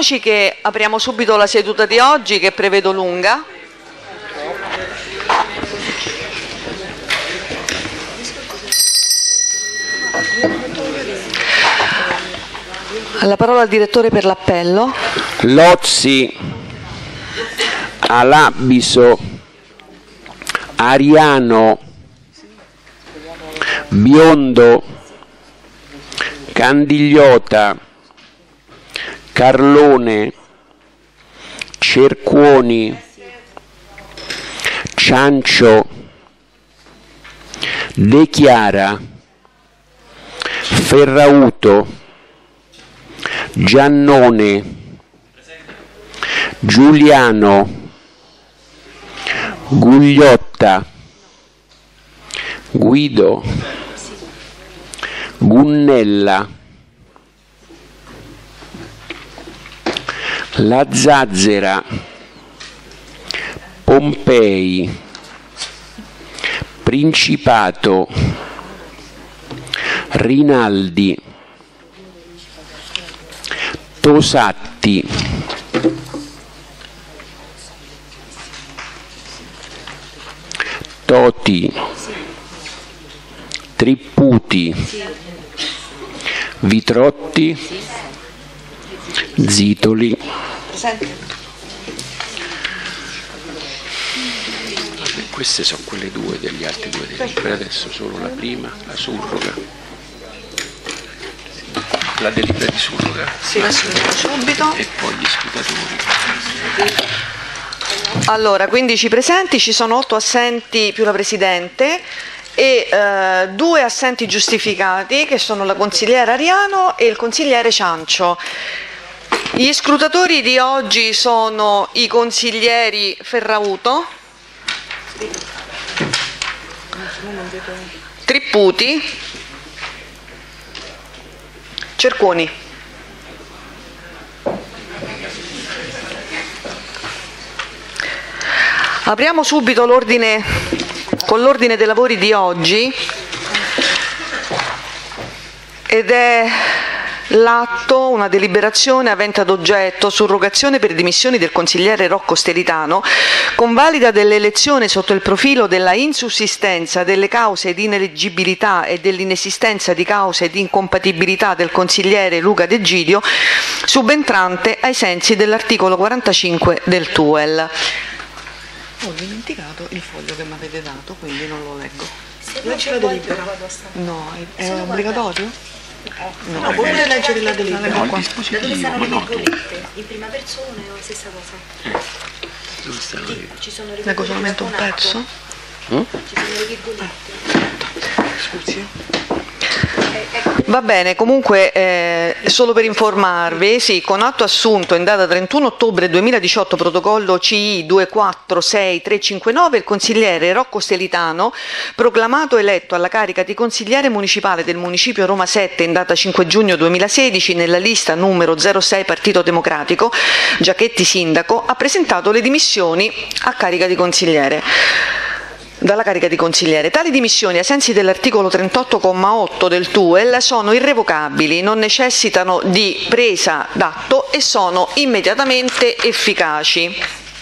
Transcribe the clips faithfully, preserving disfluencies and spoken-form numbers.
Che apriamo subito la seduta di oggi, che prevedo lunga. La parola al direttore per l'appello. Lozzi, Alabiso, Ariano, Biondo, Candigliota, Carlone, Cercuoni, Ciancio, De Chiara, Ferrauto, Giannone, Giuliano, Gugliotta, Guido, Gunnella, La Zazzera, Pompei, Principato, Rinaldi, Tosatti, Toti, Tripputi, Vitrotti, Zitoli. Queste sono quelle due degli altri due dei per adesso solo la prima, la surroga, la delibera di surroga, sì, adesso vediamo subito, e poi gli spiegatori. Allora, quindici presenti, ci sono otto assenti più la Presidente e eh, due assenti giustificati, che sono la consigliera Ariano e il consigliere Ciancio. Gli scrutatori di oggi sono i consiglieri Ferrauto, Tripputi, Cercuoni. Apriamo subito l'ordine con l'ordine dei lavori di oggi ed è l'atto, una deliberazione avente ad oggetto surrogazione per dimissioni del consigliere Rocco Stelitano, convalida dell'elezione sotto il profilo della insussistenza delle cause di ineleggibilità e dell'inesistenza di cause di incompatibilità del consigliere Luca De Gidio, subentrante ai sensi dell'articolo quarantacinque del T U E L. Ho dimenticato il foglio che mi avete dato, quindi non lo leggo. Leggi la delibera? No, è, è obbligatorio? No, no, puoi leggere la delibera. Da dove stanno le virgolette? In prima persona o la stessa cosa? Dove stanno le virgolette? Ci sono le Leggo solamente un pezzo? Mm? Ci sono le virgolette. Scusi. Va bene, comunque eh, solo per informarvi, sì, con atto assunto in data trentuno ottobre duemiladiciotto, protocollo C I due quattro sei tre cinque nove, il consigliere Rocco Stelitano, proclamato eletto alla carica di consigliere municipale del municipio Roma sette in data cinque giugno duemilasedici nella lista numero zero sei Partito Democratico, Giachetti sindaco, ha presentato le dimissioni a carica di consigliere. Dalla carica di consigliere. Tali dimissioni, ai sensi dell'articolo trentotto comma otto del T U E L, sono irrevocabili, non necessitano di presa d'atto e sono immediatamente efficaci.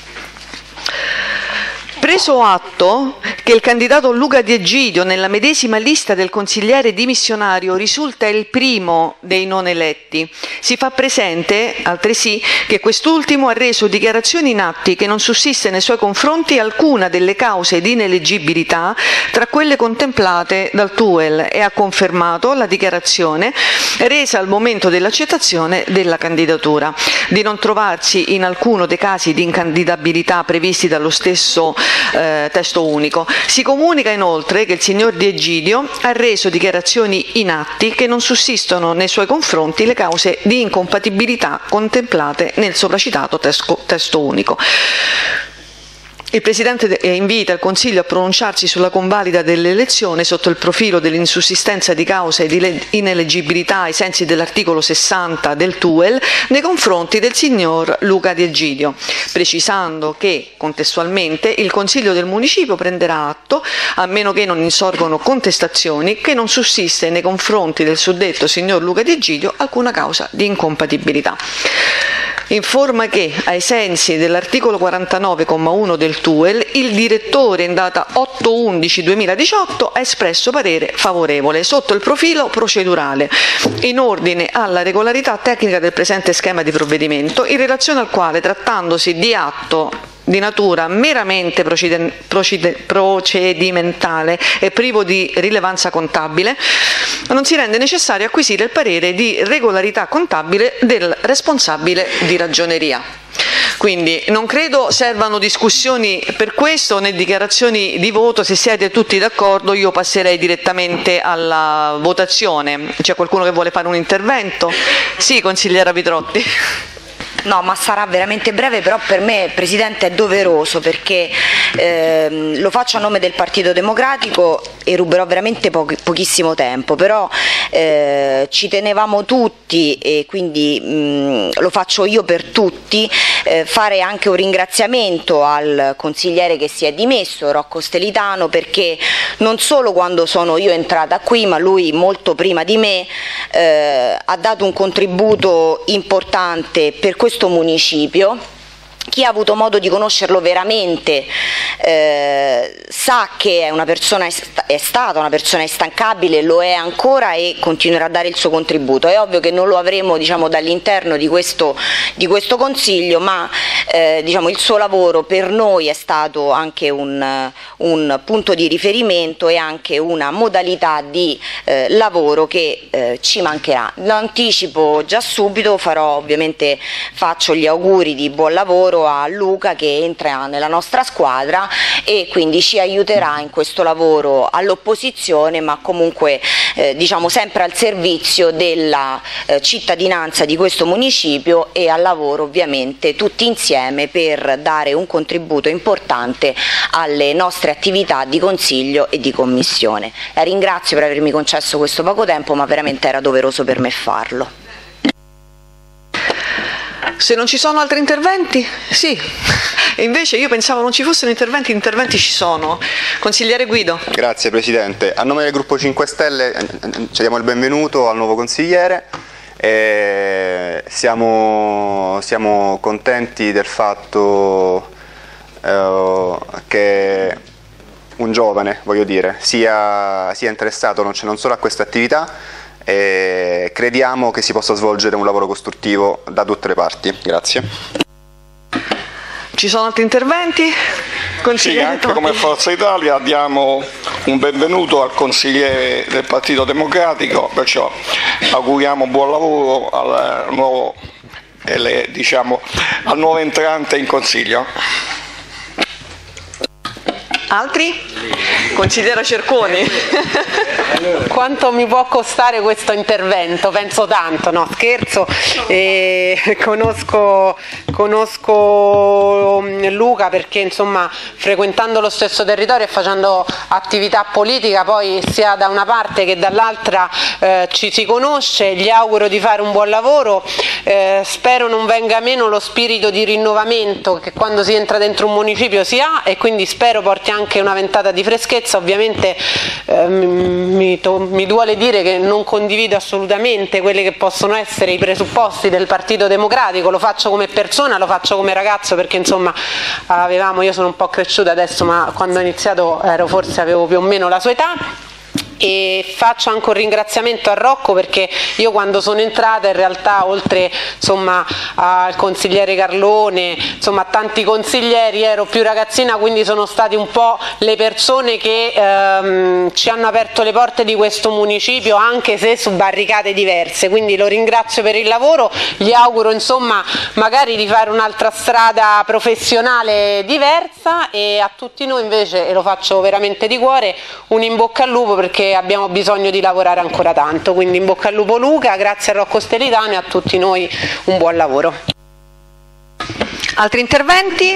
Preso atto che il candidato Luca Di Egidio nella medesima lista del consigliere dimissionario risulta il primo dei non eletti, si fa presente altresì che quest'ultimo ha reso dichiarazioni in atti che non sussiste nei suoi confronti alcuna delle cause di ineleggibilità tra quelle contemplate dal T U E L e ha confermato la dichiarazione resa al momento dell'accettazione della candidatura di non trovarsi in alcuno dei casi di incandidabilità previsti dallo stesso Eh, testo unico. Si comunica inoltre che il signor Di Egidio ha reso dichiarazioni in atti che non sussistono nei suoi confronti le cause di incompatibilità contemplate nel sopracitato testo, testo unico. Il Presidente invita il Consiglio a pronunciarsi sulla convalida dell'elezione sotto il profilo dell'insussistenza di cause di ineleggibilità ai sensi dell'articolo sessanta del T U E L nei confronti del signor Luca Di Egidio, precisando che contestualmente il Consiglio del Municipio prenderà atto, a meno che non insorgono contestazioni, che non sussiste nei confronti del suddetto signor Luca Di Egidio alcuna causa di incompatibilità. informa che, ai sensi dell'articolo quarantanove comma uno del T U E L, il direttore in data otto undici duemiladiciotto ha espresso parere favorevole sotto il profilo procedurale in ordine alla regolarità tecnica del presente schema di provvedimento, in relazione al quale, trattandosi di atto di natura meramente proceden- procede- procedimentale e privo di rilevanza contabile, non si rende necessario acquisire il parere di regolarità contabile del responsabile di ragioneria. Quindi non credo servano discussioni per questo né dichiarazioni di voto. Se siete tutti d'accordo io passerei direttamente alla votazione. C'è qualcuno che vuole fare un intervento? Sì, consigliera Vitrotti. No, ma sarà veramente breve, però per me, Presidente, è doveroso, perché ehm, lo faccio a nome del Partito Democratico e ruberò veramente po- pochissimo tempo, però eh, ci tenevamo tutti, e quindi mh, lo faccio io per tutti, eh, fare anche un ringraziamento al consigliere che si è dimesso, Rocco Stelitano, perché non solo quando sono io entrata qui, ma lui molto prima di me eh, ha dato un contributo importante per questo questo municipio. Chi ha avuto modo di conoscerlo veramente eh, sa che è una persona, è stata una persona instancabile, lo è ancora e continuerà a dare il suo contributo. È ovvio che non lo avremo, diciamo, dall'interno di questo, di questo Consiglio, ma eh, diciamo, il suo lavoro per noi è stato anche un, un punto di riferimento e anche una modalità di eh, lavoro che eh, ci mancherà. Lo anticipo già subito, farò ovviamente, faccio gli auguri di buon lavoro a Luca, che entra nella nostra squadra e quindi ci aiuterà in questo lavoro all'opposizione, ma comunque eh, diciamo sempre al servizio della eh, cittadinanza di questo municipio e al lavoro ovviamente tutti insieme per dare un contributo importante alle nostre attività di Consiglio e di Commissione. La ringrazio per avermi concesso questo poco tempo, ma veramente era doveroso per me farlo. Se non ci sono altri interventi? Sì. E invece io pensavo non ci fossero interventi, interventi ci sono. Consigliere Guido. Grazie Presidente. A nome del Gruppo cinque Stelle ci diamo il benvenuto al nuovo consigliere. E siamo, siamo contenti del fatto eh, che un giovane, voglio dire, sia, sia interessato non, non solo a questa attività, e crediamo che si possa svolgere un lavoro costruttivo da tutte le parti. Grazie. Ci sono altri interventi? Sì, anche come Forza Italia diamo un benvenuto al consigliere del Partito Democratico, perciò auguriamo buon lavoro al nuovo, diciamo, al nuovo entrante in Consiglio. Altri? Consigliera Cerconi. Quanto mi può costare questo intervento? Penso tanto, no scherzo, eh, conosco, conosco Luca perché insomma frequentando lo stesso territorio e facendo attività politica poi sia da una parte che dall'altra eh, ci si conosce, gli auguro di fare un buon lavoro, eh, spero non venga meno lo spirito di rinnovamento che quando si entra dentro un municipio si ha e quindi spero porti anche una ventata di freschezza. Ovviamente eh, mi, to, mi duole dire che non condivido assolutamente quelli che possono essere i presupposti del Partito Democratico, lo faccio come persona, lo faccio come ragazzo perché insomma avevamo, io sono un po' cresciuta adesso ma quando ho iniziato ero, forse avevo più o meno la sua età. E faccio anche un ringraziamento a Rocco perché io quando sono entrata in realtà oltre insomma al consigliere Carlone, insomma a tanti consiglieri ero più ragazzina, quindi sono stati un po' le persone che ehm, ci hanno aperto le porte di questo municipio anche se su barricate diverse, quindi lo ringrazio per il lavoro, gli auguro insomma magari di fare un'altra strada professionale diversa e a tutti noi invece, e lo faccio veramente di cuore, un in bocca al lupo perché abbiamo bisogno di lavorare ancora tanto, quindi in bocca al lupo Luca, grazie a Rocco Stelitano e a tutti noi un buon lavoro. Altri interventi?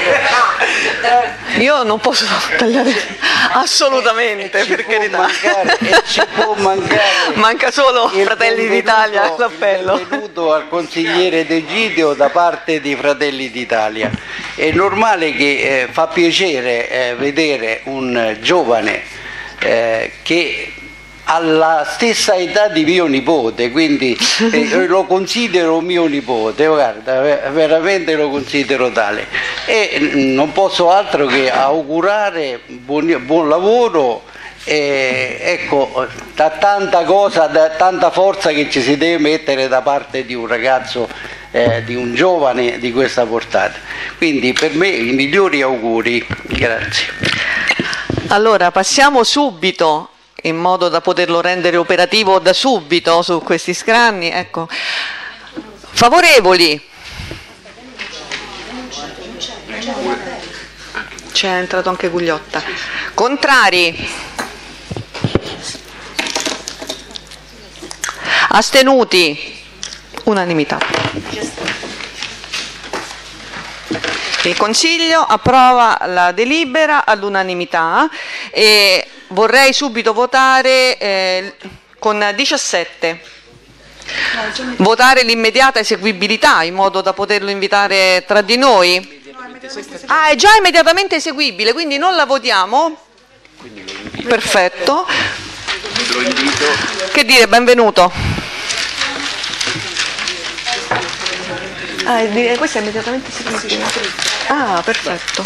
Io non posso tagliare assolutamente, per carità. Ci può mancare. Manca solo Fratelli d'Italia, l'appello. Benvenuto al consigliere D'Egidio da parte di Fratelli d'Italia. È normale che eh, fa piacere eh, vedere un giovane Eh, che alla stessa età di mio nipote, quindi eh, lo considero mio nipote, guarda, veramente lo considero tale, e non posso altro che augurare buon, buon lavoro, e ecco, da tanta cosa, da tanta forza che ci si deve mettere da parte di un ragazzo, eh, di un giovane di questa portata. Quindi per me i migliori auguri, grazie. Allora passiamo subito, in modo da poterlo rendere operativo da subito su questi scranni. Ecco. Favorevoli? C'è entrato anche Gugliotta. Contrari? Astenuti? Unanimità. Il Consiglio approva la delibera all'unanimità e vorrei subito votare eh, con diciassette. Votare l'immediata eseguibilità in modo da poterlo invitare tra di noi. Ah, è già immediatamente eseguibile, quindi non la votiamo? Perfetto. Che dire, benvenuto. Ah, questo è immediatamente eseguibile. Ah, perfetto.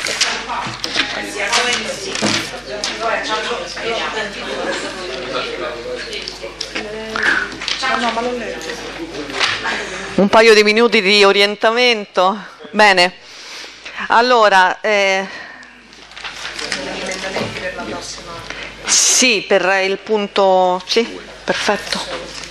Un paio di minuti di orientamento. Bene. Allora, eh, sì, per il punto, sì, perfetto.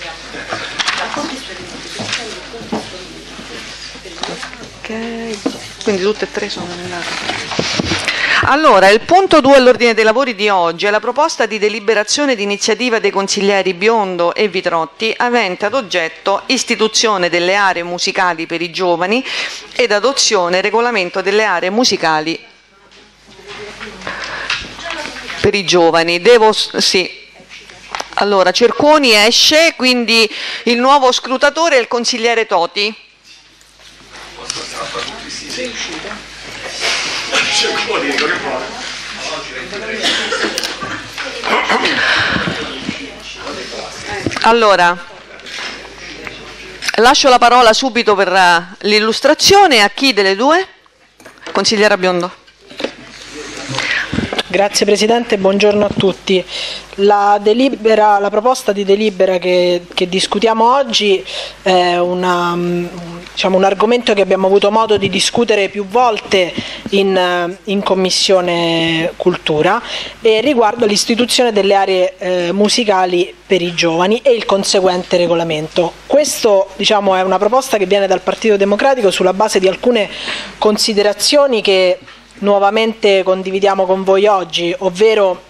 Ok, quindi tutte e tre sono andate. Allora, il punto due all'ordine dei lavori di oggi è la proposta di deliberazione di iniziativa dei consiglieri Biondo e Vitrotti avente ad oggetto istituzione delle aree musicali per i giovani ed adozione regolamento delle aree musicali per i giovani. Devo, sì. Allora, Cerconi esce, quindi il nuovo scrutatore è il consigliere Toti. Allora, lascio la parola subito per l'illustrazione a chi delle due? Consigliera Biondo. Grazie Presidente, buongiorno a tutti. La, delibera, la proposta di delibera che, che discutiamo oggi è una, diciamo, un argomento che abbiamo avuto modo di discutere più volte in, in Commissione Cultura e riguarda l'istituzione delle aree eh, musicali per i giovani e il conseguente regolamento. Questo, diciamo, è una proposta che viene dal Partito Democratico sulla base di alcune considerazioni che nuovamente condividiamo con voi oggi, ovvero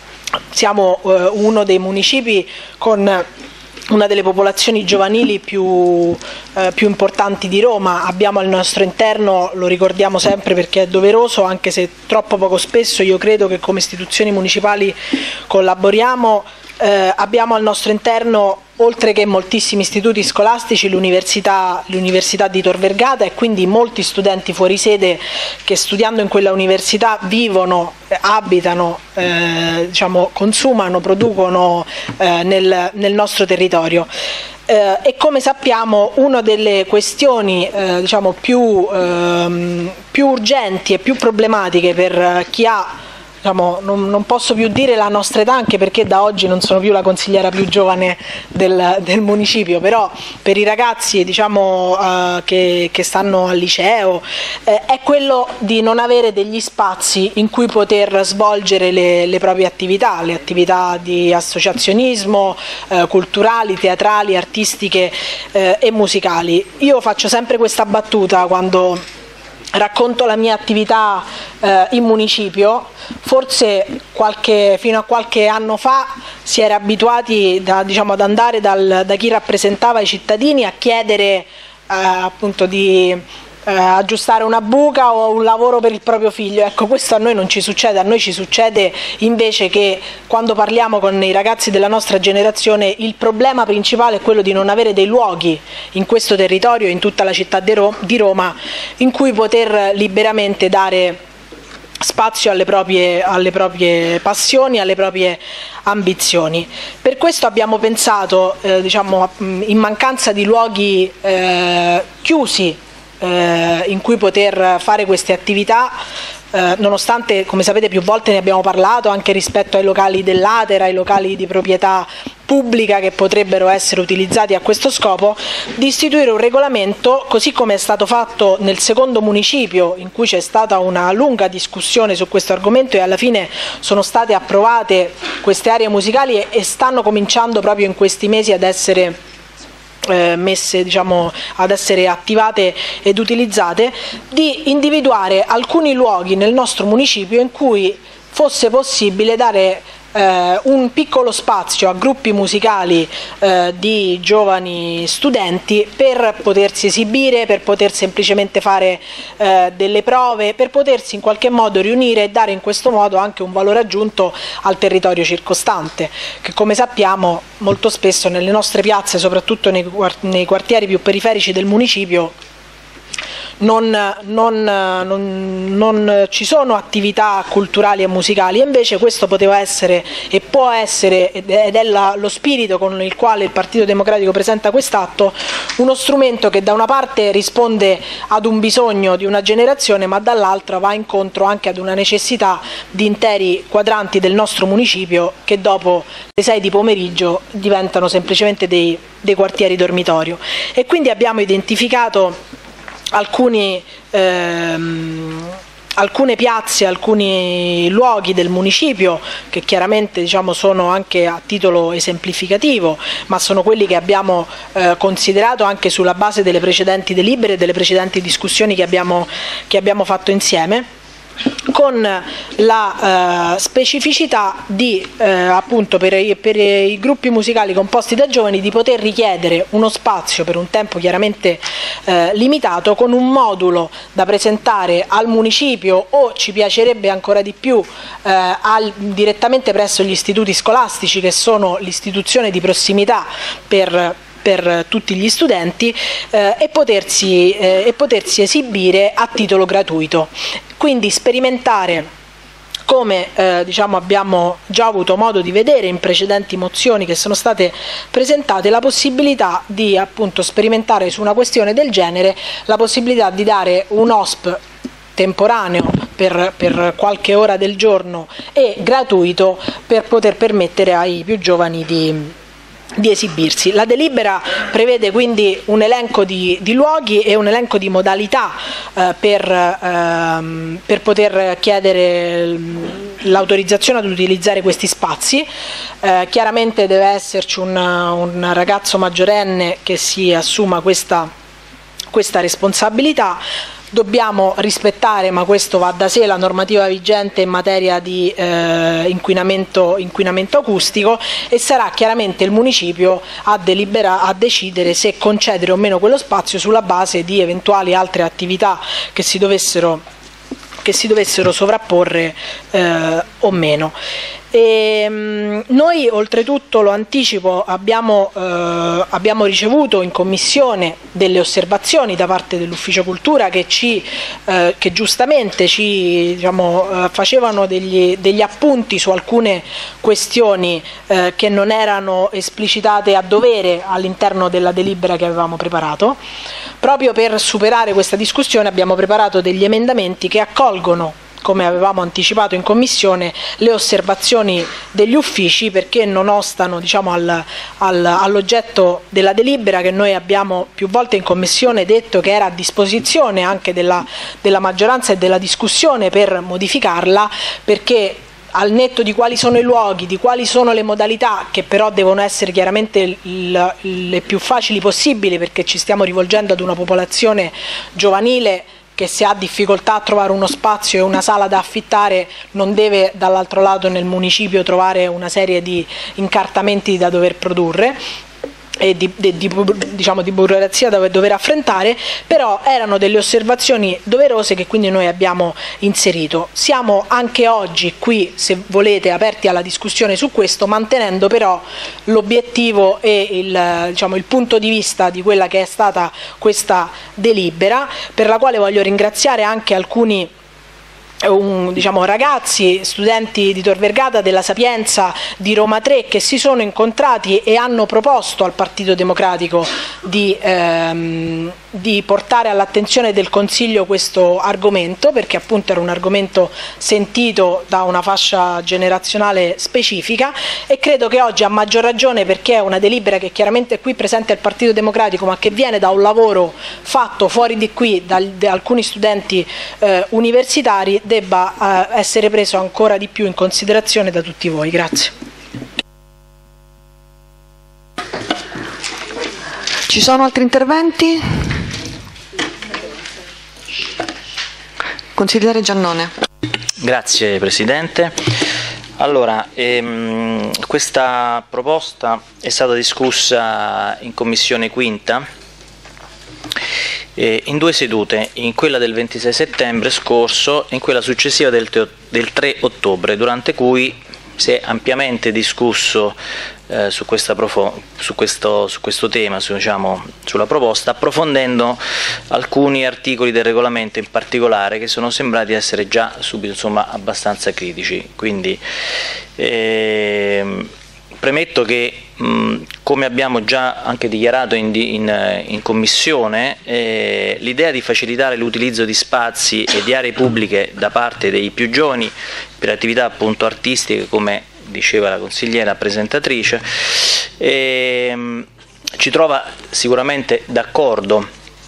siamo eh, uno dei municipi con una delle popolazioni giovanili più, eh, più importanti di Roma. Abbiamo al nostro interno, lo ricordiamo sempre perché è doveroso, anche se troppo poco spesso, io credo che come istituzioni municipali collaboriamo, eh, abbiamo al nostro interno, oltre che moltissimi istituti scolastici, l'università, l'università di Tor Vergata e quindi molti studenti fuori sede che studiando in quella università vivono, eh, abitano, eh, diciamo, consumano, producono eh, nel, nel nostro territorio. Eh, e come sappiamo una delle questioni eh, diciamo, più, ehm, più urgenti e più problematiche per chi ha, diciamo, non, non posso più dire la nostra età, anche perché da oggi non sono più la consigliera più giovane del, del municipio, però per i ragazzi, diciamo, uh, che, che stanno al liceo eh, è quello di non avere degli spazi in cui poter svolgere le, le proprie attività, le attività di associazionismo, eh, culturali, teatrali, artistiche eh, e musicali. Io faccio sempre questa battuta quando racconto la mia attività eh, in municipio. Forse qualche, fino a qualche anno fa si era abituati da, diciamo, ad andare dal, da chi rappresentava i cittadini a chiedere eh, appunto di eh, aggiustare una buca o un lavoro per il proprio figlio. Ecco, questo a noi non ci succede, a noi ci succede invece che quando parliamo con i ragazzi della nostra generazione il problema principale è quello di non avere dei luoghi in questo territorio, in tutta la città di Roma, in cui poter liberamente dare spazio alle proprie, alle proprie passioni, alle proprie ambizioni. Per questo abbiamo pensato, eh, diciamo, in mancanza di luoghi eh, chiusi eh, in cui poter fare queste attività, Eh, nonostante, come sapete, più volte ne abbiamo parlato anche rispetto ai locali dell'Atera, ai locali di proprietà pubblica che potrebbero essere utilizzati a questo scopo, di istituire un regolamento, così come è stato fatto nel secondo municipio, in cui c'è stata una lunga discussione su questo argomento e alla fine sono state approvate queste aree musicali e, e stanno cominciando proprio in questi mesi ad essere Eh, messe, diciamo, ad essere attivate ed utilizzate, di individuare alcuni luoghi nel nostro municipio in cui fosse possibile dare eh, un piccolo spazio a gruppi musicali eh, di giovani studenti per potersi esibire, per poter semplicemente fare eh, delle prove, per potersi in qualche modo riunire e dare in questo modo anche un valore aggiunto al territorio circostante, che come sappiamo molto spesso nelle nostre piazze, soprattutto nei, nei quartieri più periferici del municipio, Non, non, non, non ci sono attività culturali e musicali, e invece questo poteva essere e può essere, ed è la, lo spirito con il quale il Partito Democratico presenta quest'atto, uno strumento che da una parte risponde ad un bisogno di una generazione, ma dall'altra va incontro anche ad una necessità di interi quadranti del nostro municipio che dopo le sei di pomeriggio diventano semplicemente dei, dei quartieri dormitorio. E quindi abbiamo identificato Alcuni, ehm, alcune piazze, alcuni luoghi del municipio che chiaramente, diciamo, sono anche a titolo esemplificativo, ma sono quelli che abbiamo eh, considerato anche sulla base delle precedenti delibere e delle precedenti discussioni che abbiamo, che abbiamo fatto insieme, con la eh, specificità di eh, appunto per i, per i gruppi musicali composti da giovani di poter richiedere uno spazio per un tempo chiaramente eh, limitato, con un modulo da presentare al municipio o, ci piacerebbe ancora di più, eh, al, direttamente presso gli istituti scolastici, che sono l'istituzione di prossimità per per tutti gli studenti, eh, e, potersi, eh, e potersi esibire a titolo gratuito. Quindi sperimentare, come eh, diciamo abbiamo già avuto modo di vedere in precedenti mozioni che sono state presentate, la possibilità di appunto sperimentare su una questione del genere la possibilità di dare un O S P temporaneo per, per qualche ora del giorno e gratuito per poter permettere ai più giovani di di esibirsi. La delibera prevede quindi un elenco di, di luoghi e un elenco di modalità eh, per, ehm, per poter chiedere l'autorizzazione ad utilizzare questi spazi. Eh, chiaramente deve esserci un, un ragazzo maggiorenne che si assuma questa, questa responsabilità. Dobbiamo rispettare, ma questo va da sé, la normativa vigente in materia di eh, inquinamento, inquinamento acustico, e sarà chiaramente il municipio a, delibera, a decidere se concedere o meno quello spazio sulla base di eventuali altre attività che si dovessero, che si dovessero sovrapporre eh, o meno. E, mh, noi oltretutto, lo anticipo, abbiamo, eh, abbiamo ricevuto in commissione delle osservazioni da parte dell'Ufficio Cultura che, ci, eh, che giustamente ci diciamo, eh, facevano degli, degli appunti su alcune questioni eh, che non erano esplicitate a dovere all'interno della delibera che avevamo preparato. Proprio per superare questa discussione abbiamo preparato degli emendamenti che accolgono, come avevamo anticipato in commissione, le osservazioni degli uffici, perché non ostano, diciamo, al, al, all'oggetto della delibera, che noi abbiamo più volte in commissione detto che era a disposizione anche della, della maggioranza e della discussione per modificarla, perché al netto di quali sono i luoghi, di quali sono le modalità, che però devono essere chiaramente il, le più facili possibili, perché ci stiamo rivolgendo ad una popolazione giovanile che, se ha difficoltà a trovare uno spazio e una sala da affittare, non deve dall'altro lato nel municipio trovare una serie di incartamenti da dover produrre e di, di, di, diciamo, di burocrazia da dover affrontare, però erano delle osservazioni doverose che quindi noi abbiamo inserito. Siamo anche oggi qui, se volete, aperti alla discussione su questo, mantenendo però l'obiettivo e il, diciamo, il punto di vista di quella che è stata questa delibera, per la quale voglio ringraziare anche alcuni Un, diciamo, ragazzi, studenti di Tor Vergata, della Sapienza, di Roma tre, che si sono incontrati e hanno proposto al Partito Democratico di, ehm, di portare all'attenzione del Consiglio questo argomento, perché appunto era un argomento sentito da una fascia generazionale specifica, e credo che oggi a maggior ragione, perché è una delibera che chiaramente è qui presente al Partito Democratico, ma che viene da un lavoro fatto fuori di qui da, da alcuni studenti eh, universitari, debba eh, essere preso ancora di più in considerazione da tutti voi. Grazie. Ci sono altri interventi? Consigliere Giannone. Grazie Presidente. Allora, ehm, questa proposta è stata discussa in Commissione Quinta in due sedute, in quella del ventisei settembre scorso e in quella successiva del, del tre ottobre, durante cui si è ampiamente discusso eh, su, questa su, questo, su questo tema, su, diciamo, sulla proposta, approfondendo alcuni articoli del regolamento in particolare che sono sembrati essere già subito, insomma, abbastanza critici. Quindi ehm, premetto che, mh, come abbiamo già anche dichiarato in, in, in Commissione, eh, l'idea di facilitare l'utilizzo di spazi e di aree pubbliche da parte dei più giovani per attività appunto artistiche, come diceva la consigliera presentatrice, eh, ci trova sicuramente d'accordo.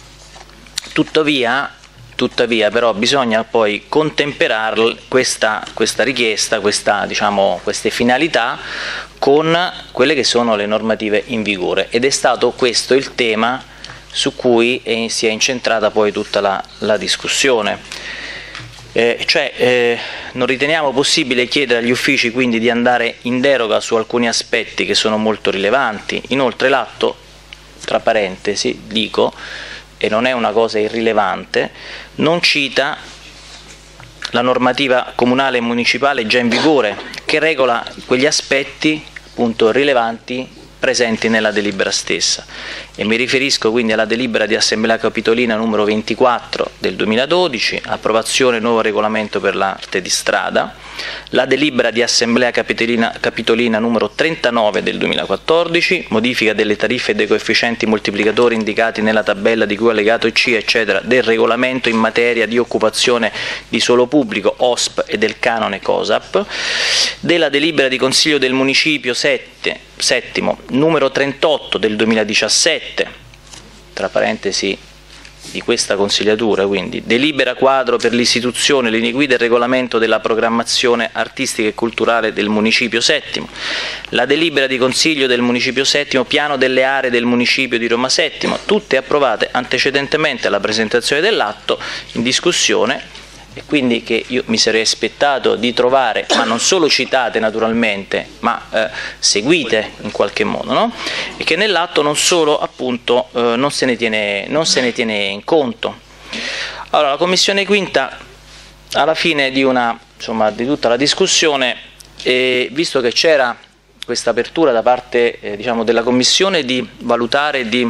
Tuttavia, Tuttavia però bisogna poi contemperare questa, questa richiesta, questa, diciamo, queste finalità con quelle che sono le normative in vigore, ed è stato questo il tema su cui eh, si è incentrata poi tutta la, la discussione. Eh, cioè eh, non riteniamo possibile chiedere agli uffici quindi di andare in deroga su alcuni aspetti che sono molto rilevanti. Inoltre l'atto, tra parentesi, dico, e non è una cosa irrilevante, non cita la normativa comunale e municipale già in vigore, che regola quegli aspetti appunto rilevanti presenti nella delibera stessa, e mi riferisco quindi alla delibera di Assemblea Capitolina numero ventiquattro del duemiladodici, approvazione nuovo regolamento per l'arte di strada, la delibera di Assemblea Capitolina, Capitolina numero trentanove del duemilaquattordici, modifica delle tariffe e dei coefficienti moltiplicatori indicati nella tabella di cui allegato C, eccetera, del regolamento in materia di occupazione di suolo pubblico O S P e del canone COSAP, della delibera di Consiglio del Municipio sette, settimo numero trentotto del duemiladiciassette, tra parentesi di questa consigliatura, quindi delibera quadro per l'istituzione, linee guida e regolamento della programmazione artistica e culturale del Municipio settimo, la delibera di Consiglio del Municipio settimo, piano delle aree del Municipio di Roma settimo, tutte approvate antecedentemente alla presentazione dell'atto in discussione, e quindi che io mi sarei aspettato di trovare, ma non solo citate naturalmente, ma eh, seguite in qualche modo, no? E che nell'atto non solo appunto eh, non, se ne tiene, non se ne tiene in conto. Allora, la Commissione Quinta, alla fine di, una, insomma, di tutta la discussione, eh, visto che c'era questa apertura da parte eh, diciamo, della Commissione di valutare, di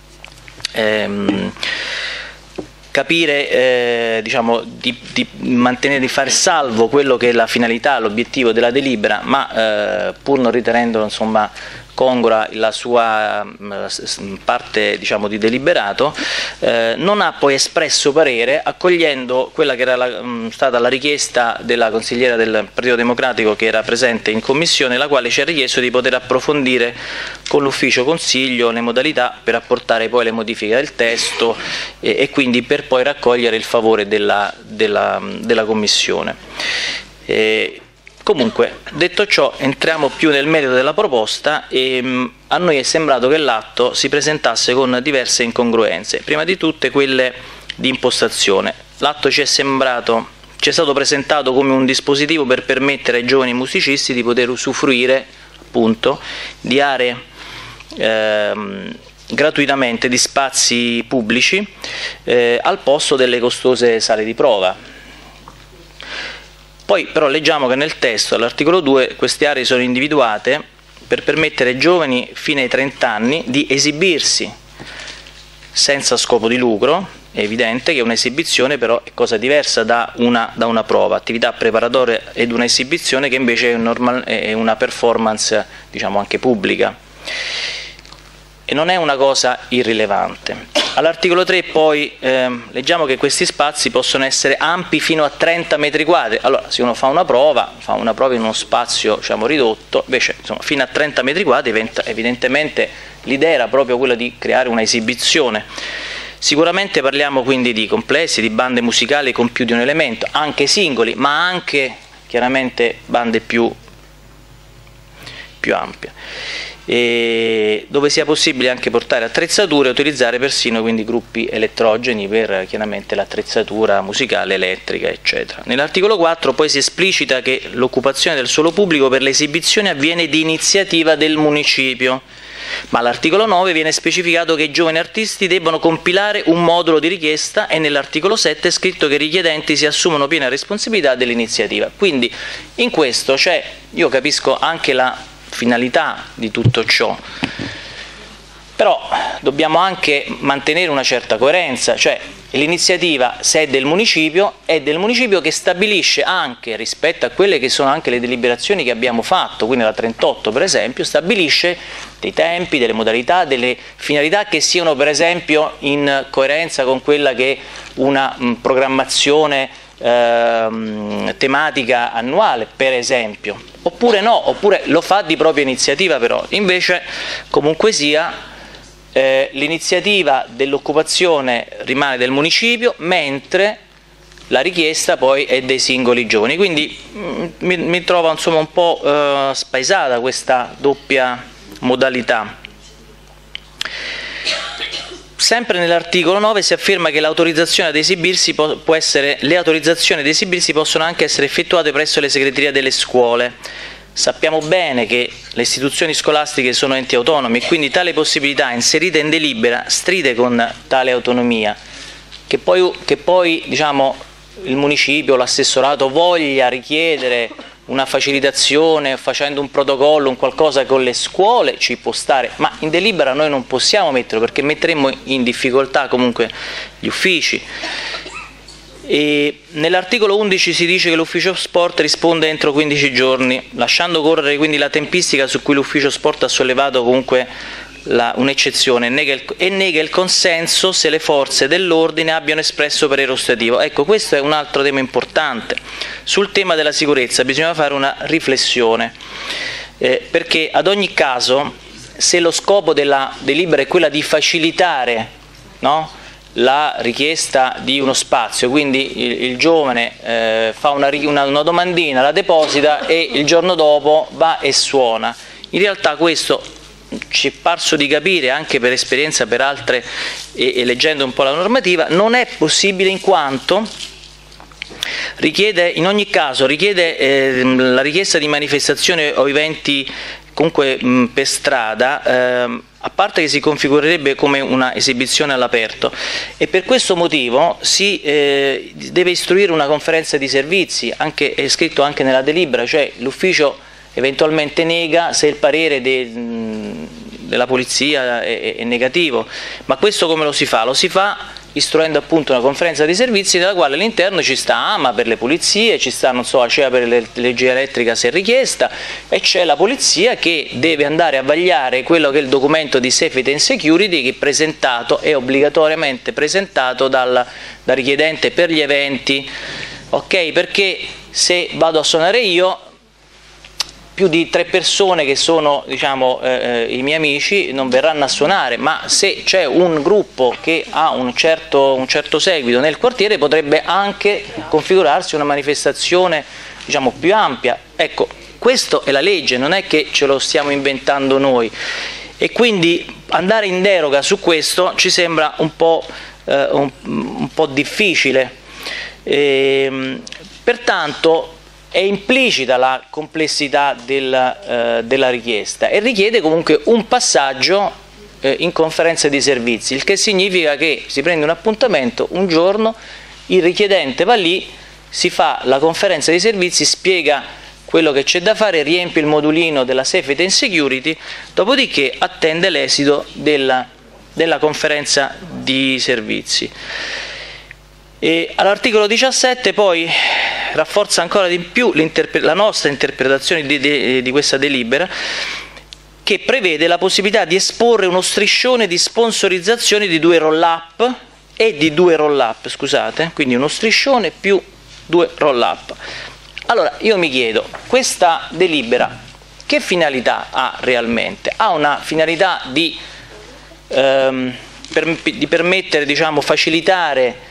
ehm, capire, eh, diciamo, di, di mantenere, di fare salvo quello che è la finalità, l'obiettivo della delibera, ma eh, pur non ritenendolo, insomma, congrua la sua parte, diciamo, di deliberato, eh, non ha poi espresso parere, accogliendo quella che era la, mh, stata la richiesta della consigliera del Partito Democratico che era presente in commissione, la quale ci ha richiesto di poter approfondire con l'ufficio consiglio le modalità per apportare poi le modifiche del testo e, e quindi per poi raccogliere il favore della, della, della commissione. E, Comunque, detto ciò, entriamo più nel merito della proposta e mh, a noi è sembrato che l'atto si presentasse con diverse incongruenze, prima di tutte quelle di impostazione. L'atto ci è sembrato, ci è stato presentato come un dispositivo per permettere ai giovani musicisti di poter usufruire appunto di aree ehm, gratuitamente, di spazi pubblici eh, al posto delle costose sale di prova. Poi però leggiamo che nel testo, all'articolo due, queste aree sono individuate per permettere ai giovani fino ai trenta anni di esibirsi senza scopo di lucro è evidente che un'esibizione però è cosa diversa da una, da una prova, attività preparatoria ed una esibizione che invece è, un normal, è una performance, diciamo, anche pubblica. E non è una cosa irrilevante. All'articolo tre poi ehm, leggiamo che questi spazi possono essere ampi fino a trenta metri quadri. Allora, se uno fa una prova, fa una prova in uno spazio, diciamo, ridotto, invece insomma, fino a trenta metri quadri, evidentemente l'idea era proprio quella di creare una esibizione. Sicuramente parliamo quindi di complessi, di bande musicali con più di un elemento, anche singoli, ma anche chiaramente bande più, più ampie. E dove sia possibile anche portare attrezzature e utilizzare persino quindi gruppi elettrogeni per chiaramente l'attrezzatura musicale, elettrica, eccetera. Nell'articolo quattro poi si esplicita che l'occupazione del suolo pubblico per l'esibizione avviene di iniziativa del municipio, ma all'articolo nove viene specificato che i giovani artisti debbano compilare un modulo di richiesta e nell'articolo sette è scritto che i richiedenti si assumono piena responsabilità dell'iniziativa. Quindi in questo c'è, io capisco anche la finalità di tutto ciò, però dobbiamo anche mantenere una certa coerenza, cioè l'iniziativa, se è del municipio, è del municipio che stabilisce anche, rispetto a quelle che sono anche le deliberazioni che abbiamo fatto, quindi la trentotto per esempio, stabilisce dei tempi, delle modalità, delle finalità che siano per esempio in coerenza con quella che è una mh, programmazione eh, tematica annuale, per esempio. Oppure no, oppure lo fa di propria iniziativa però. Invece, comunque sia, eh, l'iniziativa dell'occupazione rimane del municipio, mentre la richiesta poi è dei singoli giovani. Quindi mh, mi, mi trovo insomma un po' eh, spaesata questa doppia modalità. Sempre nell'articolo nove si afferma che l'autorizzazione ad esibirsi può, può essere, le autorizzazioni ad esibirsi possono anche essere effettuate presso le segreterie delle scuole. Sappiamo bene che le istituzioni scolastiche sono enti autonomi e quindi tale possibilità inserita in delibera stride con tale autonomia. Che poi, che poi diciamo, il municipio, l'assessorato voglia richiedere una facilitazione facendo un protocollo, un qualcosa con le scuole, ci può stare, ma in delibera noi non possiamo metterlo perché metteremmo in difficoltà comunque gli uffici. Nell'articolo undici si dice che l'ufficio sport risponde entro quindici giorni, lasciando correre quindi la tempistica su cui l'ufficio sport ha sollevato comunque un'eccezione e nega il consenso se le forze dell'ordine abbiano espresso parere ostativo. Ecco, questo è un altro tema importante. Sul tema della sicurezza bisogna fare una riflessione, eh, perché ad ogni caso, se lo scopo della delibera è quella di facilitare, no, la richiesta di uno spazio, quindi il, il giovane eh, fa una, una, una domandina, la deposita e il giorno dopo va e suona, in realtà questo ci è parso di capire anche per esperienza per altre e, e leggendo un po' la normativa, non è possibile in quanto richiede, in ogni caso richiede eh, la richiesta di manifestazione o eventi comunque mh, per strada, eh, a parte che si configurerebbe come una esibizione all'aperto e per questo motivo si eh, deve istruire una conferenza di servizi, anche, è scritto anche nella delibera, cioè l'ufficio eventualmente nega se il parere de, della polizia è, è negativo, ma questo come lo si fa? Lo si fa istruendo appunto una conferenza di servizi nella quale all'interno ci sta AMA per le pulizie, ci sta non so ACEA per l'energia elettrica se richiesta e c'è la polizia che deve andare a vagliare quello che è il documento di Safety and Security che è presentato, è obbligatoriamente presentato dal, dal richiedente per gli eventi, ok? Perché se vado a suonare io più di tre persone che sono diciamo, eh, i miei amici non verranno a suonare, ma se c'è un gruppo che ha un certo, un certo seguito nel quartiere potrebbe anche configurarsi una manifestazione diciamo, più ampia. Ecco, questa è la legge, non è che ce lo stiamo inventando noi e quindi andare in deroga su questo ci sembra un po', eh, un, un po' difficile. E, pertanto è implicita la complessità della, eh, della richiesta e richiede comunque un passaggio eh, in conferenza di servizi, il che significa che si prende un appuntamento un giorno, il richiedente va lì, si fa la conferenza di servizi, spiega quello che c'è da fare, riempie il modulino della Safety and Security, dopodiché attende l'esito della, della conferenza di servizi. E all'articolo diciassette poi rafforza ancora di più la nostra interpretazione di, di, di questa delibera, che prevede la possibilità di esporre uno striscione di sponsorizzazione di due roll-up e di due roll-up, scusate, quindi uno striscione più due roll-up. Allora io mi chiedo, questa delibera che finalità ha realmente? Ha una finalità di, ehm, per, di permettere, diciamo, facilitare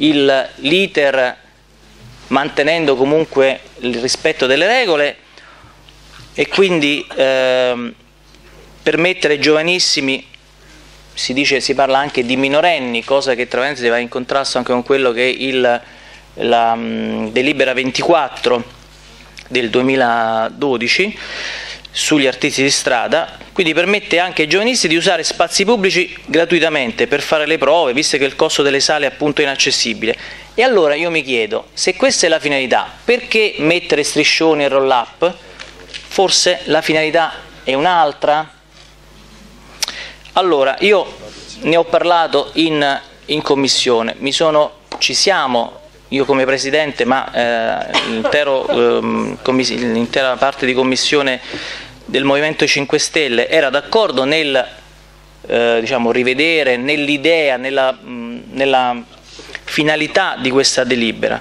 l'iter mantenendo comunque il rispetto delle regole e quindi ehm, permettere ai giovanissimi, si dice, si parla anche di minorenni, cosa che tra l'altro va in contrasto anche con quello che è il, la um, delibera ventiquattro del duemiladodici sugli artisti di strada, quindi permette anche ai giovanisti di usare spazi pubblici gratuitamente per fare le prove, visto che il costo delle sale è appunto inaccessibile. E allora io mi chiedo, se questa è la finalità, perché mettere striscioni e roll-up? Forse la finalità è un'altra? Allora, io ne ho parlato in, in commissione, mi sono, ci siamo, io come Presidente, ma eh, l'intera parte di commissione del Movimento cinque Stelle era d'accordo nel eh, diciamo, rivedere, nell'idea, nella, mh, nella finalità di questa delibera.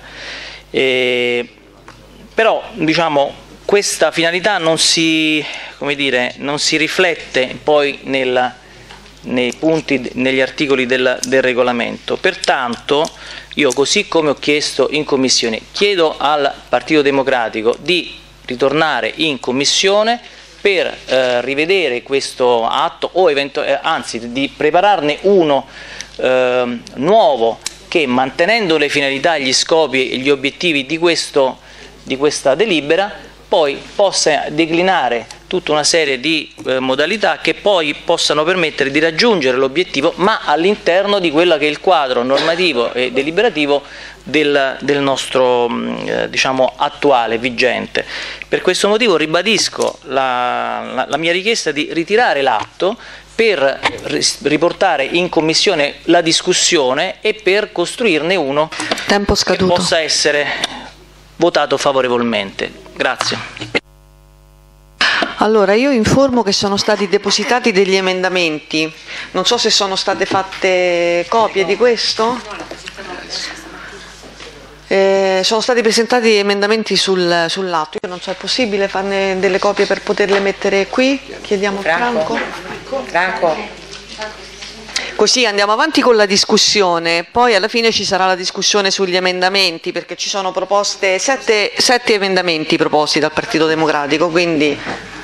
E, però diciamo, questa finalità non si, come dire, non si riflette poi nella, nei punti, negli articoli del, del regolamento. Pertanto io, così come ho chiesto in commissione, chiedo al Partito Democratico di ritornare in commissione per eh, rivedere questo atto o eh, anzi di prepararne uno eh, nuovo che, mantenendo le finalità, gli scopi e gli obiettivi di, questo, di questa delibera, poi possa declinare tutta una serie di eh, modalità che poi possano permettere di raggiungere l'obiettivo, ma all'interno di quello che è il quadro normativo e deliberativo del, del nostro eh, diciamo, attuale, vigente. Per questo motivo ribadisco la, la, la mia richiesta di ritirare l'atto per riportare in commissione la discussione e per costruirne uno Tempo scaduto. che possa essere votato favorevolmente. Grazie. Allora, io informo che sono stati depositati degli emendamenti, non so se sono state fatte copie di questo. Eh, sono stati presentati emendamenti sul, sull'atto, io non so, è possibile farne delle copie per poterle mettere qui? Chiediamo a Franco. Franco. Così andiamo avanti con la discussione, poi alla fine ci sarà la discussione sugli emendamenti, perché ci sono proposte, sette, sette emendamenti proposti dal Partito Democratico, quindi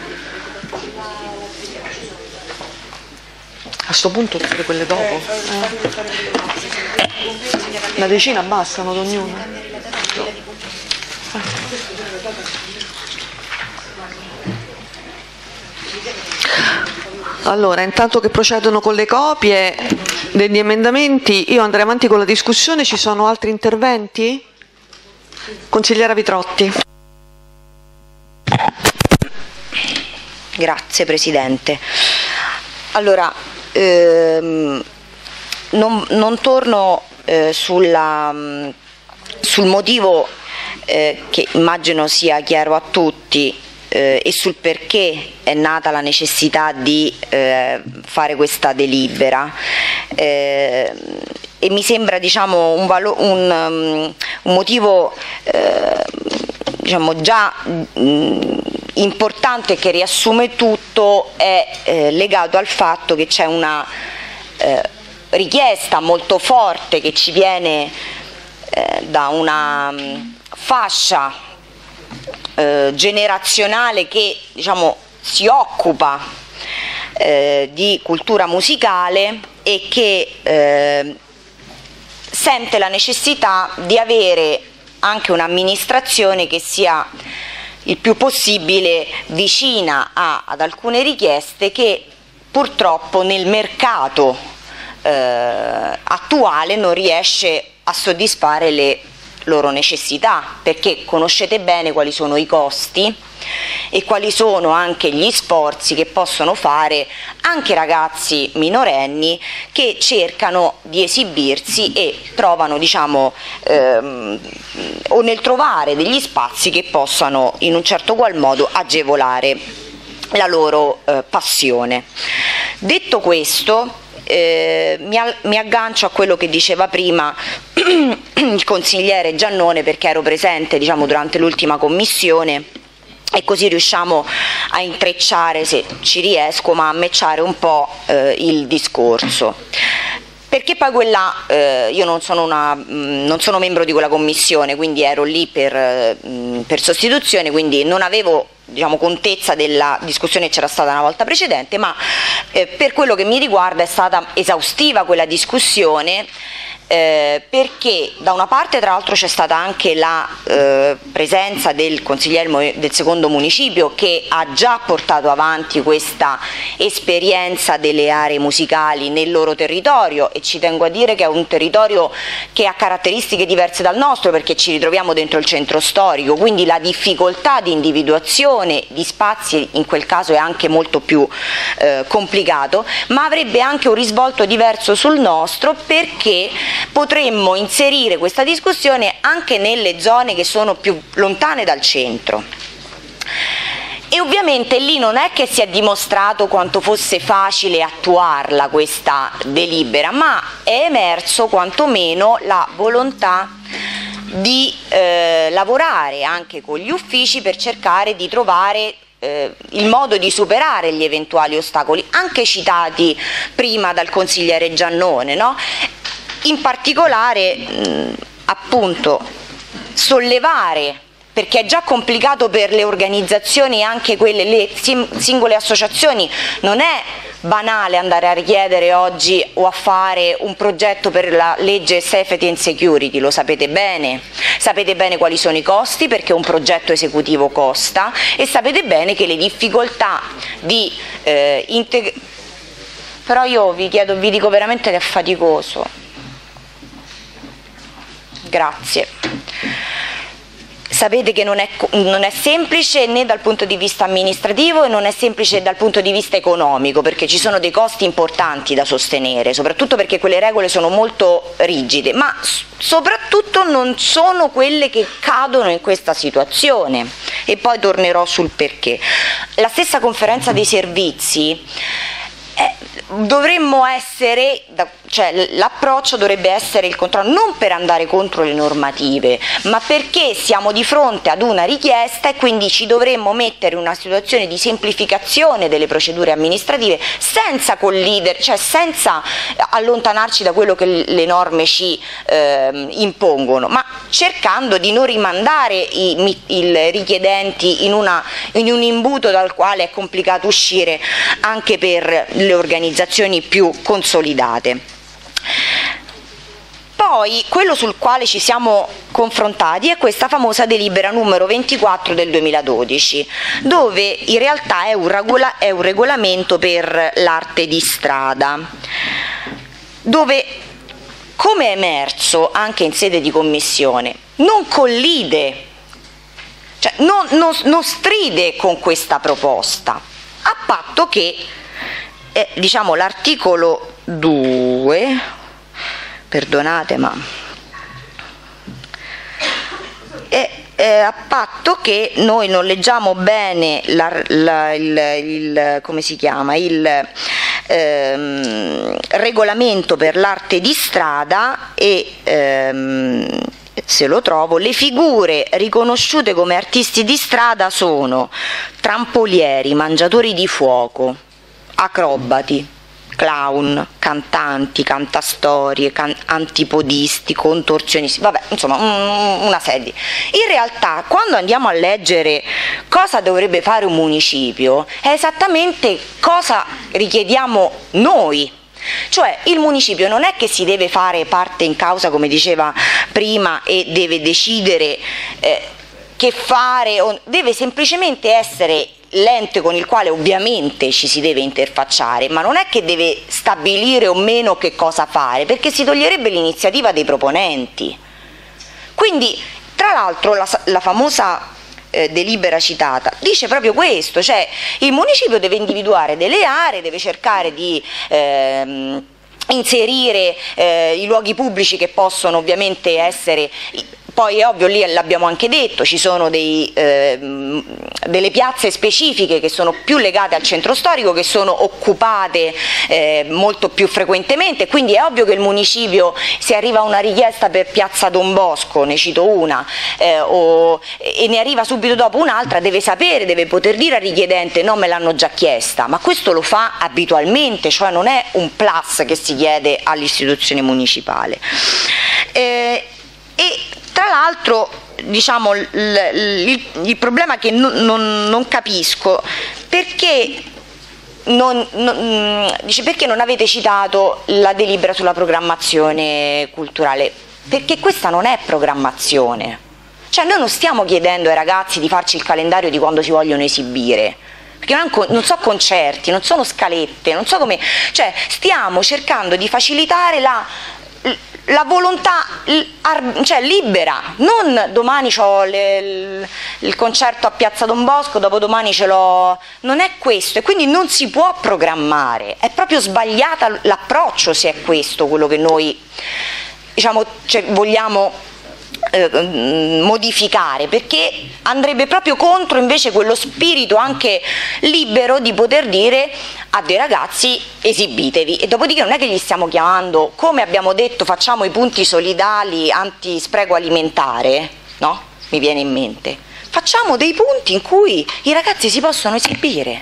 a questo punto tutte quelle dopo. Eh. Una decina bastano ad ognuna. Allora, intanto che procedono con le copie degli emendamenti, io andrei avanti con la discussione. Ci sono altri interventi? Consigliera Vitrotti. Grazie Presidente. Allora, ehm, non, non torno eh, sulla, sul motivo eh, che immagino sia chiaro a tutti eh, e sul perché è nata la necessità di eh, fare questa delibera. Eh, e mi sembra, diciamo, un, valo, un, um, un motivo eh, diciamo, già mh, importante, che riassume tutto, è eh, legato al fatto che c'è una eh, richiesta molto forte che ci viene eh, da una mh, fascia eh, generazionale che, diciamo, si occupa eh, di cultura musicale e che eh, sente la necessità di avere anche un'amministrazione che sia il più possibile vicina a, ad alcune richieste che purtroppo nel mercato eh, attuale non riesce a soddisfare le, loro necessità, perché conoscete bene quali sono i costi e quali sono anche gli sforzi che possono fare anche ragazzi minorenni che cercano di esibirsi e trovano, diciamo, ehm, o nel trovare degli spazi che possano in un certo qual modo agevolare la loro eh, passione. Detto questo, Eh, mi, mi aggancio a quello che diceva prima il consigliere Giannone, perché ero presente, diciamo, durante l'ultima commissione, e così riusciamo a intrecciare, se ci riesco, ma a matchare un po' eh, il discorso. Perché poi quella, eh, io non sono, una, mh, non sono membro di quella commissione, quindi ero lì per, mh, per sostituzione, quindi non avevo, diciamo, contezza della discussione che c'era stata una volta precedente, ma eh, per quello che mi riguarda è stata esaustiva quella discussione, eh, perché da una parte tra l'altro c'è stata anche la eh, presenza del consigliere del secondo municipio che ha già portato avanti questa esperienza delle aree musicali nel loro territorio, e ci tengo a dire che è un territorio che ha caratteristiche diverse dal nostro, perché ci ritroviamo dentro il centro storico, quindi la difficoltà di individuazione di spazi in quel caso è anche molto più eh, complicato, ma avrebbe anche un risvolto diverso sul nostro, perché potremmo inserire questa discussione anche nelle zone che sono più lontane dal centro. E ovviamente lì non è che si è dimostrato quanto fosse facile attuarla questa delibera, ma è emerso quantomeno la volontà di eh, lavorare anche con gli uffici per cercare di trovare eh, il modo di superare gli eventuali ostacoli, anche citati prima dal consigliere Giannone, no? In particolare mh, appunto sollevare, perché è già complicato per le organizzazioni, anche quelle, le singole associazioni, non è banale andare a richiedere oggi o a fare un progetto per la legge Safety and Security, lo sapete bene, sapete bene quali sono i costi, perché un progetto esecutivo costa, e sapete bene che le difficoltà di eh, integrare, però io vi chiedo, vi dico veramente che è faticoso. Grazie. Sapete che non è, non è semplice né dal punto di vista amministrativo e non è semplice dal punto di vista economico, perché ci sono dei costi importanti da sostenere, soprattutto perché quelle regole sono molto rigide, ma soprattutto non sono quelle che cadono in questa situazione, e poi tornerò sul perché. La stessa conferenza dei servizi, eh, dovremmo essere, cioè l'approccio dovrebbe essere il controllo, non per andare contro le normative, ma perché siamo di fronte ad una richiesta e quindi ci dovremmo mettere in una situazione di semplificazione delle procedure amministrative senza collidere, cioè senza allontanarci da quello che le norme ci eh, impongono, ma cercando di non rimandare i, i richiedenti in, una, in un imbuto dal quale è complicato uscire anche per le organizzazioni più consolidate. Poi quello sul quale ci siamo confrontati è questa famosa delibera numero ventiquattro del duemiladodici, dove in realtà è un, regola, è un regolamento per l'arte di strada, dove, come è emerso anche in sede di commissione, non collide, cioè non, non, non stride con questa proposta, a patto che eh, diciamo l'articolo due, perdonate ma è, è a patto che noi non leggiamo bene la, la, il, il, come si chiama, il ehm, regolamento per l'arte di strada, e ehm, se lo trovo, le figure riconosciute come artisti di strada sono trampolieri, mangiatori di fuoco, acrobati, clown, cantanti, cantastorie, can- antipodisti, contorsionisti, vabbè, insomma un, una serie. In realtà quando andiamo a leggere cosa dovrebbe fare un municipio è esattamente cosa richiediamo noi. Cioè il municipio non è che si deve fare parte in causa, come diceva prima, e deve decidere eh, che fare, o deve semplicemente essere l'ente con il quale ovviamente ci si deve interfacciare, ma non è che deve stabilire o meno che cosa fare, perché si toglierebbe l'iniziativa dei proponenti. Quindi, tra l'altro, la, la famosa eh, delibera citata dice proprio questo, cioè il municipio deve individuare delle aree, deve cercare di ehm, inserire eh, i luoghi pubblici che possono ovviamente essere... Poi è ovvio, lì l'abbiamo anche detto, ci sono dei, eh, delle piazze specifiche che sono più legate al centro storico, che sono occupate eh, molto più frequentemente, quindi è ovvio che il municipio, se arriva una richiesta per piazza Don Bosco, ne cito una, eh, o, e ne arriva subito dopo un'altra, deve sapere, deve poter dire al richiedente no, me l'hanno già chiesta, ma questo lo fa abitualmente, cioè non è un plus che si chiede all'istituzione municipale. Eh, e tra l'altro, diciamo, il, il, il problema che non, non, non capisco, perché non, non, dice, perché non avete citato la delibera sulla programmazione culturale? Perché questa non è programmazione. Cioè noi non stiamo chiedendo ai ragazzi di farci il calendario di quando si vogliono esibire, perché non, non so concerti, non sono scalette, non so come, cioè stiamo cercando di facilitare la... la volontà cioè, libera, non domani ho le, il, il concerto a Piazza Don Bosco, dopodomani ce l'ho, non è questo, e quindi non si può programmare, è proprio sbagliata l'approccio se è questo quello che noi diciamo, cioè, vogliamo eh, modificare, perché andrebbe proprio contro invece quello spirito anche libero di poter dire a dei ragazzi esibitevi, e dopodiché non è che gli stiamo chiamando, come abbiamo detto facciamo i punti solidali anti-spreco alimentare, no? Mi viene in mente, facciamo dei punti in cui i ragazzi si possono esibire,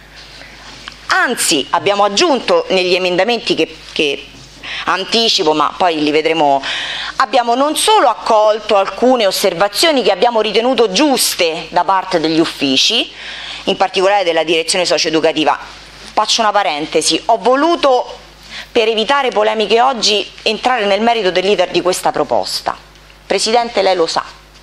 anzi abbiamo aggiunto negli emendamenti che, che anticipo ma poi li vedremo, abbiamo non solo accolto alcune osservazioni che abbiamo ritenuto giuste da parte degli uffici, in particolare della direzione socio-educativa. Faccio una parentesi, ho voluto, per evitare polemiche oggi, entrare nel merito dell'iter di questa proposta. Presidente, lei lo sa,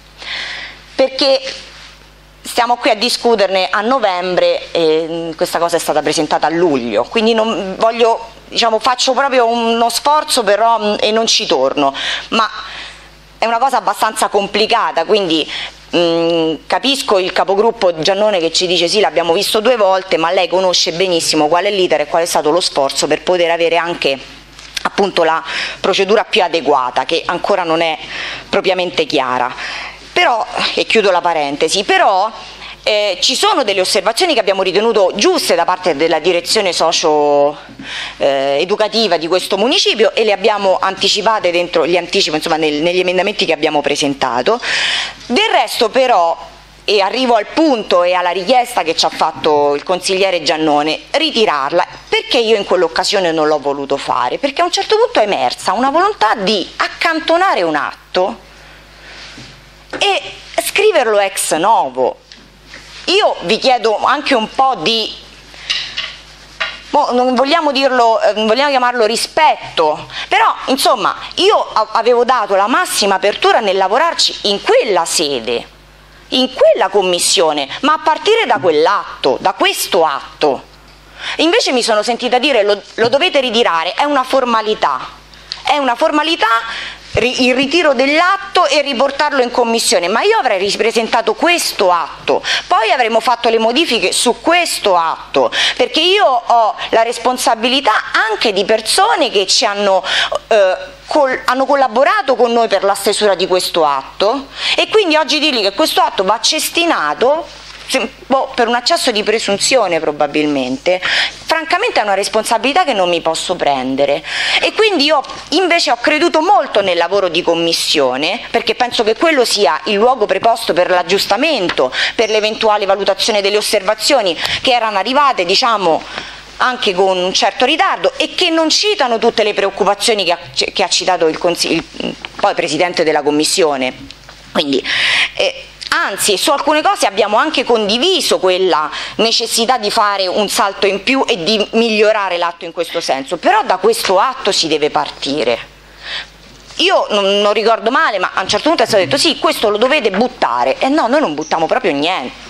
perché stiamo qui a discuterne a novembre e questa cosa è stata presentata a luglio, quindi non voglio, diciamo, faccio proprio uno sforzo però e non ci torno, ma è una cosa abbastanza complicata, quindi mh, capisco il capogruppo Giannone che ci dice sì, l'abbiamo visto due volte, ma lei conosce benissimo qual è l'iter e qual è stato lo sforzo per poter avere anche appunto la procedura più adeguata, che ancora non è propriamente chiara. Però, e chiudo la parentesi, però eh, ci sono delle osservazioni che abbiamo ritenuto giuste da parte della direzione socio-educativa eh, di questo municipio e le abbiamo anticipate dentro gli anticipo, insomma, nel, negli emendamenti che abbiamo presentato. Del resto però, e arrivo al punto e alla richiesta che ci ha fatto il consigliere Giannone, ritirarla. Perché io in quell'occasione non l'ho voluto fare? Perché a un certo punto è emersa una volontà di accantonare un atto e scriverlo ex novo. Io vi chiedo anche un po' di, boh, non vogliamo dirlo, non vogliamo chiamarlo rispetto, però insomma io avevo dato la massima apertura nel lavorarci in quella sede, in quella commissione, ma a partire da quell'atto, da questo atto. Invece mi sono sentita dire lo, lo dovete ritirare, è una formalità, è una formalità il ritiro dell'atto e riportarlo in commissione, ma io avrei ripresentato questo atto, poi avremmo fatto le modifiche su questo atto, perché io ho la responsabilità anche di persone che ci hanno, eh, col, hanno collaborato con noi per la stesura di questo atto, e quindi oggi dirgli che questo atto va cestinato boh, per un accesso di presunzione probabilmente, francamente è una responsabilità che non mi posso prendere. E quindi io invece ho creduto molto nel lavoro di commissione, perché penso che quello sia il luogo preposto per l'aggiustamento, per l'eventuale valutazione delle osservazioni che erano arrivate, diciamo, anche con un certo ritardo e che non citano tutte le preoccupazioni che ha, che ha citato il, il poi Presidente della Commissione. Quindi eh, anzi, su alcune cose abbiamo anche condiviso quella necessità di fare un salto in più e di migliorare l'atto in questo senso, però da questo atto si deve partire. Io non, non ricordo male, ma a un certo punto è stato detto sì, questo lo dovete buttare, e no, noi non buttiamo proprio niente.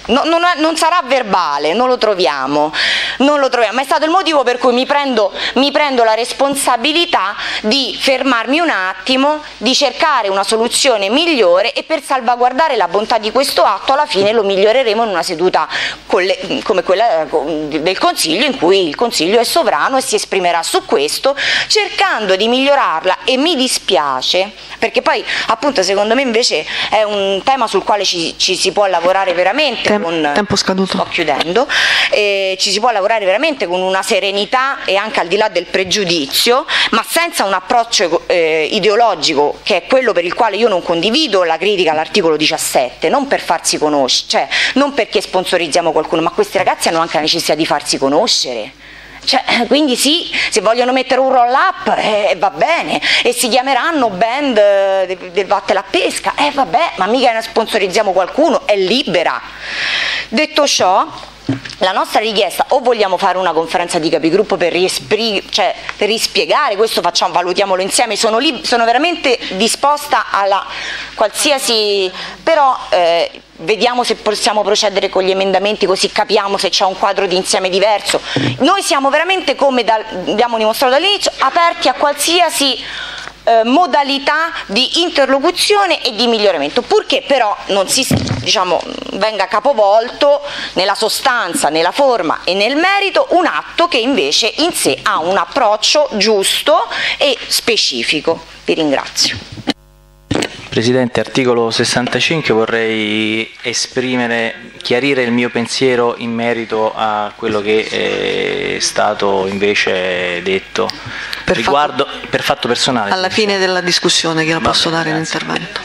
No, non, non sarà verbale, non lo troviamo, non lo troviamo. È stato il motivo per cui mi prendo, mi prendo la responsabilità di fermarmi un attimo, di cercare una soluzione migliore, e per salvaguardare la bontà di questo atto alla fine lo miglioreremo in una seduta come quella del Consiglio, in cui il Consiglio è sovrano e si esprimerà su questo, cercando di migliorarla. E mi dispiace, perché poi appunto secondo me invece è un tema sul quale ci, ci si può lavorare veramente. Con, tempo scaduto. Sto chiudendo. Eh, ci si può lavorare veramente con una serenità e anche al di là del pregiudizio, ma senza un approccio eh, ideologico, che è quello per il quale io non condivido la critica all'articolo diciassette, non per farsi conoscere, cioè non perché sponsorizziamo qualcuno, ma questi ragazzi hanno anche la necessità di farsi conoscere. Cioè, quindi sì, se vogliono mettere un roll up eh, va bene, e si chiameranno band eh, del Vatte la Pesca, eh vabbè, ma mica sponsorizziamo qualcuno, è libera. Detto ciò, la nostra richiesta, o vogliamo fare una conferenza di capigruppo per, riespri, cioè, per rispiegare questo, facciamo, valutiamolo insieme, sono, lib- sono veramente disposta alla qualsiasi, però eh, vediamo se possiamo procedere con gli emendamenti, così capiamo se c'è un quadro di insieme diverso. Noi siamo veramente, come da, abbiamo dimostrato dall'inizio, aperti a qualsiasi eh, modalità di interlocuzione e di miglioramento, purché però non si, diciamo, venga capovolto nella sostanza, nella forma e nel merito un atto che invece in sé ha un approccio giusto e specifico. Vi ringrazio. Presidente, articolo sessantacinque, vorrei esprimere, chiarire il mio pensiero in merito a quello che è stato invece detto per riguardo fatto, per fatto personale. Alla fine della discussione che la posso bene, dare grazie. l'intervento.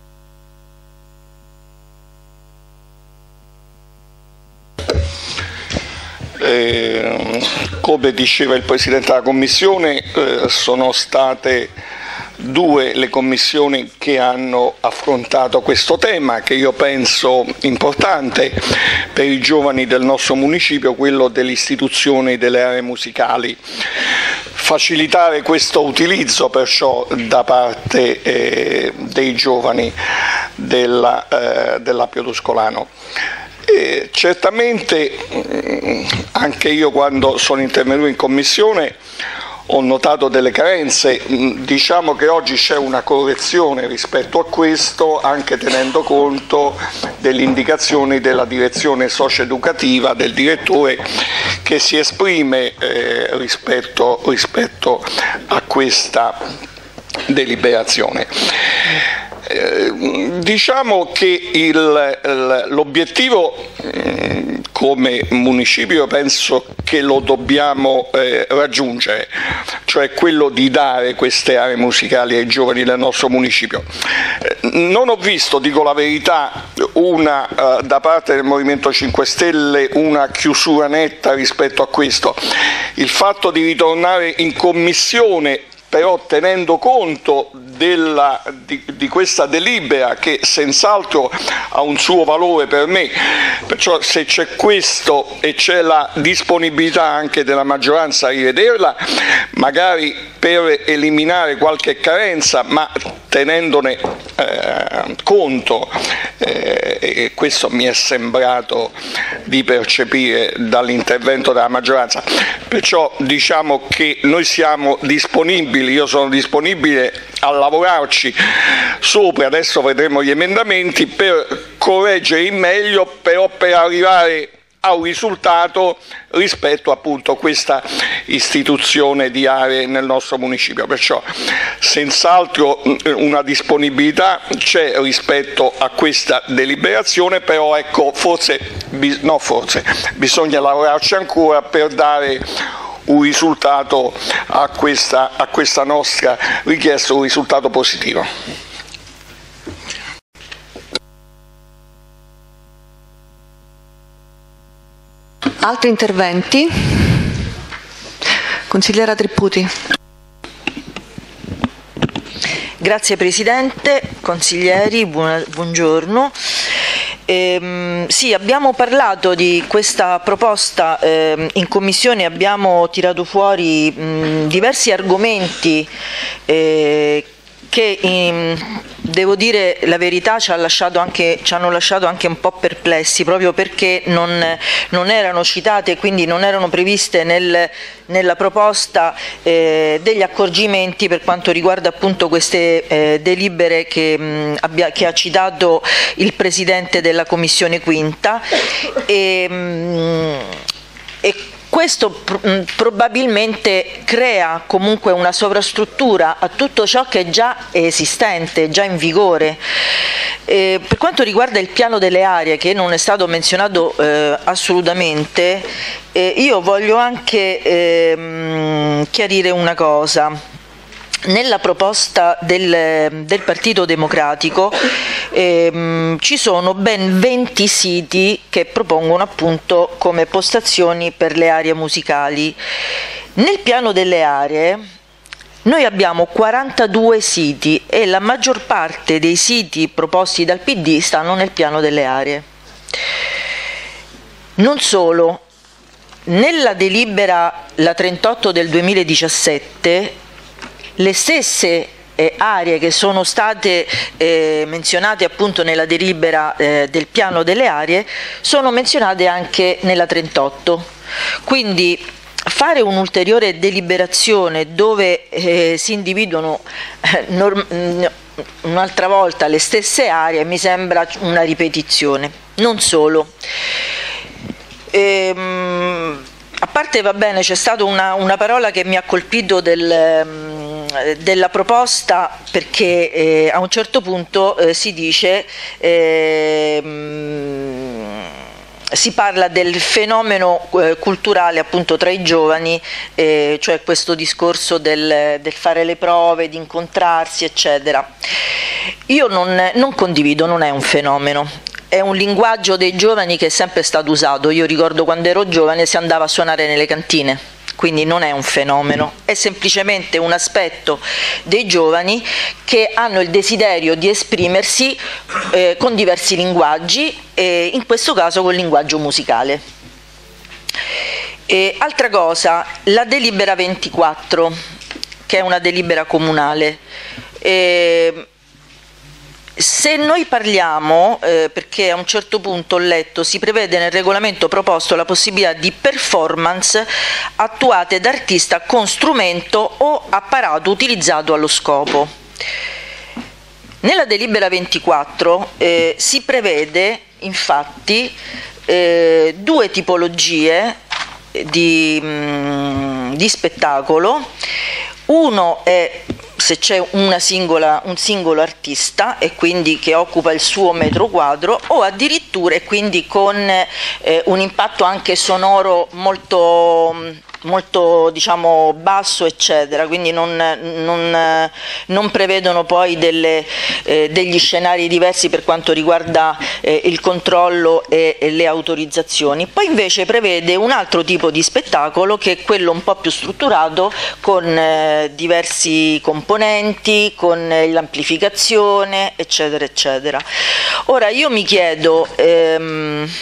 Eh, come diceva il Presidente della Commissione, eh, sono state due le commissioni che hanno affrontato questo tema, che io penso importante per i giovani del nostro municipio, quello dell'istituzione delle aree musicali. Facilitare questo utilizzo perciò da parte eh, dei giovani della, eh, dell'Appio Tuscolano. Eh, certamente mh, anche io, quando sono intervenuto in commissione, ho notato delle carenze. Diciamo che oggi c'è una correzione rispetto a questo, anche tenendo conto delle indicazioni della direzione socio-educativa, del direttore, che si esprime eh, rispetto, rispetto a questa deliberazione. Eh, diciamo che il, l'obiettivo eh, come municipio penso che lo dobbiamo eh, raggiungere, cioè quello di dare queste aree musicali ai giovani del nostro municipio. Eh, non ho visto, dico la verità, una eh, da parte del Movimento cinque Stelle una chiusura netta rispetto a questo. Il fatto di ritornare in commissione, però tenendo conto della, di, di questa delibera, che senz'altro ha un suo valore per me, perciò se c'è questo e c'è la disponibilità anche della maggioranza a rivederla, magari per eliminare qualche carenza, ma tenendone eh, conto, eh, e questo mi è sembrato di percepire dall'intervento della maggioranza. Perciò diciamo che noi siamo disponibili, io sono disponibile a lavorarci sopra, adesso vedremo gli emendamenti, per correggere in meglio, però per arrivare a un risultato rispetto appunto a questa istituzione di aree nel nostro municipio. Perciò senz'altro una disponibilità c'è rispetto a questa deliberazione, però ecco, forse, no forse, bisogna lavorarci ancora per dare un risultato a questa, a questa nostra richiesta, un risultato positivo. Altri interventi? Consigliera Tripputi. Grazie Presidente, consiglieri, buona, buongiorno. Ehm, sì, abbiamo parlato di questa proposta ehm, in commissione, abbiamo tirato fuori mh, diversi argomenti eh, che in, devo dire la verità ci, ha lasciato anche, ci hanno lasciato anche un po' perplessi, proprio perché non, non erano citate, quindi non erano previste nel, nella proposta eh, degli accorgimenti per quanto riguarda appunto queste eh, delibere che, mh, abbia, che ha citato il Presidente della Commissione Quinta e, mh, e questo pr- probabilmente crea comunque una sovrastruttura a tutto ciò che è già esistente, già in vigore. Eh, per quanto riguarda il piano delle aree, che non è stato menzionato eh, assolutamente, eh, io voglio anche eh, chiarire una cosa. Nella proposta del, del Partito Democratico ehm, ci sono ben venti siti che propongono appunto come postazioni per le aree musicali. Nel piano delle aree noi abbiamo quarantadue siti e la maggior parte dei siti proposti dal P D stanno nel piano delle aree. Non solo, nella delibera la trentotto del duemiladiciassette le stesse eh, aree che sono state eh, menzionate appunto nella delibera eh, del piano delle aree sono menzionate anche nella trentotto. Quindi fare un'ulteriore deliberazione dove eh, si individuano eh, norm- un'altra volta le stesse aree mi sembra una ripetizione. Non solo. Ehm, a parte, va bene, c'è stata una, una parola che mi ha colpito del, della proposta, perché eh, a un certo punto eh, si dice, eh, si parla del fenomeno eh, culturale appunto tra i giovani, eh, cioè questo discorso del, del fare le prove, di incontrarsi, eccetera. Io non, non condivido, non è un fenomeno. È un linguaggio dei giovani che è sempre stato usato. Io ricordo quando ero giovane si andava a suonare nelle cantine, quindi non è un fenomeno, è semplicemente un aspetto dei giovani che hanno il desiderio di esprimersi eh, con diversi linguaggi, e in questo caso col linguaggio musicale. E altra cosa, la delibera ventiquattro, che è una delibera comunale. Eh, Se noi parliamo, eh, perché a un certo punto ho letto, si prevede nel regolamento proposto la possibilità di performance attuate da artista con strumento o apparato utilizzato allo scopo. Nella delibera ventiquattro eh, si prevede infatti eh, due tipologie di, mh, di spettacolo. Uno è se c'è una singola, un singolo artista e quindi che occupa il suo metro quadro, o addirittura e quindi con eh, un impatto anche sonoro molto, molto diciamo basso, eccetera, quindi non, non, non prevedono poi delle, eh, degli scenari diversi per quanto riguarda eh, il controllo e, e le autorizzazioni. Poi invece prevede un altro tipo di spettacolo, che è quello un po' più strutturato, con eh, diversi componenti, con l'amplificazione, eccetera, eccetera. Ora io mi chiedo ehm,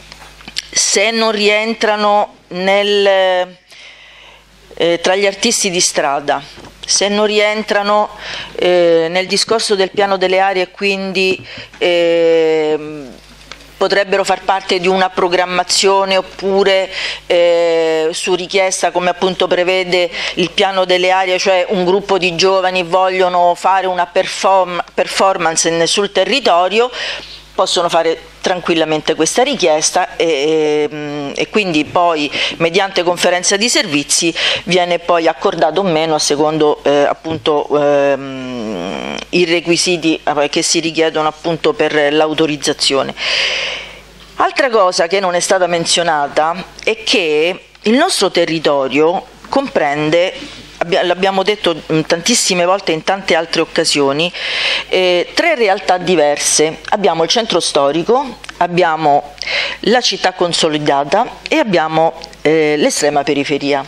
se non rientrano nel Eh, tra gli artisti di strada, se non rientrano eh, nel discorso del piano delle aree e quindi eh, potrebbero far parte di una programmazione, oppure eh, su richiesta, come appunto prevede il piano delle aree, cioè un gruppo di giovani vogliono fare una perform- performance sul territorio, possono fare tranquillamente questa richiesta e, e, e quindi poi mediante conferenza di servizi viene poi accordato o meno a secondo eh, appunto ehm, i requisiti che si richiedono appunto per l'autorizzazione. Altra cosa che non è stata menzionata è che il nostro territorio comprende, l'abbiamo detto tantissime volte in tante altre occasioni, eh, tre realtà diverse. Abbiamo il centro storico, abbiamo la città consolidata e abbiamo eh, l'estrema periferia.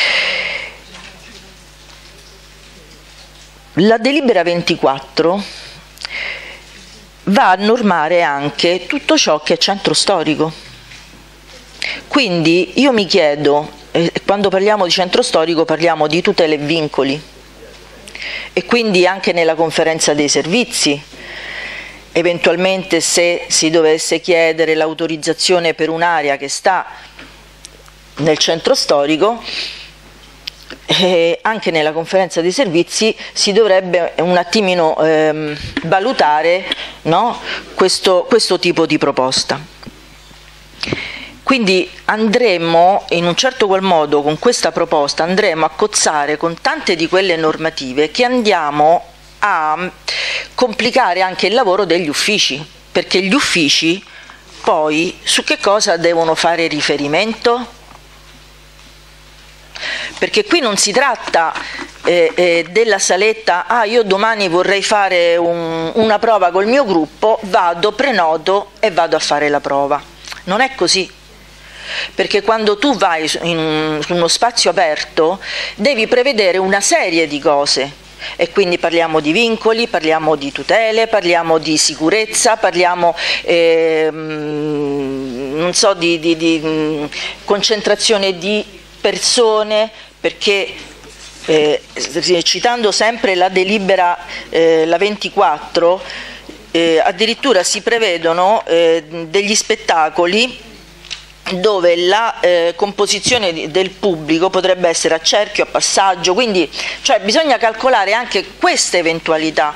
La delibera ventiquattro va a normare anche tutto ciò che è centro storico. Quindi io mi chiedo, quando parliamo di centro storico parliamo di tutele e vincoli, e quindi anche nella conferenza dei servizi, eventualmente se si dovesse chiedere l'autorizzazione per un'area che sta nel centro storico, eh, anche nella conferenza dei servizi si dovrebbe un attimino ehm, valutare, no, questo, questo tipo di proposta. Quindi andremo, in un certo qual modo, con questa proposta andremo a cozzare con tante di quelle normative che andiamo a complicare anche il lavoro degli uffici, perché gli uffici poi su che cosa devono fare riferimento? Perché qui non si tratta eh, eh, della saletta, ah io domani vorrei fare un, una prova col mio gruppo, vado, prenoto e vado a fare la prova. Non è così. Perché quando tu vai in un, in uno spazio aperto devi prevedere una serie di cose e quindi parliamo di vincoli, parliamo di tutele, parliamo di sicurezza, parliamo eh, non so, di, di, di concentrazione di persone, perché eh, citando sempre la delibera eh, la ventiquattro eh, addirittura si prevedono eh, degli spettacoli dove la eh, composizione del pubblico potrebbe essere a cerchio, a passaggio, quindi cioè, bisogna calcolare anche queste eventualità.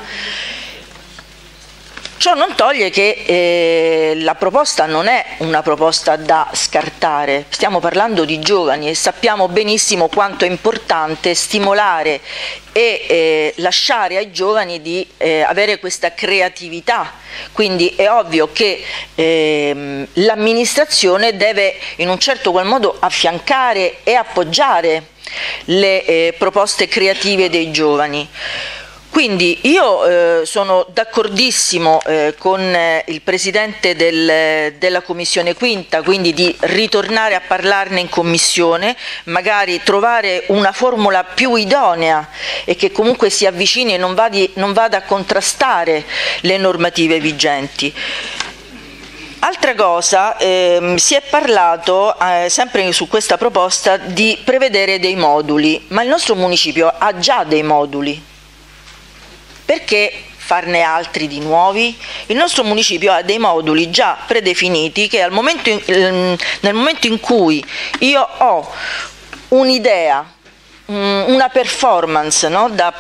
Ciò non toglie che eh, la proposta non è una proposta da scartare, stiamo parlando di giovani e sappiamo benissimo quanto è importante stimolare e eh, lasciare ai giovani di eh, avere questa creatività. Quindi è ovvio che eh, l'amministrazione deve in un certo qual modo affiancare e appoggiare le eh, proposte creative dei giovani. Quindi io eh, sono d'accordissimo eh, con eh, il Presidente del, della Commissione Quinta, quindi di ritornare a parlarne in Commissione, magari trovare una formula più idonea e che comunque si avvicini e non, vadi, non vada a contrastare le normative vigenti. Altra cosa, ehm, si è parlato eh, sempre su questa proposta di prevedere dei moduli, ma il nostro municipio ha già dei moduli. Perché farne altri di nuovi? Il nostro municipio ha dei moduli già predefiniti che al momento in, nel momento in cui io ho un'idea, una performance, no, da,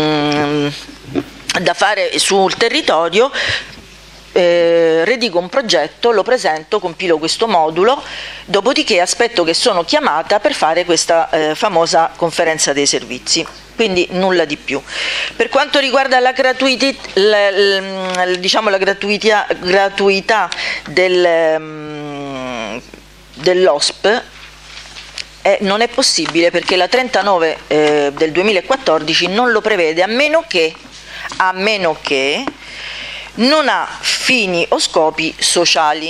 da fare sul territorio, Eh, redigo un progetto, lo presento, compilo questo modulo, dopodiché aspetto che sono chiamata per fare questa eh, famosa conferenza dei servizi. Quindi nulla di più. Per quanto riguarda la gratuità, la, la, diciamo la gratuità, gratuità del, um, dell'O S P, eh, non è possibile perché la trentanove eh, del duemilaquattordici non lo prevede, a meno che, a meno che non ha fini o scopi sociali.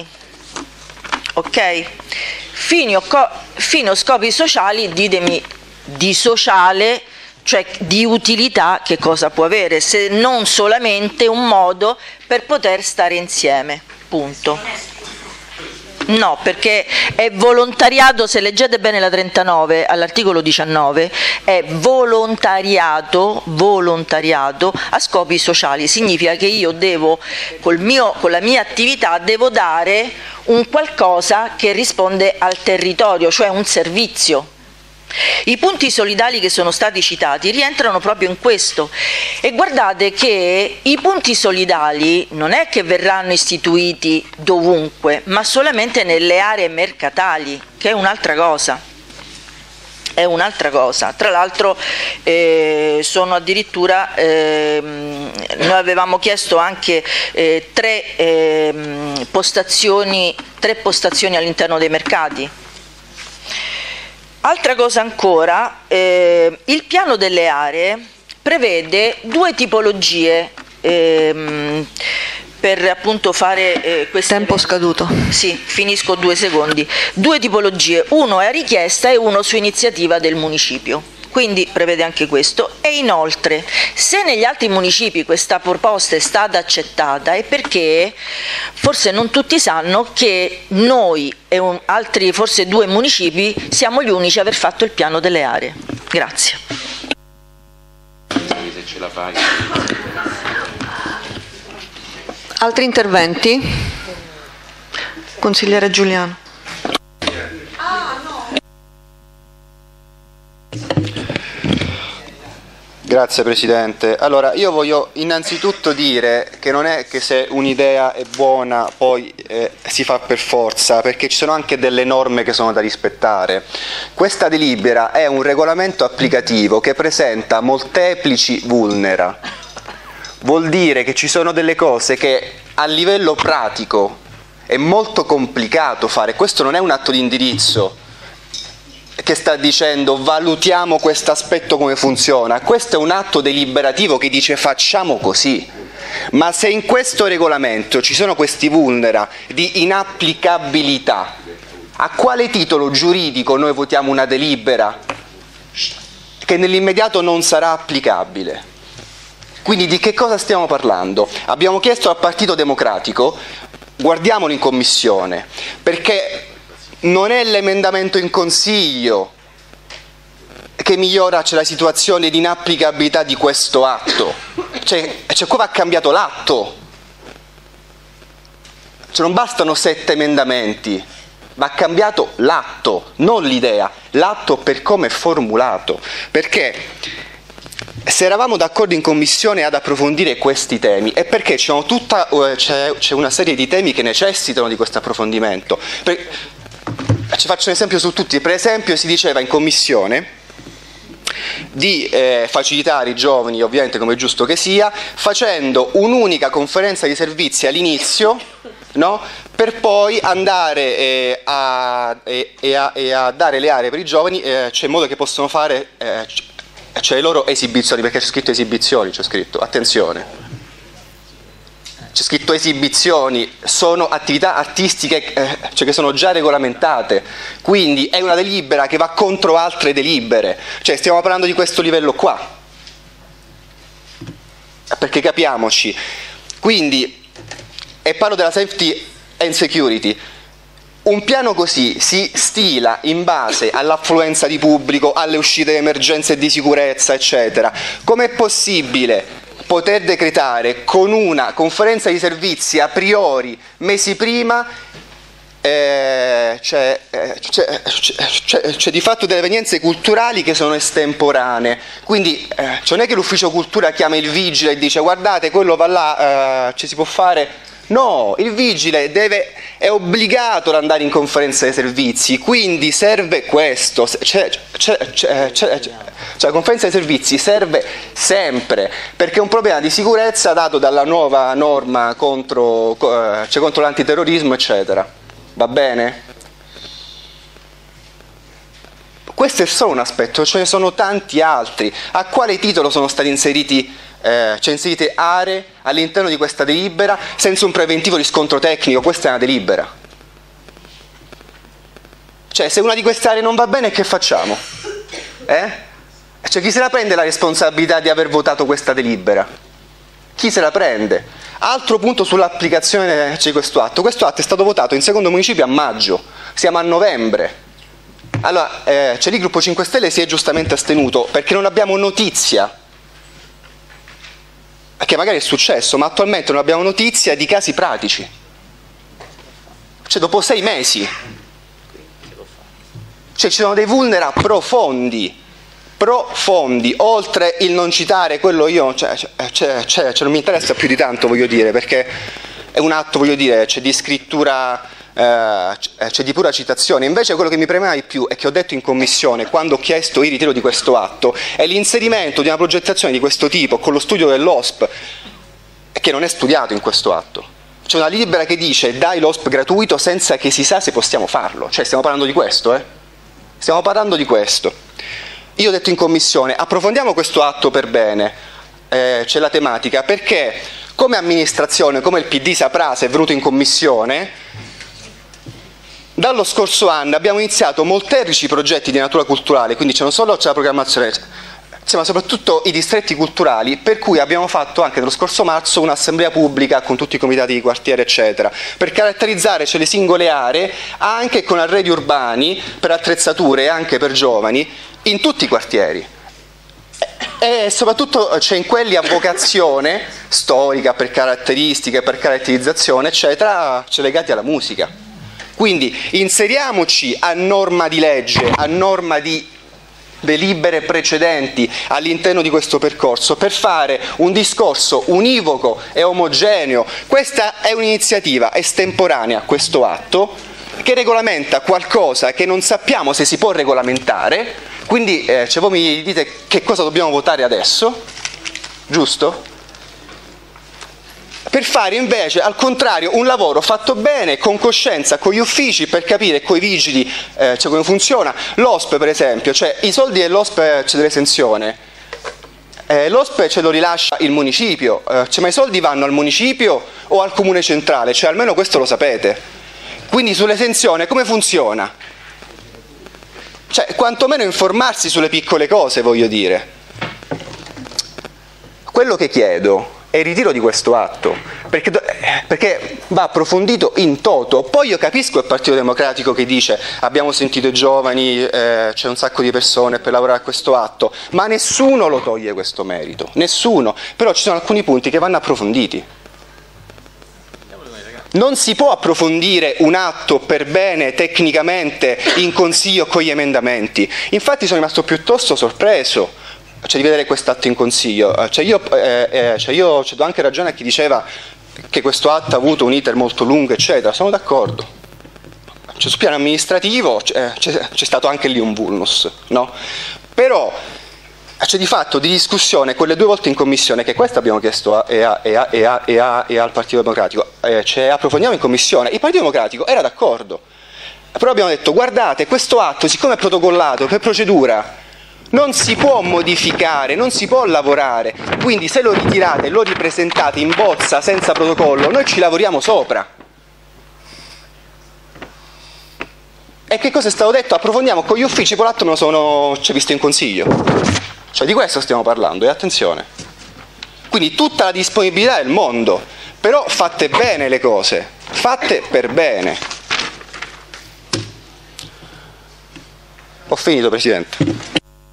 Ok? Fini o, fini o scopi sociali, ditemi di sociale, cioè di utilità, che cosa può avere, se non solamente un modo per poter stare insieme, punto. No, perché è volontariato, se leggete bene la trentanove all'articolo diciannove, è volontariato, volontariato a scopi sociali, significa che io devo, col mio, con la mia attività, devo dare un qualcosa che risponde al territorio, cioè un servizio. I punti solidali che sono stati citati rientrano proprio in questo e guardate che i punti solidali non è che verranno istituiti dovunque, ma solamente nelle aree mercatali, che è un'altra cosa. È un'altra cosa. Tra l'altro eh, sono addirittura, eh, noi avevamo chiesto anche eh, tre, eh, postazioni, tre postazioni all'interno dei mercati. Altra cosa ancora, eh, il piano delle aree prevede due tipologie ehm, per appunto fare eh, questo. Tempo scaduto. Sì, finisco due secondi. Due tipologie, uno è a richiesta e uno su iniziativa del municipio. Quindi prevede anche questo. E inoltre, se negli altri municipi questa proposta è stata accettata è perché forse non tutti sanno che noi e un, altri forse due municipi siamo gli unici a aver fatto il piano delle aree. Grazie. ce la fai. Altri interventi? Consigliere Giuliano. Grazie Presidente. Allora, io voglio innanzitutto dire che non è che se un'idea è buona poi eh, si fa per forza, perché ci sono anche delle norme che sono da rispettare. Questa delibera è un regolamento applicativo che presenta molteplici vulnera. Vuol dire che ci sono delle cose che a livello pratico è molto complicato fare. Questo non è un atto di indirizzo che sta dicendo valutiamo questo aspetto come funziona, questo è un atto deliberativo che dice facciamo così. Ma se in questo regolamento ci sono questi vulnera di inapplicabilità, a quale titolo giuridico noi votiamo una delibera che nell'immediato non sarà applicabile? Quindi di che cosa stiamo parlando? Abbiamo chiesto al Partito Democratico, guardiamolo in commissione, perché non è l'emendamento in Consiglio che migliora la situazione di inapplicabilità di questo atto, cioè, cioè qua va cambiato l'atto, cioè non bastano sette emendamenti, va cambiato l'atto, non l'idea, l'atto per come è formulato, perché se eravamo d'accordo in Commissione ad approfondire questi temi è perché c'è, tutta, c'è, c'è una serie di temi che necessitano di questo approfondimento. Per, Ci faccio un esempio su tutti. Per esempio si diceva in Commissione di eh, facilitare i giovani, ovviamente come è giusto che sia, facendo un'unica conferenza di servizi all'inizio, no? Per poi andare eh, a, e, e, a, e a dare le aree per i giovani, eh, c'è in modo che possono fare eh, cioè le loro esibizioni, perché c'è scritto esibizioni, c'è scritto, attenzione. C'è scritto esibizioni, sono attività artistiche eh, cioè che sono già regolamentate, quindi è una delibera che va contro altre delibere, cioè stiamo parlando di questo livello qua, perché capiamoci. Quindi, e parlo della safety and security, un piano così si stila in base all'affluenza di pubblico, alle uscite di emergenza e di sicurezza, eccetera. Com'è possibile poter decretare con una conferenza di servizi a priori mesi prima eh, c'è, eh, c'è, c'è, c'è di fatto delle evenienze culturali che sono estemporanee, quindi eh, cioè non è che l'ufficio cultura chiama il vigile e dice guardate quello va là, eh, ci si può fare. No, il vigile deve, è obbligato ad andare in conferenza dei servizi, quindi serve questo, c'è, c'è, c'è, c'è, c'è, la conferenza dei servizi serve sempre, perché è un problema di sicurezza dato dalla nuova norma contro, cioè contro l'antiterrorismo, eccetera. Va bene? Questo è solo un aspetto, ce ne sono tanti altri. A quale titolo sono stati inseriti Eh, c'è inserite aree all'interno di questa delibera senza un preventivo di scontro tecnico? Questa è una delibera. Cioè, se una di queste aree non va bene, che facciamo? Eh? Cioè, chi se la prende la responsabilità di aver votato questa delibera? Chi se la prende? Altro punto sull'applicazione di questo atto. Questo atto è stato votato in secondo municipio a maggio, siamo a novembre. Allora, eh, c'è lì il Gruppo cinque Stelle si è giustamente astenuto perché non abbiamo notizia, che magari è successo, ma attualmente non abbiamo notizia di casi pratici. Cioè dopo sei mesi. Cioè ci sono dei vulnera profondi, profondi, oltre il non citare quello io, cioè, cioè, cioè, cioè non mi interessa più di tanto, voglio dire, perché è un atto, voglio dire, c'è di scrittura, eh, c'è di pura citazione. Invece quello che mi premeva di più, e che ho detto in commissione quando ho chiesto il ritiro di questo atto, è l'inserimento di una progettazione di questo tipo con lo studio dell'O S P, che non è studiato in questo atto. C'è una delibera che dice dai l'O S P gratuito senza che si sa se possiamo farlo. Cioè stiamo parlando di questo, eh? Stiamo parlando di questo. Io ho detto in commissione, approfondiamo questo atto per bene, eh, c'è la tematica, perché come amministrazione, come il P D saprà se è venuto in commissione, dallo scorso anno abbiamo iniziato molteplici progetti di natura culturale, quindi c'è non solo c'è la programmazione, ma soprattutto i distretti culturali, per cui abbiamo fatto anche nello scorso marzo un'assemblea pubblica con tutti i comitati di quartiere, eccetera, per caratterizzare cioè, le singole aree, anche con arredi urbani, per attrezzature e anche per giovani, in tutti i quartieri. e soprattutto c'è in quelli a vocazione storica, per caratteristiche, per caratterizzazione, eccetera, c'è legati alla musica. Quindi inseriamoci a norma di legge, a norma di delibere precedenti all'interno di questo percorso per fare un discorso univoco e omogeneo. Questa è un'iniziativa estemporanea, questo atto, che regolamenta qualcosa che non sappiamo se si può regolamentare, quindi eh, cioè voi mi dite che cosa dobbiamo votare adesso, giusto? Per fare invece, al contrario, un lavoro fatto bene, con coscienza, con gli uffici, per capire coi vigili eh, cioè come funziona. L'O S P E, per esempio, cioè i soldi dell'O S P E c'è dell'esenzione, eh, l'O S P E ce lo rilascia il municipio, eh, cioè, ma i soldi vanno al municipio o al comune centrale, cioè almeno questo lo sapete. Quindi sull'esenzione come funziona? Cioè, quantomeno informarsi sulle piccole cose, voglio dire. Quello che chiedo è il ritiro di questo atto, perché, perché va approfondito in toto. Poi io capisco il Partito Democratico che dice abbiamo sentito i giovani, eh, c'è un sacco di persone per lavorare a questo atto, ma nessuno lo toglie questo merito, nessuno, però ci sono alcuni punti che vanno approfonditi. Non si può approfondire un atto per bene tecnicamente in consiglio con gli emendamenti. Infatti sono rimasto piuttosto sorpreso cioè, di vedere quest'atto in consiglio. Cioè, io, eh, eh, cioè, io do anche ragione a chi diceva che questo atto ha avuto un iter molto lungo, eccetera. Sono d'accordo. Cioè, sul piano amministrativo eh, c'è, c'è stato anche lì un vulnus, no? Però c'è di fatto di discussione quelle due volte in commissione, che questo abbiamo chiesto a, e, a, e, a, e, a, e, a, e al Partito Democratico, eh, cioè approfondiamo in commissione. Il Partito Democratico era d'accordo, però abbiamo detto guardate, questo atto siccome è protocollato per procedura non si può modificare, non si può lavorare, quindi se lo ritirate e lo ripresentate in bozza senza protocollo noi ci lavoriamo sopra. E che cosa è stato detto? Approfondiamo con gli uffici, poi l'atto me lo sono cioè, visto in consiglio. Cioè di questo stiamo parlando, e attenzione. Quindi tutta la disponibilità del mondo, però fatte bene le cose, fatte per bene. Ho finito, Presidente.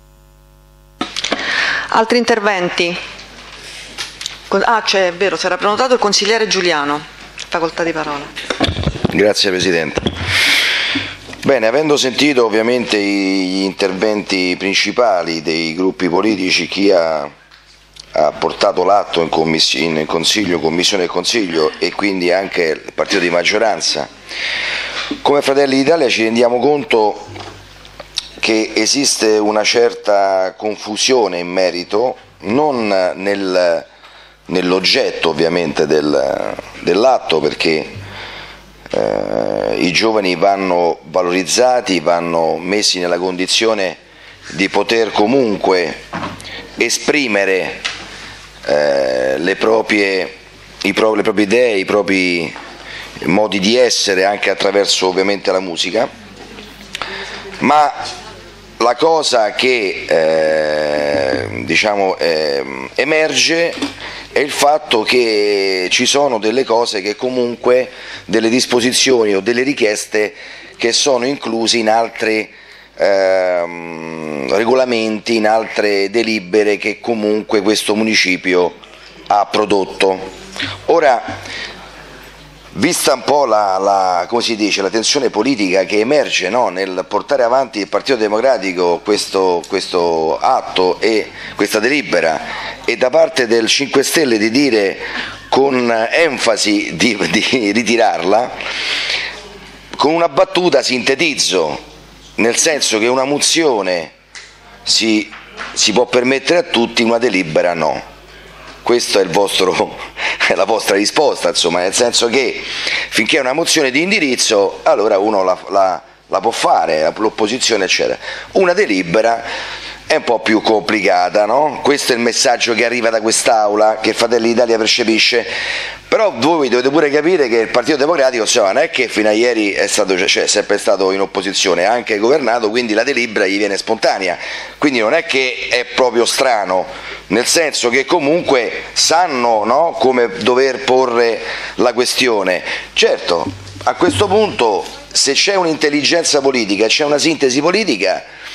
Altri interventi? Ah, c'è, è vero, si era prenotato il consigliere Giuliano. Facoltà di parola. Grazie Presidente. Bene, avendo sentito ovviamente gli interventi principali dei gruppi politici, chi ha, ha portato l'atto in, in Consiglio, Commissione e Consiglio e quindi anche il partito di maggioranza, come Fratelli d'Italia ci rendiamo conto che esiste una certa confusione in merito, non nel, nell'oggetto ovviamente del, dell'atto, perché eh, i giovani vanno valorizzati, vanno messi nella condizione di poter comunque esprimere eh, le, proprie, i pro, le proprie idee, i propri modi di essere anche attraverso ovviamente la musica, ma la cosa che eh, diciamo, eh, emerge è il fatto che ci sono delle cose che comunque, delle disposizioni o delle richieste che sono incluse in altri eh, regolamenti, in altre delibere che comunque questo municipio ha prodotto. Ora, vista un po' la, la, come si dice, la tensione politica che emerge, no, nel portare avanti il Partito Democratico questo, questo atto e questa delibera, e da parte del cinque Stelle di dire con enfasi di, di ritirarla, con una battuta sintetizzo, nel senso che una mozione si, si può permettere a tutti, una delibera no. Questa è, il vostro, è la vostra risposta, insomma, nel senso che finché è una mozione di indirizzo allora uno la, la, la può fare, l'opposizione eccetera. Una delibera è un po' più complicata, no? Questo è il messaggio che arriva da quest'Aula, che Fratelli d'Italia percepisce, però voi dovete pure capire che il Partito Democratico insomma, non è che fino a ieri è stato, cioè, è sempre stato in opposizione, ha anche governato, quindi la delibera gli viene spontanea, quindi non è che è proprio strano, nel senso che comunque sanno, no, come dover porre la questione. Certo, a questo punto se c'è un'intelligenza politica, c'è una sintesi politica,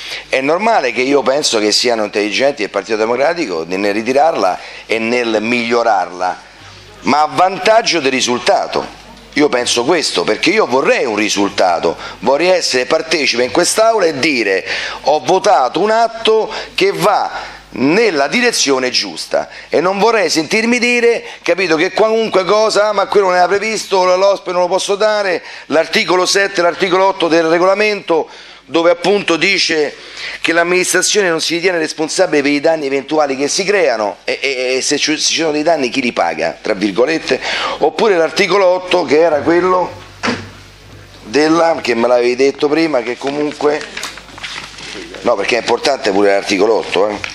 è normale che io penso che siano intelligenti del Partito Democratico nel ritirarla e nel migliorarla, ma a vantaggio del risultato. Io penso questo, perché io vorrei un risultato, vorrei essere partecipe in quest'Aula e dire ho votato un atto che va nella direzione giusta e non vorrei sentirmi dire, capito, che qualunque cosa, ah, ma quello non era previsto, l'O S P E non lo posso dare, l'articolo sette, l'articolo otto del regolamento, dove appunto dice che l'amministrazione non si ritiene responsabile per i danni eventuali che si creano e, e, e se ci sono dei danni chi li paga, tra virgolette, oppure l'articolo otto che era quello della, che me l'avevi detto prima, che comunque, no, perché è importante pure l'articolo otto, eh.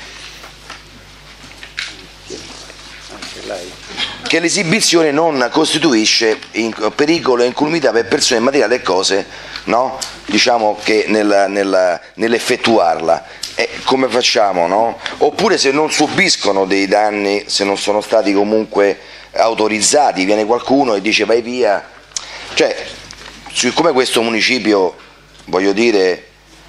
che l'esibizione non costituisce in pericolo e incolumità per persone, materiali e cose, no? Diciamo che nel, nel, nell'effettuarla. E come facciamo, no? Oppure se non subiscono dei danni, se non sono stati comunque autorizzati, viene qualcuno e dice vai via. Cioè, siccome questo municipio, voglio dire,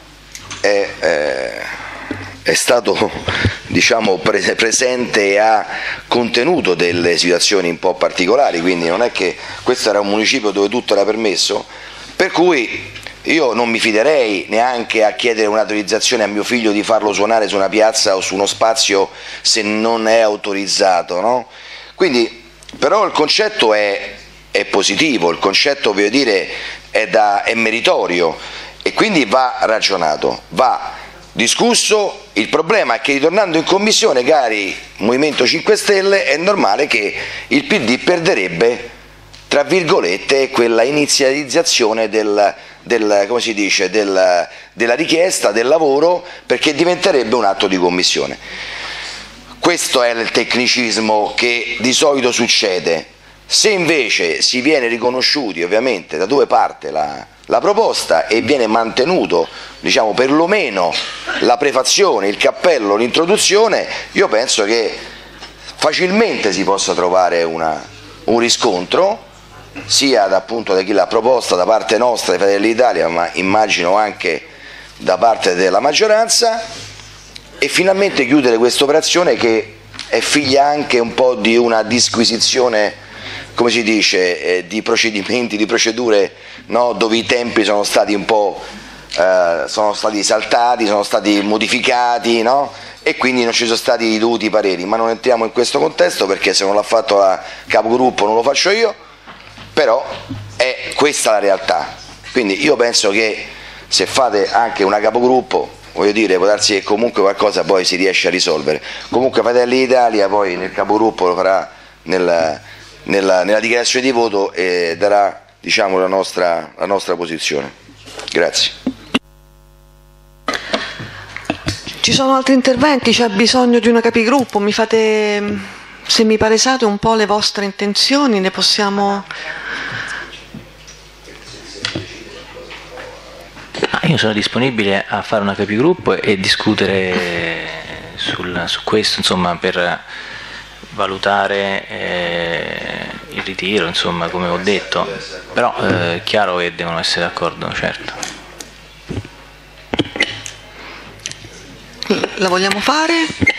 è... è è stato, diciamo, pre- presente e ha contenuto delle situazioni un po' particolari, quindi non è che questo era un municipio dove tutto era permesso, per cui io non mi fiderei neanche a chiedere un'autorizzazione a mio figlio di farlo suonare su una piazza o su uno spazio se non è autorizzato, no? Quindi, però il concetto è, è positivo, il concetto, voglio dire, è, da, è meritorio e quindi va ragionato, va discusso. Il problema è che ritornando in commissione, cari Movimento cinque Stelle, è normale che il P D perderebbe, tra virgolette, quella inizializzazione del, del, come si dice, del, della richiesta, del lavoro, perché diventerebbe un atto di commissione. Questo è il tecnicismo che di solito succede. Se invece si viene riconosciuti ovviamente da dove parte la, la proposta e viene mantenuto, diciamo, perlomeno la prefazione, il cappello, l'introduzione, io penso che facilmente si possa trovare una, un riscontro sia da, appunto, da chi l'ha proposta, da parte nostra, di Fratelli d'Italia, ma immagino anche da parte della maggioranza, e finalmente chiudere questa operazione che è figlia anche un po' di una disquisizione, come si dice, eh, di procedimenti, di procedure, no? Dove i tempi sono stati un po' eh, sono stati saltati, sono stati modificati, no? E quindi non ci sono stati i dovuti pareri, ma non entriamo in questo contesto perché se non l'ha fatto la capogruppo non lo faccio io, però è questa la realtà. Quindi io penso che se fate anche una capogruppo, voglio dire, può darsi che comunque qualcosa poi si riesce a risolvere. Comunque Fratelli d'Italia poi nel capogruppo lo farà nel Nella, nella dichiarazione di voto e darà, diciamo, la nostra, la nostra posizione. Grazie. Ci sono altri interventi? C'è bisogno di una capigruppo? Mi fate, se mi palesate un po' le vostre intenzioni, ne possiamo... Ah, io sono disponibile a fare una capigruppo e discutere sul, su questo, insomma, per valutare eh, il ritiro, insomma, come ho detto, però eh, è chiaro che devono essere d'accordo, certo. La vogliamo fare?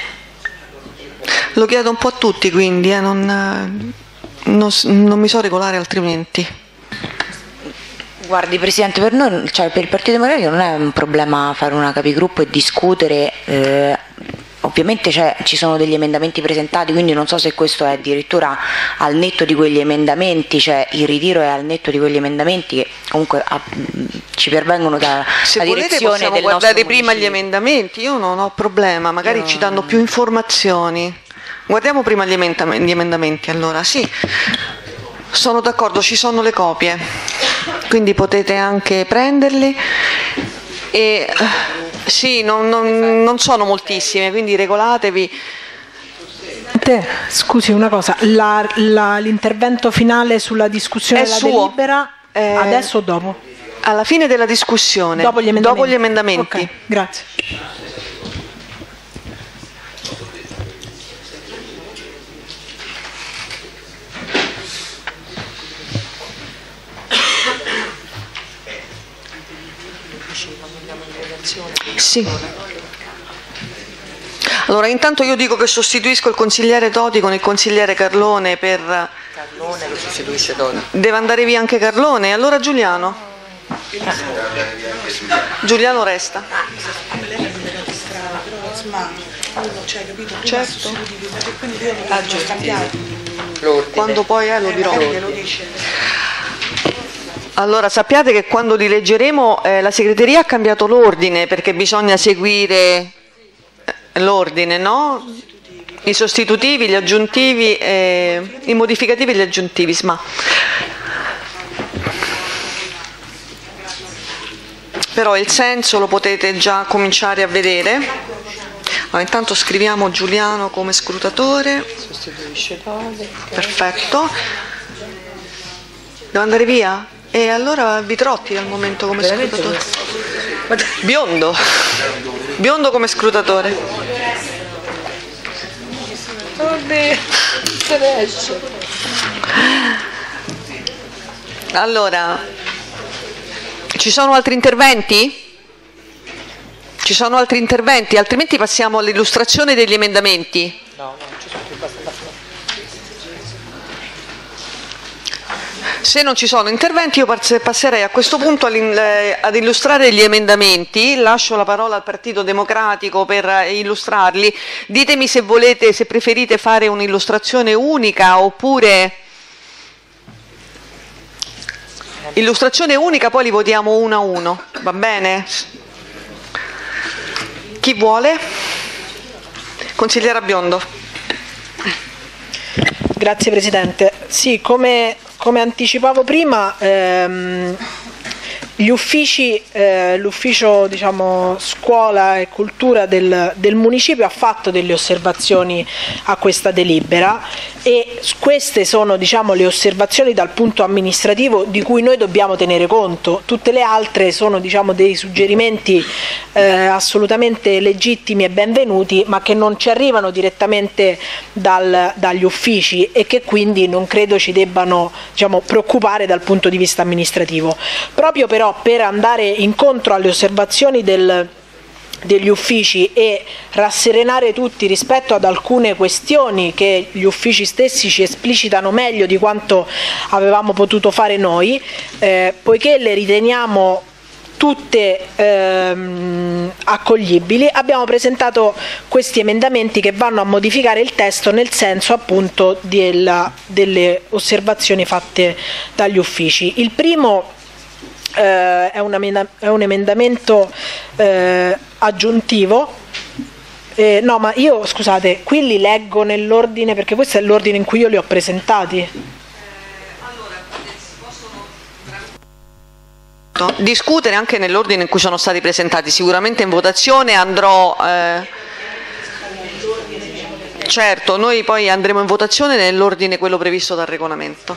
Lo chiedo un po' a tutti, quindi eh, non, non, non mi so regolare altrimenti. Guardi Presidente, per noi, cioè per il Partito Democratico non è un problema fare una capigruppo e discutere. Eh, Ovviamente ci sono degli emendamenti presentati, quindi non so se questo è addirittura al netto di quegli emendamenti, cioè il ritiro è al netto di quegli emendamenti che comunque a, ci pervengono dalla se direzione possiamo del guardare nostro prima municipio. gli emendamenti, io non ho problema, magari io... ci danno più informazioni. Guardiamo prima gli emendamenti, allora sì, sono d'accordo, ci sono le copie, quindi potete anche prenderli. E sì, non, non, non sono moltissime, quindi regolatevi. Scusi una cosa, la, la, l'intervento finale sulla discussione è della suo. delibera eh, adesso o dopo? Alla fine della discussione, dopo gli emendamenti. Dopo gli emendamenti. Okay, grazie. Sì. Allora, intanto io dico che sostituisco il consigliere Toti con il consigliere Carlone per... Carlone lo sostituisce Toti. Deve andare via anche Carlone, allora Giuliano? Giuliano resta. Certo. Quando poi è lo dirò. Allora sappiate che quando li leggeremo eh, la segreteria ha cambiato l'ordine perché bisogna seguire l'ordine, no? I sostitutivi, gli aggiuntivi, eh, i modificativi e gli aggiuntivi. Sma. Però il senso lo potete già cominciare a vedere. Allora, intanto scriviamo Giuliano come scrutatore. Sostituisce Toti. Perfetto. Devo andare via? E allora Vitrotti al momento come Veramente scrutatore. Biondo. Biondo come scrutatore. Oddio, se ne esce. Allora, ci sono altri interventi? Ci sono altri interventi? Altrimenti passiamo all'illustrazione degli emendamenti. No, no, ci sono più basta. Se non ci sono interventi io passerei a questo punto ad illustrare gli emendamenti. Lascio la parola al Partito Democratico per illustrarli. Ditemi se volete, se preferite fare un'illustrazione unica oppure illustrazione unica, poi li votiamo uno a uno, va bene? Chi vuole? Consigliera Biondo. Grazie Presidente. Sì, come, come anticipavo prima, ehm, gli uffici, eh, l'ufficio diciamo, scuola e cultura del, del municipio ha fatto delle osservazioni a questa delibera e queste sono diciamo, le osservazioni dal punto amministrativo di cui noi dobbiamo tenere conto. Tutte le altre sono diciamo, dei suggerimenti eh, assolutamente legittimi e benvenuti, ma che non ci arrivano direttamente dal, dagli uffici e che quindi non credo ci debbano diciamo, preoccupare dal punto di vista amministrativo. Proprio però per andare incontro alle osservazioni del, degli uffici e rasserenare tutti rispetto ad alcune questioni che gli uffici stessi ci esplicitano meglio di quanto avevamo potuto fare noi, eh, poiché le riteniamo tutte ehm, accoglibili, abbiamo presentato questi emendamenti che vanno a modificare il testo nel senso appunto della, delle osservazioni fatte dagli uffici. Il primo eh, è, un è un emendamento eh, aggiuntivo. Eh, no, ma io scusate, qui li leggo nell'ordine perché questo è l'ordine in cui io li ho presentati. Discutere anche nell'ordine in cui sono stati presentati, sicuramente in votazione andrò eh, certo, noi poi andremo in votazione nell'ordine quello previsto dal regolamento.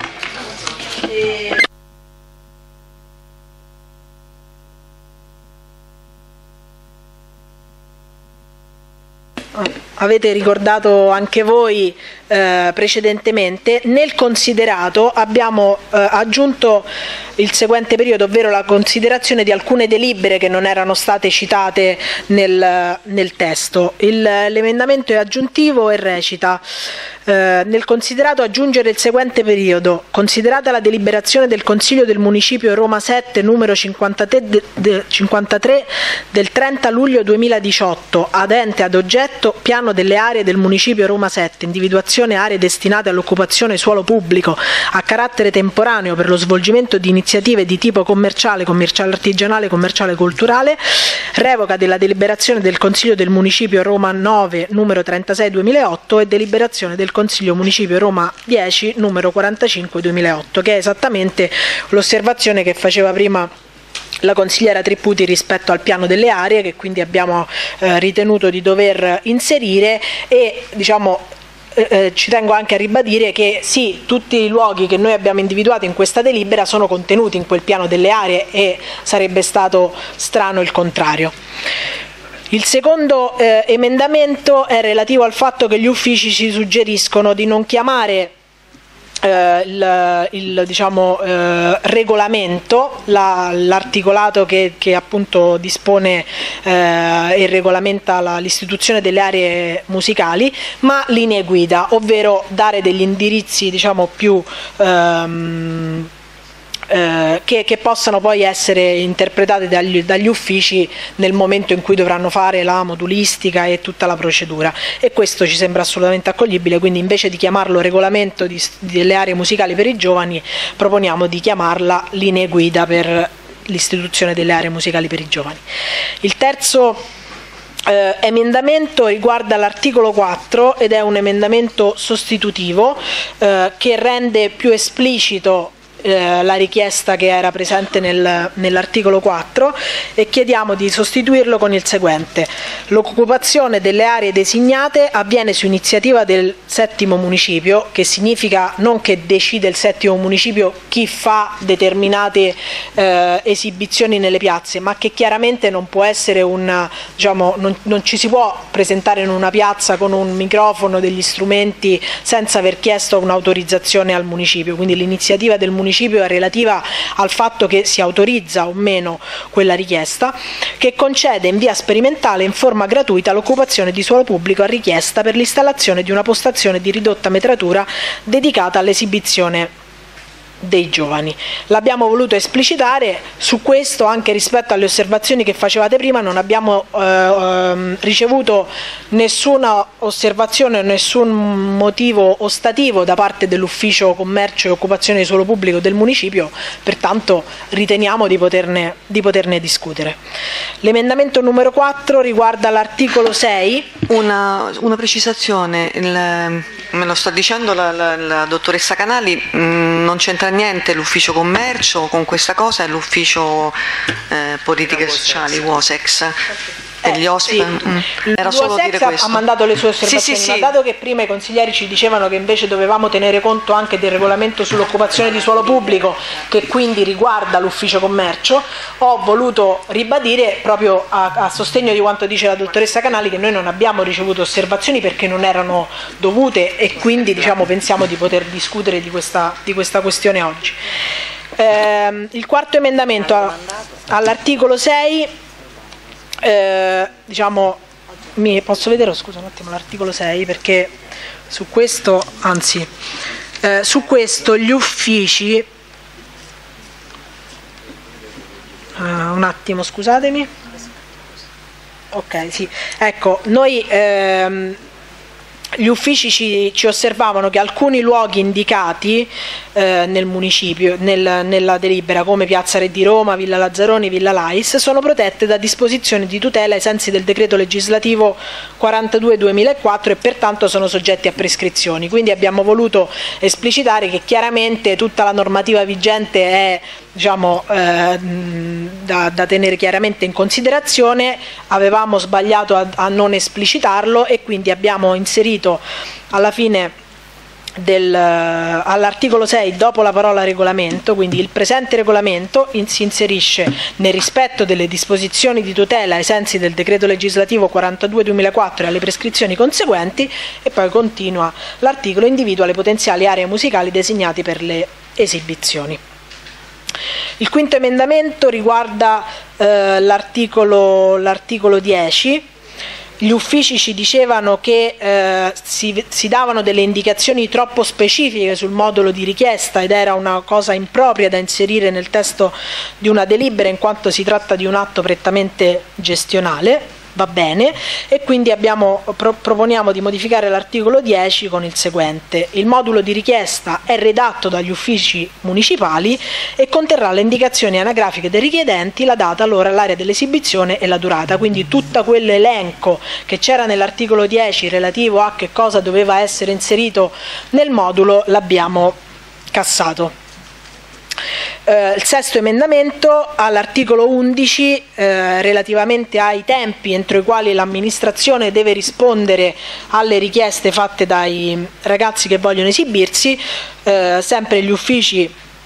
Avete ricordato anche voi eh, precedentemente, nel considerato abbiamo eh, aggiunto il seguente periodo, ovvero la considerazione di alcune delibere che non erano state citate nel, nel testo. Il, l'emendamento è aggiuntivo e recita eh, nel considerato aggiungere il seguente periodo: considerata la deliberazione del Consiglio del Municipio Roma sette numero cinquantatré, de, de, cinquantatré del trenta luglio duemiladiciotto, adente ad oggetto piano delle aree del Municipio Roma sette, individuazione aree destinate all'occupazione suolo pubblico a carattere temporaneo per lo svolgimento di iniziative di tipo commerciale, commerciale artigianale, commerciale culturale, revoca della deliberazione del Consiglio del Municipio Roma nove numero trentasei duemilaotto e deliberazione del Consiglio Municipio Roma dieci numero quarantacinque duemilaotto, che è esattamente l'osservazione che faceva prima la consigliera Tripputi rispetto al piano delle aree, che quindi abbiamo eh, ritenuto di dover inserire e diciamo eh, ci tengo anche a ribadire che sì, tutti i luoghi che noi abbiamo individuato in questa delibera sono contenuti in quel piano delle aree e sarebbe stato strano il contrario. Il secondo eh, emendamento è relativo al fatto che gli uffici ci suggeriscono di non chiamare eh, il, il diciamo, eh, regolamento, la, l'articolato che, che appunto dispone eh, e regolamenta la, l'istituzione delle aree musicali, ma linee guida, ovvero dare degli indirizzi diciamo più ehm, Eh, che, che possano poi essere interpretate dagli, dagli uffici nel momento in cui dovranno fare la modulistica e tutta la procedura, e questo ci sembra assolutamente accoglibile. Quindi invece di chiamarlo regolamento di, delle aree musicali per i giovani, proponiamo di chiamarla linee guida per l'istituzione delle aree musicali per i giovani. Il terzo Eh, emendamento riguarda l'articolo quattro ed è un emendamento sostitutivo eh, che rende più esplicito la richiesta che era presente nel, nell'articolo quattro, e chiediamo di sostituirlo con il seguente: l'occupazione delle aree designate avviene su iniziativa del settimo municipio, che significa non che decide il settimo municipio chi fa determinate eh, esibizioni nelle piazze, ma che chiaramente non può essere un, diciamo, non, non ci si può presentare in una piazza con un microfono, degli strumenti, senza aver chiesto un'autorizzazione al municipio. Quindi l'iniziativa del municipio è relativa al fatto che si autorizza o meno quella richiesta, che concede in via sperimentale in forma gratuita l'occupazione di suolo pubblico a richiesta per l'installazione di una postazione di ridotta metratura dedicata all'esibizione dei giovani. L'abbiamo voluto esplicitare. Su questo, anche rispetto alle osservazioni che facevate prima, non abbiamo eh, ricevuto nessuna osservazione o nessun motivo ostativo da parte dell'ufficio commercio e occupazione di suolo pubblico del municipio, pertanto riteniamo di poterne, di poterne discutere. L'emendamento numero quattro riguarda l'articolo sei. Una, una precisazione, il, me lo sta dicendo la, la, la dottoressa Canali, mh, non c'entra niente l'ufficio commercio con questa cosa, è l'ufficio eh, politiche sociali, WOSEX. E gli ospiti, sì. mm. Era solo dire questo. Ha mandato le sue osservazioni, sì, sì, ma sì. dato che prima i consiglieri ci dicevano che invece dovevamo tenere conto anche del regolamento sull'occupazione di suolo pubblico, che quindi riguarda l'ufficio commercio, ho voluto ribadire proprio a, a sostegno di quanto dice la dottoressa Canali che noi non abbiamo ricevuto osservazioni perché non erano dovute, e quindi diciamo pensiamo di poter discutere di questa, di questa questione oggi. Eh, il quarto emendamento a, all'articolo sei. Eh, diciamo, mi posso vedere, scusa un attimo, l'articolo sei, perché su questo, anzi, eh, su questo gli uffici, eh, un attimo, scusatemi, ok, sì, ecco, noi ehm, gli uffici ci, ci osservavano che alcuni luoghi indicati eh, nel municipio, nel, nella delibera, come Piazza Re di Roma, Villa Lazzaroni, Villa Lais, sono protette da disposizioni di tutela ai sensi del decreto legislativo quarantadue duemilaquattro e pertanto sono soggetti a prescrizioni. Quindi abbiamo voluto esplicitare che chiaramente tutta la normativa vigente è diciamo, eh, da, da tenere chiaramente in considerazione. Avevamo sbagliato a, a non esplicitarlo e quindi abbiamo inserito alla fine del, all'articolo sei, dopo la parola regolamento, quindi il presente regolamento in, si inserisce nel rispetto delle disposizioni di tutela ai sensi del decreto legislativo quarantadue duemilaquattro e alle prescrizioni conseguenti, e poi continua l'articolo, individua le potenziali aree musicali designate per le esibizioni. Il quinto emendamento riguarda eh, l'articolo, l'articolo dieci. Gli uffici ci dicevano che eh, si, si davano delle indicazioni troppo specifiche sul modulo di richiesta ed era una cosa impropria da inserire nel testo di una delibera in quanto si tratta di un atto prettamente gestionale. Va bene, e quindi abbiamo, pro, proponiamo di modificare l'articolo dieci con il seguente: il modulo di richiesta è redatto dagli uffici municipali e conterrà le indicazioni anagrafiche dei richiedenti, la data, l'ora, l'area dell'esibizione e la durata. Quindi tutto quell'elenco che c'era nell'articolo dieci relativo a che cosa doveva essere inserito nel modulo l'abbiamo cassato. Eh, il sesto emendamento all'articolo undici eh, relativamente ai tempi entro i quali l'amministrazione deve rispondere alle richieste fatte dai ragazzi che vogliono esibirsi, eh, sempre gli uffici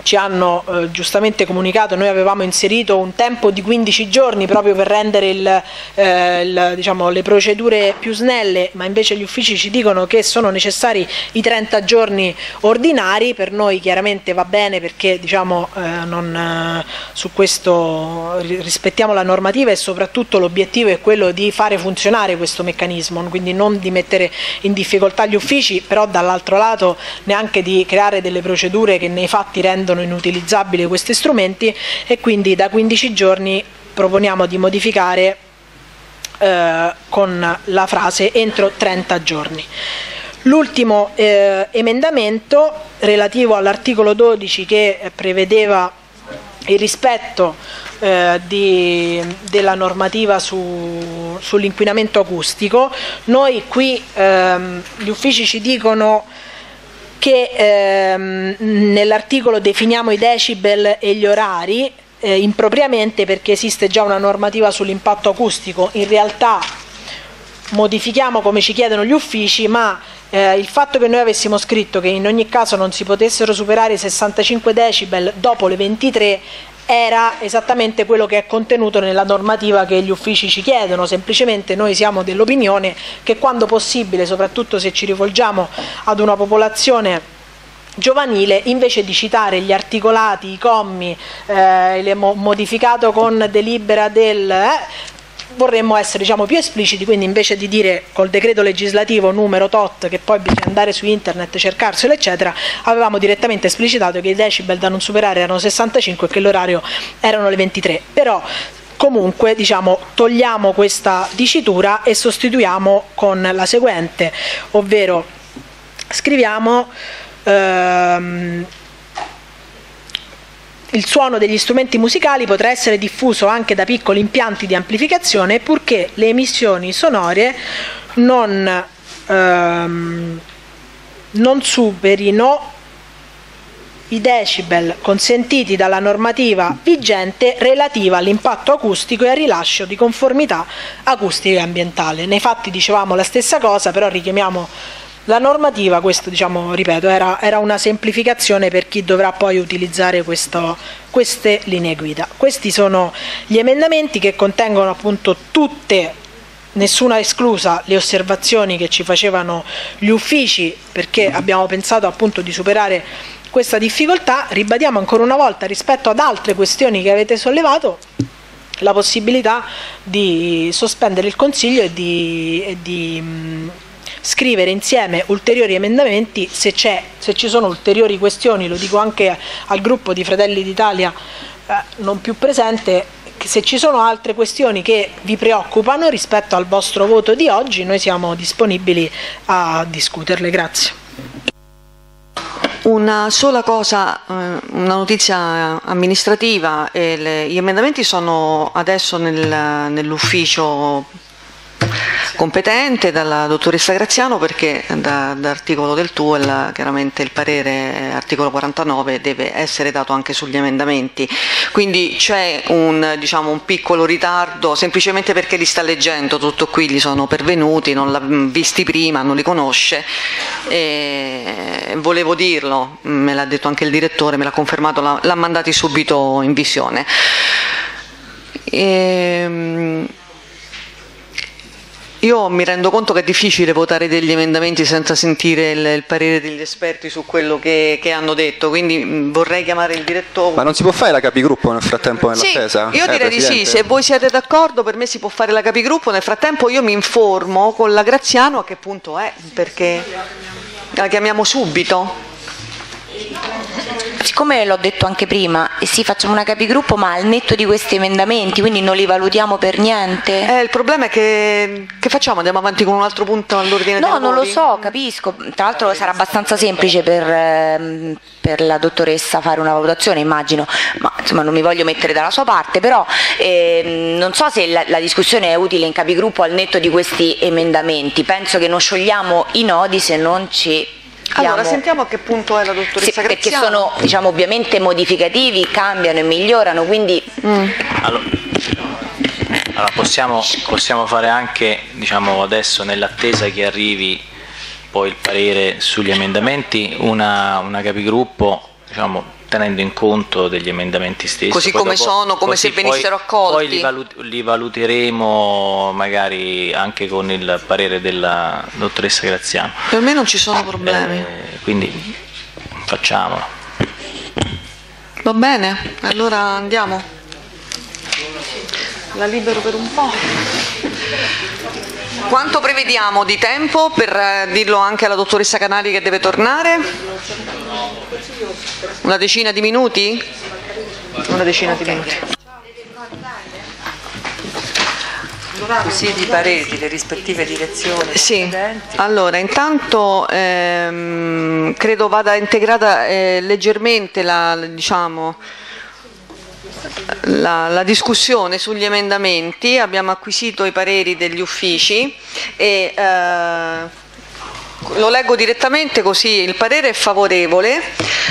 ci hanno eh, giustamente comunicato, noi avevamo inserito un tempo di quindici giorni proprio per rendere il, eh, il, diciamo, le procedure più snelle, ma invece gli uffici ci dicono che sono necessari i trenta giorni ordinari. Per noi chiaramente va bene, perché diciamo, eh, non, eh, su questo rispettiamo la normativa e soprattutto l'obiettivo è quello di fare funzionare questo meccanismo, quindi non di mettere in difficoltà gli uffici, però dall'altro lato neanche di creare delle procedure che nei fatti rendono inutilizzabili questi strumenti, e quindi da quindici giorni proponiamo di modificare eh, con la frase entro trenta giorni. L'ultimo eh, emendamento relativo all'articolo dodici, che prevedeva il rispetto eh, di, della normativa su, sull'inquinamento acustico. Noi qui ehm, gli uffici ci dicono che ehm, nell'articolo definiamo i decibel e gli orari eh, impropriamente, perché esiste già una normativa sull'impatto acustico. In realtà modifichiamo come ci chiedono gli uffici, ma eh, il fatto che noi avessimo scritto che in ogni caso non si potessero superare i sessantacinque decibel dopo le ventitré era esattamente quello che è contenuto nella normativa che gli uffici ci chiedono. Semplicemente noi siamo dell'opinione che quando possibile, soprattutto se ci rivolgiamo ad una popolazione giovanile, invece di citare gli articolati, i commi, eh, il modificato con delibera del... Eh, vorremmo essere diciamo, più espliciti, quindi invece di dire col decreto legislativo numero tot, che poi bisogna andare su internet, cercarselo eccetera, avevamo direttamente esplicitato che i decibel da non superare erano sessantacinque e che l'orario erano le ventitré. Però comunque diciamo, togliamo questa dicitura e sostituiamo con la seguente, ovvero scriviamo ehm, il suono degli strumenti musicali potrà essere diffuso anche da piccoli impianti di amplificazione, purché le emissioni sonore non, ehm, non superino i decibel consentiti dalla normativa vigente relativa all'impatto acustico e al rilascio di conformità acustica e ambientale. Nei fatti dicevamo la stessa cosa, però richiamiamo la normativa. Questo, diciamo, ripeto, era, era una semplificazione per chi dovrà poi utilizzare questo, queste linee guida. Questi sono gli emendamenti che contengono appunto tutte, nessuna esclusa, le osservazioni che ci facevano gli uffici, perché abbiamo pensato appunto di superare questa difficoltà. Ribadiamo ancora una volta, rispetto ad altre questioni che avete sollevato, la possibilità di sospendere il Consiglio e di... E di mh, scrivere insieme ulteriori emendamenti se, c'è, se ci sono ulteriori questioni. Lo dico anche al gruppo di Fratelli d'Italia eh, non più presente, che se ci sono altre questioni che vi preoccupano rispetto al vostro voto di oggi, noi siamo disponibili a discuterle. Grazie. Una sola cosa, una notizia amministrativa: e le, gli emendamenti sono adesso nel, nell'ufficio competente dalla dottoressa Graziano, perché da, da articolo del T U E L chiaramente il parere articolo quarantanove deve essere dato anche sugli emendamenti, quindi c'è un, diciamo, un piccolo ritardo semplicemente perché li sta leggendo, tutto qui gli sono pervenuti, non l'ha visti prima, non li conosce, e volevo dirlo, me l'ha detto anche il direttore, me l'ha confermato, l'ha, l'ha mandati subito in visione. E, io mi rendo conto che è difficile votare degli emendamenti senza sentire il, il parere degli esperti su quello che, che hanno detto, quindi mh, vorrei chiamare il direttore. Ma non si può fare la capigruppo nel frattempo nell'attesa? Sì, io direi eh, di sì, se voi siete d'accordo per me si può fare la capigruppo, nel frattempo io mi informo con la Graziano a che punto è, perché la chiamiamo subito. Siccome l'ho detto anche prima, sì, facciamo una capigruppo ma al netto di questi emendamenti, quindi non li valutiamo per niente. Eh, il problema è che che facciamo? Andiamo avanti con un altro punto all'ordine dei lavori? No, non lo so, capisco. Tra l'altro sarà abbastanza semplice per, ehm, per la dottoressa fare una valutazione, immagino, ma insomma non mi voglio mettere dalla sua parte, però ehm, non so se la, la discussione è utile in capigruppo al netto di questi emendamenti. Penso che non sciogliamo i nodi se non ci... Allora, sentiamo a che punto è la dottoressa sì, Graziano. Perché sono, diciamo, ovviamente modificativi, cambiano e migliorano, quindi... Mm. Allora, allora possiamo, possiamo fare anche, diciamo, adesso nell'attesa che arrivi poi il parere sugli emendamenti, una, una capigruppo, diciamo, tenendo in conto degli emendamenti stessi. Così poi come dopo, sono, come se venissero poi, accolti. Poi li, valut- li valuteremo magari anche con il parere della dottoressa Graziano. Per me non ci sono problemi. Eh, quindi facciamolo. Va bene, allora andiamo. La libero per un po'. Quanto prevediamo di tempo per eh, dirlo anche alla dottoressa Canali che deve tornare? Una decina di minuti? Una decina di minuti. Così di pareri delle rispettive direzioni. Sì, allora intanto ehm, credo vada integrata eh, leggermente la, diciamo, La, la discussione sugli emendamenti. Abbiamo acquisito i pareri degli uffici e eh, lo leggo direttamente così. Il parere è favorevole.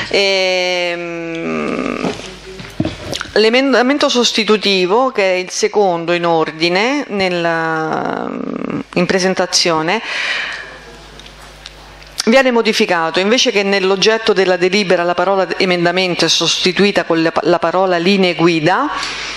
Ehm, l'emendamento sostitutivo, che è il secondo in ordine nella, in presentazione, viene modificato. Invece che nell'oggetto della delibera la parola emendamento è sostituita con la parola linee guida,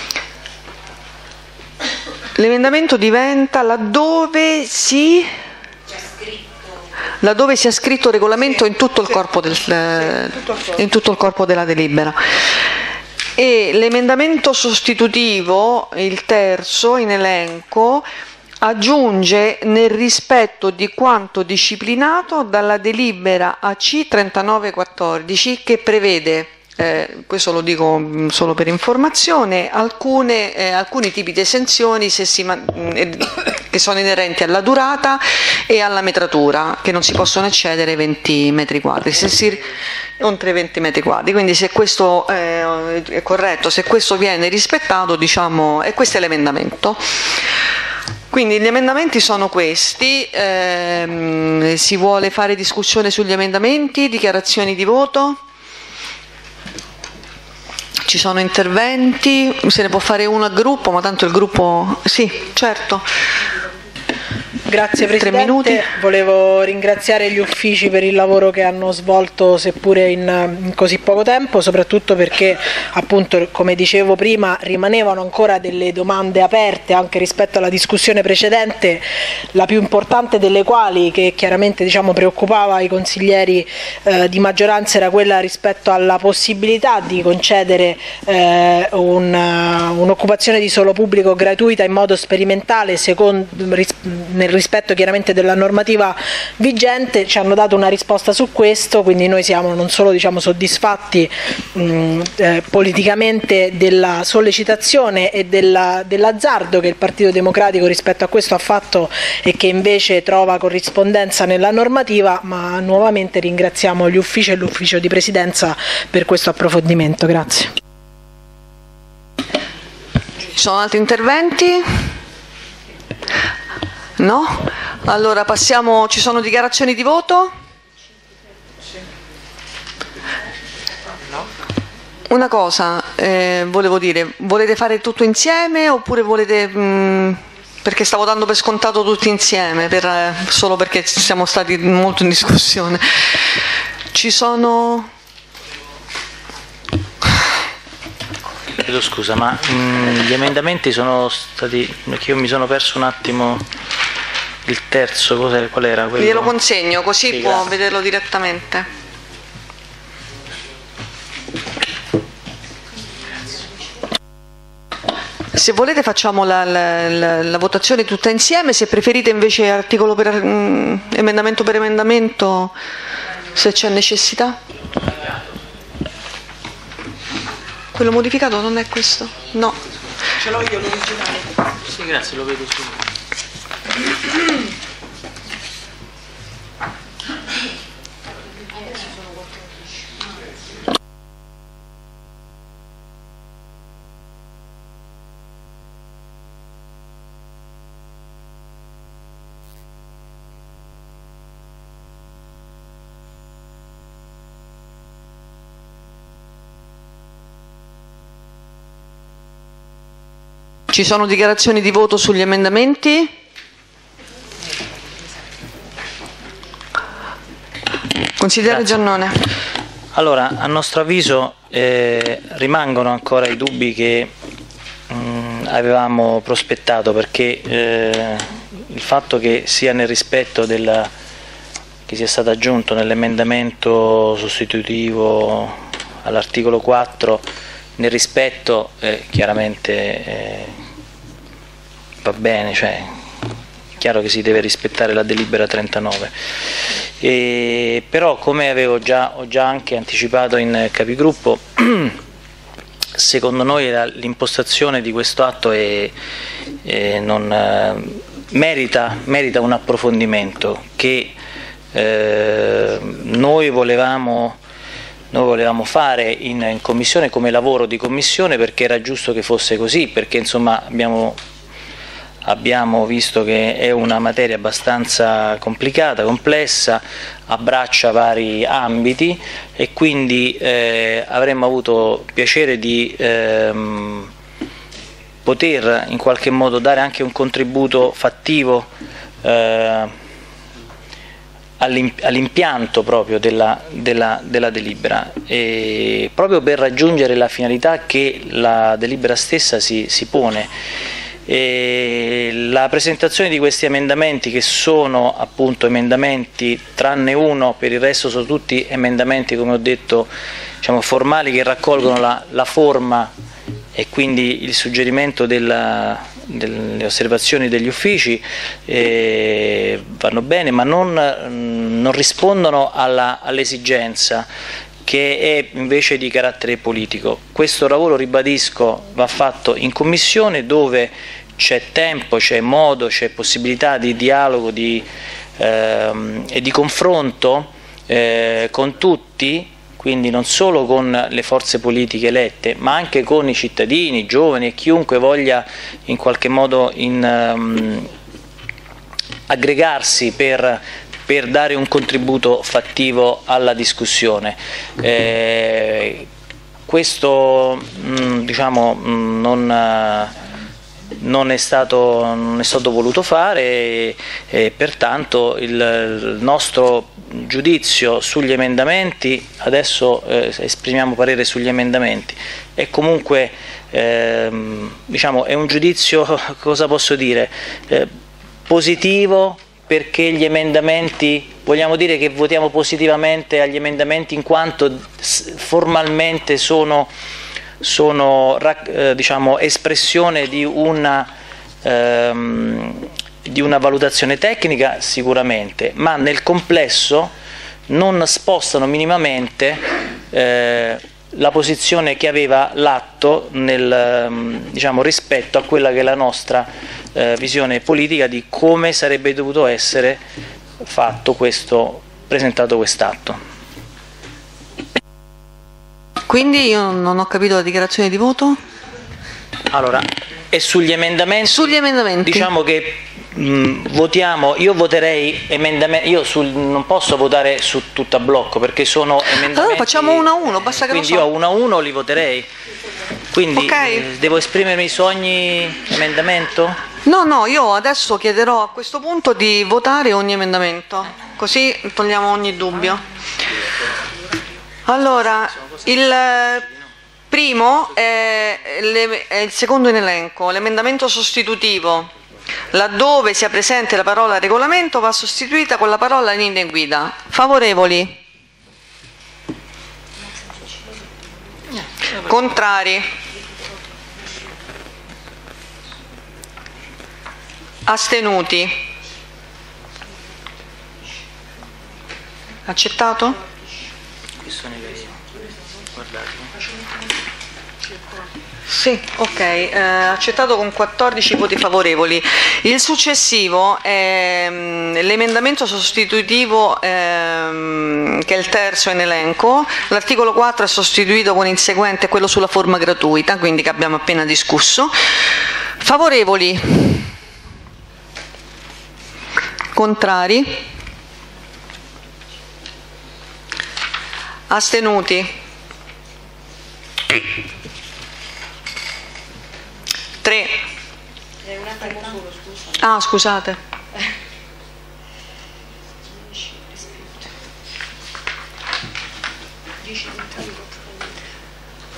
l'emendamento diventa laddove si laddove sia scritto regolamento in tutto il corpo del, in tutto il corpo della delibera. E l'emendamento sostitutivo, il terzo in elenco, aggiunge nel rispetto di quanto disciplinato dalla delibera A C trentanove quattordici, che prevede, eh, questo lo dico solo per informazione, alcune, eh, alcuni tipi di esenzioni se si, eh, che sono inerenti alla durata e alla metratura, che non si possono eccedere i venti metri quadri, se si, oltre venti metri quadri. Quindi se questo eh, è corretto, se questo viene rispettato, diciamo, e questo è l'emendamento. Quindi gli emendamenti sono questi. Ehm, si vuole fare discussione sugli emendamenti, dichiarazioni di voto? Ci sono interventi? Se ne può fare uno a gruppo, ma tanto il gruppo... Sì, certo. Grazie Presidente, volevo ringraziare gli uffici per il lavoro che hanno svolto seppure in, in così poco tempo, soprattutto perché appunto, come dicevo prima, rimanevano ancora delle domande aperte anche rispetto alla discussione precedente, la più importante delle quali, che chiaramente diciamo preoccupava i consiglieri eh, di maggioranza, era quella rispetto alla possibilità di concedere eh, un, un'occupazione di suolo pubblico gratuita in modo sperimentale secondo, nel rispetto chiaramente della normativa vigente. Ci hanno dato una risposta su questo, quindi noi siamo non solo diciamo soddisfatti mh, eh, politicamente della sollecitazione e della, dell'azzardo che il Partito Democratico rispetto a questo ha fatto e che invece trova corrispondenza nella normativa, ma nuovamente ringraziamo gli uffici e l'ufficio di Presidenza per questo approfondimento. Grazie. Ci sono altri interventi? No? Allora passiamo, ci sono dichiarazioni di voto? Una cosa eh, volevo dire, volete fare tutto insieme oppure volete, mh, perché stavo dando per scontato tutti insieme, per, eh, solo perché siamo stati molto in discussione. Ci sono... Chiedo scusa, ma mh, gli emendamenti sono stati, che io mi sono perso un attimo, il terzo, cos'è, qual era? Quello? Glielo consegno, così sì, può grazie. vederlo direttamente. Se volete facciamo la, la, la, la votazione tutta insieme, se preferite invece articolo per mh, emendamento per emendamento, se c'è necessità. Quello modificato non è questo? No. Ce l'ho io l'originale. Sì, grazie, lo vedo subito. Ci sono dichiarazioni di voto sugli emendamenti? Consigliere Giannone. Allora, a nostro avviso eh, rimangono ancora i dubbi che mh, avevamo prospettato, perché eh, il fatto che sia nel rispetto della, che sia stato aggiunto nell'emendamento sostitutivo all'articolo quattro, nel rispetto eh, chiaramente eh, va bene, cioè è chiaro che si deve rispettare la delibera trentanove. E, però, come avevo già, ho già anche anticipato in capigruppo, secondo noi l'impostazione di questo atto è, è non, eh, merita, merita un approfondimento che eh, noi volevamo, noi volevamo fare in, in commissione come lavoro di commissione, perché era giusto che fosse così, perché insomma abbiamo Abbiamo visto che è una materia abbastanza complicata, complessa, abbraccia vari ambiti e quindi eh, avremmo avuto piacere di ehm, poter in qualche modo dare anche un contributo fattivo eh, all'impianto proprio della, della, della delibera, e proprio per raggiungere la finalità che la delibera stessa si, si pone. E la presentazione di questi emendamenti, che sono appunto emendamenti tranne uno, per il resto sono tutti emendamenti, come ho detto, diciamo, formali, che raccolgono la, la forma e quindi il suggerimento della, delle osservazioni degli uffici, eh, vanno bene, ma non, non rispondono alla, all'esigenza che è invece di carattere politico. Questo lavoro, ribadisco, va fatto in commissione, dove c'è tempo, c'è modo, c'è possibilità di dialogo di, ehm, e di confronto eh, con tutti, quindi non solo con le forze politiche elette, ma anche con i cittadini, i giovani e chiunque voglia in qualche modo in, um, aggregarsi per per dare un contributo fattivo alla discussione. Eh, questo mh, diciamo, mh, non, non, è stato, non è stato voluto fare e, e pertanto il, il nostro giudizio sugli emendamenti, adesso eh, esprimiamo parere sugli emendamenti, è comunque ehm, diciamo, è un giudizio, cosa posso dire, eh, positivo, perché gli emendamenti, vogliamo dire che votiamo positivamente agli emendamenti in quanto formalmente sono, sono eh, diciamo, espressione di una, ehm, di una valutazione tecnica sicuramente, ma nel complesso non spostano minimamente eh, la posizione che aveva l'atto nel, diciamo, rispetto a quella che è la nostra eh, visione politica di come sarebbe dovuto essere fatto questo, presentato quest'atto. Quindi io non ho capito la dichiarazione di voto. Allora, e sugli emendamenti, sugli emendamenti. diciamo che mh, votiamo, io voterei emendamenti, io sul, non posso votare su tutto a blocco perché sono emendamenti. Allora facciamo uno a uno, basta che quindi lo so. io uno a uno li voterei. Quindi okay. eh, devo esprimermi su ogni emendamento? No, no, io adesso chiederò a questo punto di votare ogni emendamento, così togliamo ogni dubbio. Allora, il primo è, è il secondo in elenco, l'emendamento sostitutivo. Laddove sia presente la parola regolamento va sostituita con la parola linee guida. Favorevoli? Contrari? Astenuti? Accettato? Sì, ok, eh, accettato con quattordici voti favorevoli. Il successivo è mm, l'emendamento sostitutivo ehm, che è il terzo in elenco. L'articolo quattro è sostituito con il seguente, quello sulla forma gratuita, quindi che abbiamo appena discusso. Favorevoli? Contrari? Astenuti? Tre. Ah, scusate.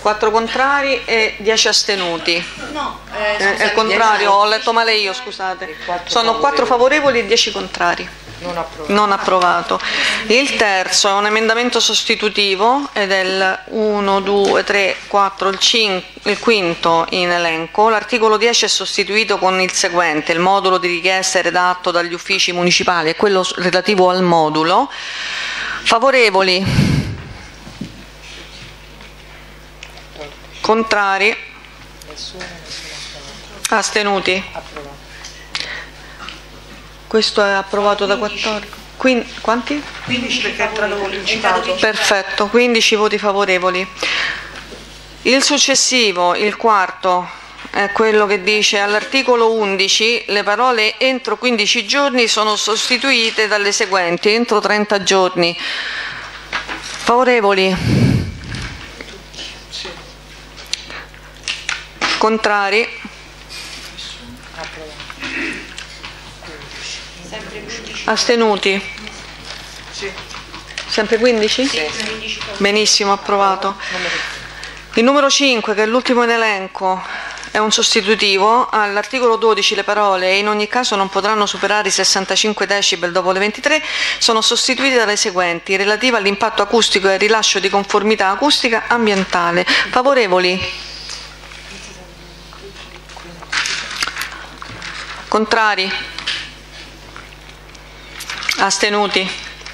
quattro contrari e dieci astenuti. No, eh, è il contrario, ho letto male io, scusate. Sono quattro favorevoli e dieci contrari. Non approvato. Non approvato. Il terzo è un emendamento sostitutivo ed è il uno, due, tre, quattro, il, cinque, il quinto in elenco. L'articolo dieci è sostituito con il seguente: il modulo di richiesta è redatto dagli uffici municipali, è quello relativo al modulo. Favorevoli? Contrari? Astenuti? Questo è approvato da quattordici. Quindi, quanti? quindici perché è entrato l'incitato. Perfetto, quindici voti favorevoli. Il successivo, il quarto, è quello che dice: all'articolo undici le parole entro quindici giorni sono sostituite dalle seguenti: entro trenta giorni. Favorevoli? Contrari? Astenuti? Sempre quindici? Benissimo, approvato. Il numero cinque, che è l'ultimo in elenco, è un sostitutivo. All'articolo dodici le parole "e in ogni caso non potranno superare i sessantacinque decibel dopo le ventitré" sono sostituite dalle seguenti: relativa all'impatto acustico e al rilascio di conformità acustica ambientale. Favorevoli? Contrari? Astenuti?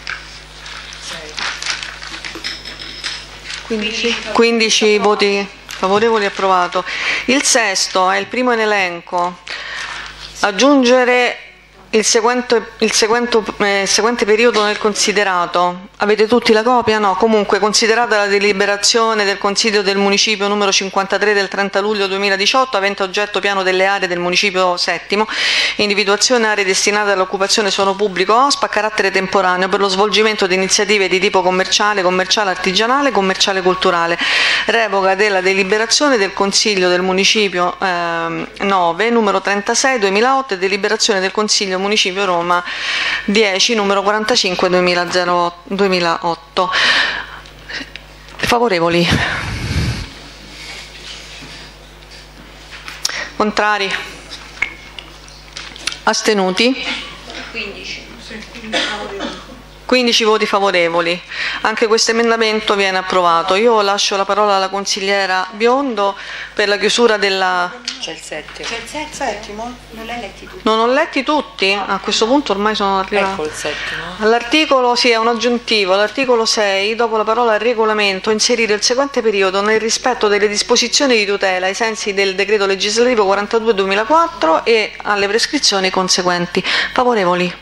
quindici, quindici voti favorevoli, approvato. Il sesto è il primo in elenco: aggiungere il seguente, il seguente, eh, seguente periodo nel considerato. Avete tutti la copia? No. Comunque, considerata la deliberazione del Consiglio del Municipio numero cinquantatré del trenta luglio duemiladiciotto, avente oggetto piano delle aree del Municipio settimo, individuazione aree destinate all'occupazione suolo pubblico O S P a carattere temporaneo per lo svolgimento di iniziative di tipo commerciale, commerciale artigianale, commerciale culturale. Revoca della deliberazione del Consiglio del Municipio eh, nove numero trentasei duemilaotto e deliberazione del Consiglio Municipio Roma dieci numero quarantacinque duemilaotto. Favorevoli? Contrari? Astenuti? quindici. quindici voti favorevoli. Anche questo emendamento viene approvato. Io lascio la parola alla consigliera Biondo per la chiusura della... C'è il settimo. C'è il set- settimo? Non l'hai letti tutti? Non ho letti tutti? A questo punto ormai sono arrivati. Ecco il settimo. All'articolo, sì, è un aggiuntivo. All'articolo sei, dopo la parola regolamento, inserire il seguente periodo: nel rispetto delle disposizioni di tutela ai sensi del decreto legislativo quarantadue duemilaquattro e alle prescrizioni conseguenti. Favorevoli?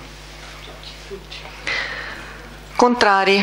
Contrari?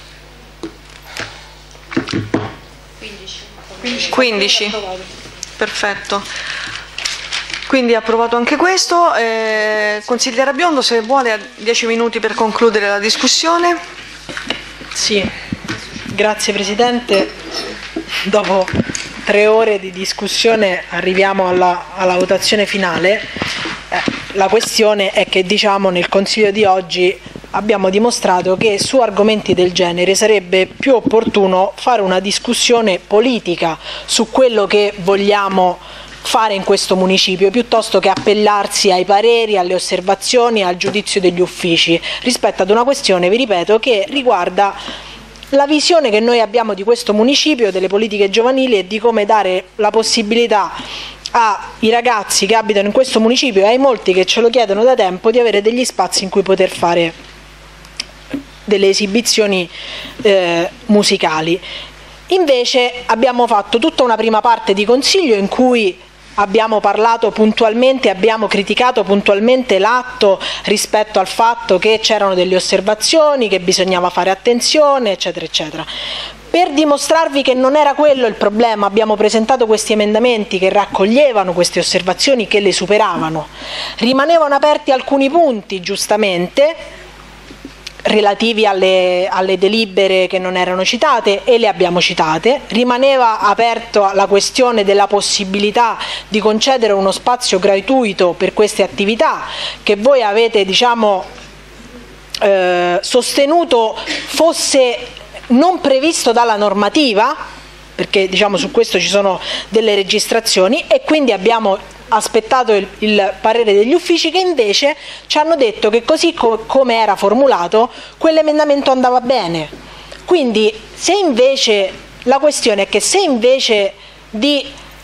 quindici. Perfetto. Quindi approvato anche questo. Eh, consigliera Biondo, se vuole, ha dieci minuti per concludere la discussione. Sì, grazie Presidente. Dopo tre ore di discussione arriviamo alla, alla votazione finale. Eh, la questione è che, diciamo, nel Consiglio di oggi abbiamo dimostrato che su argomenti del genere sarebbe più opportuno fare una discussione politica su quello che vogliamo fare in questo municipio, piuttosto che appellarsi ai pareri, alle osservazioni, al giudizio degli uffici, rispetto ad una questione, vi ripeto, che riguarda la visione che noi abbiamo di questo municipio, delle politiche giovanili e di come dare la possibilità ai ragazzi che abitano in questo municipio e ai molti che ce lo chiedono da tempo di avere degli spazi in cui poter fare delle esibizioni eh, musicali. Invece abbiamo fatto tutta una prima parte di consiglio in cui abbiamo parlato puntualmente, abbiamo criticato puntualmente l'atto rispetto al fatto che c'erano delle osservazioni, che bisognava fare attenzione, eccetera, eccetera. Per dimostrarvi che non era quello il problema, abbiamo presentato questi emendamenti che raccoglievano queste osservazioni, che le superavano. Rimanevano aperti alcuni punti, giustamente, relativi alle, alle delibere che non erano citate, e le abbiamo citate. Rimaneva aperta la questione della possibilità di concedere uno spazio gratuito per queste attività che voi avete, diciamo, eh, sostenuto fosse non previsto dalla normativa, perché diciamo su questo ci sono delle registrazioni, e quindi abbiamo aspettato il, il parere degli uffici, che invece ci hanno detto che così co- come era formulato quell'emendamento andava bene. Quindi se invece la questione è che se invece di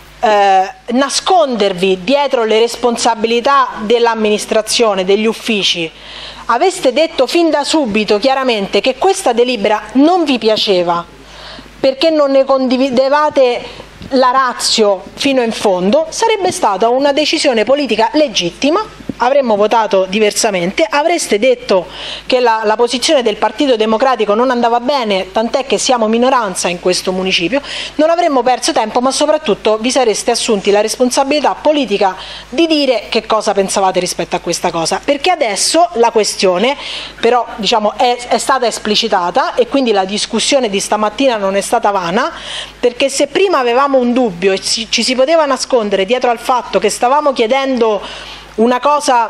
eh, nascondervi dietro le responsabilità dell'amministrazione, degli uffici, aveste detto fin da subito chiaramente che questa delibera non vi piaceva perché non ne condividevate la ratio fino in fondo, sarebbe stata una decisione politica legittima, avremmo votato diversamente, avreste detto che la, la posizione del Partito Democratico non andava bene, tant'è che siamo minoranza in questo municipio, non avremmo perso tempo, ma soprattutto vi sareste assunti la responsabilità politica di dire che cosa pensavate rispetto a questa cosa, perché adesso la questione però diciamo, è, è stata esplicitata, e quindi la discussione di stamattina non è stata vana, perché se prima avevamo un dubbio e ci, ci si poteva nascondere dietro al fatto che stavamo chiedendo una cosa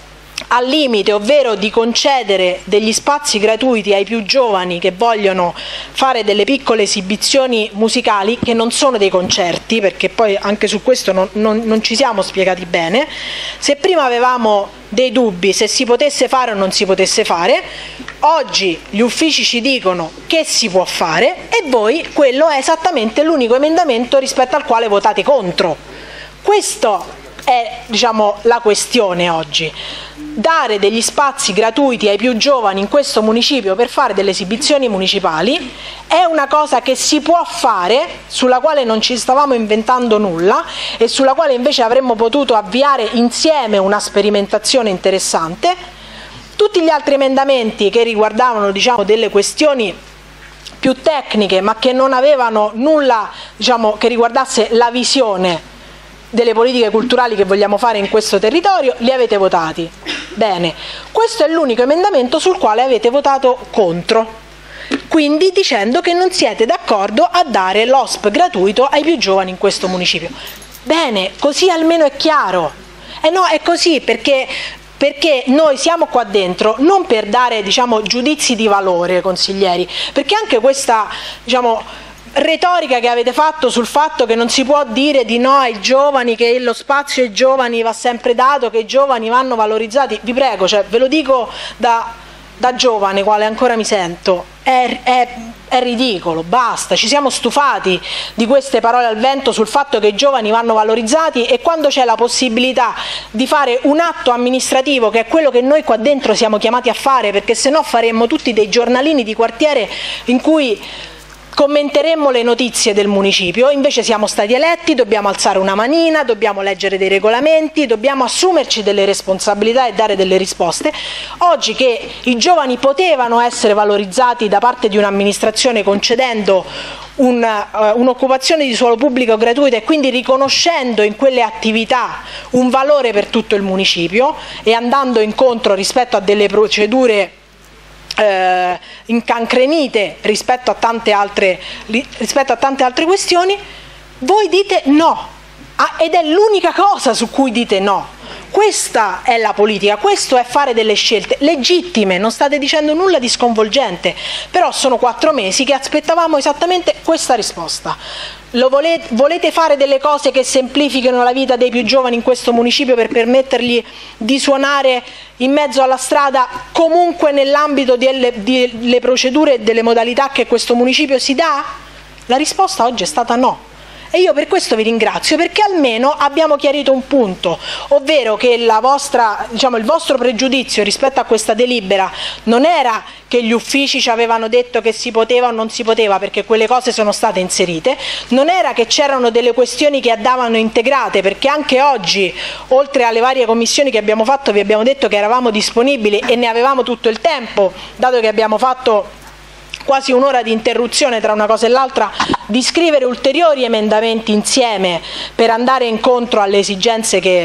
al limite, ovvero di concedere degli spazi gratuiti ai più giovani che vogliono fare delle piccole esibizioni musicali, che non sono dei concerti, perché poi anche su questo non, non, non ci siamo spiegati bene, se prima avevamo dei dubbi se si potesse fare o non si potesse fare, oggi gli uffici ci dicono che si può fare, e voi quello è esattamente l'unico emendamento rispetto al quale votate contro. Questo è diciamo, la questione oggi. Dare degli spazi gratuiti ai più giovani in questo municipio per fare delle esibizioni municipali è una cosa che si può fare, sulla quale non ci stavamo inventando nulla e sulla quale invece avremmo potuto avviare insieme una sperimentazione interessante. Tutti gli altri emendamenti che riguardavano diciamo, delle questioni più tecniche, ma che non avevano nulla diciamo, che riguardasse la visione delle politiche culturali che vogliamo fare in questo territorio, li avete votati. Bene, questo è l'unico emendamento sul quale avete votato contro, quindi dicendo che non siete d'accordo a dare l'O S P gratuito ai più giovani in questo municipio. Bene, così almeno è chiaro. Eh no, è così perché... perché noi siamo qua dentro non per dare diciamo, giudizi di valore, consiglieri, perché anche questa diciamo, retorica che avete fatto sul fatto che non si può dire di no ai giovani, che lo spazio ai giovani va sempre dato, che i giovani vanno valorizzati, vi prego, cioè, ve lo dico da, da giovane, quale ancora mi sento, è, è, è ridicolo, basta, ci siamo stufati di queste parole al vento sul fatto che i giovani vanno valorizzati, e quando c'è la possibilità di fare un atto amministrativo, che è quello che noi qua dentro siamo chiamati a fare, perché se no faremmo tutti dei giornalini di quartiere in cui commenteremmo le notizie del municipio, invece siamo stati eletti, dobbiamo alzare una manina, dobbiamo leggere dei regolamenti, dobbiamo assumerci delle responsabilità e dare delle risposte. Oggi che i giovani potevano essere valorizzati da parte di un'amministrazione concedendo un, uh, un'occupazione di suolo pubblico gratuita e quindi riconoscendo in quelle attività un valore per tutto il municipio e andando incontro rispetto a delle procedure Eh, incancrenite rispetto a tante altre rispetto a tante altre questioni, voi dite no, ah, ed è l'unica cosa su cui dite no. Questa è la politica, questo è fare delle scelte legittime, non state dicendo nulla di sconvolgente, però sono quattro mesi che aspettavamo esattamente questa risposta. Lo volete, volete fare delle cose che semplifichino la vita dei più giovani in questo municipio per permettergli di suonare in mezzo alla strada, comunque nell'ambito delle, delle procedure e delle modalità che questo municipio si dà? La risposta oggi è stata no. E io per questo vi ringrazio, perché almeno abbiamo chiarito un punto, ovvero che la vostra, diciamo, il vostro pregiudizio rispetto a questa delibera non era che gli uffici ci avevano detto che si poteva o non si poteva, perché quelle cose sono state inserite, non era che c'erano delle questioni che andavano integrate, perché anche oggi, oltre alle varie commissioni che abbiamo fatto, vi abbiamo detto che eravamo disponibili e ne avevamo tutto il tempo, dato che abbiamo fatto quasi un'ora di interruzione tra una cosa e l'altra, di scrivere ulteriori emendamenti insieme per andare incontro alle esigenze che,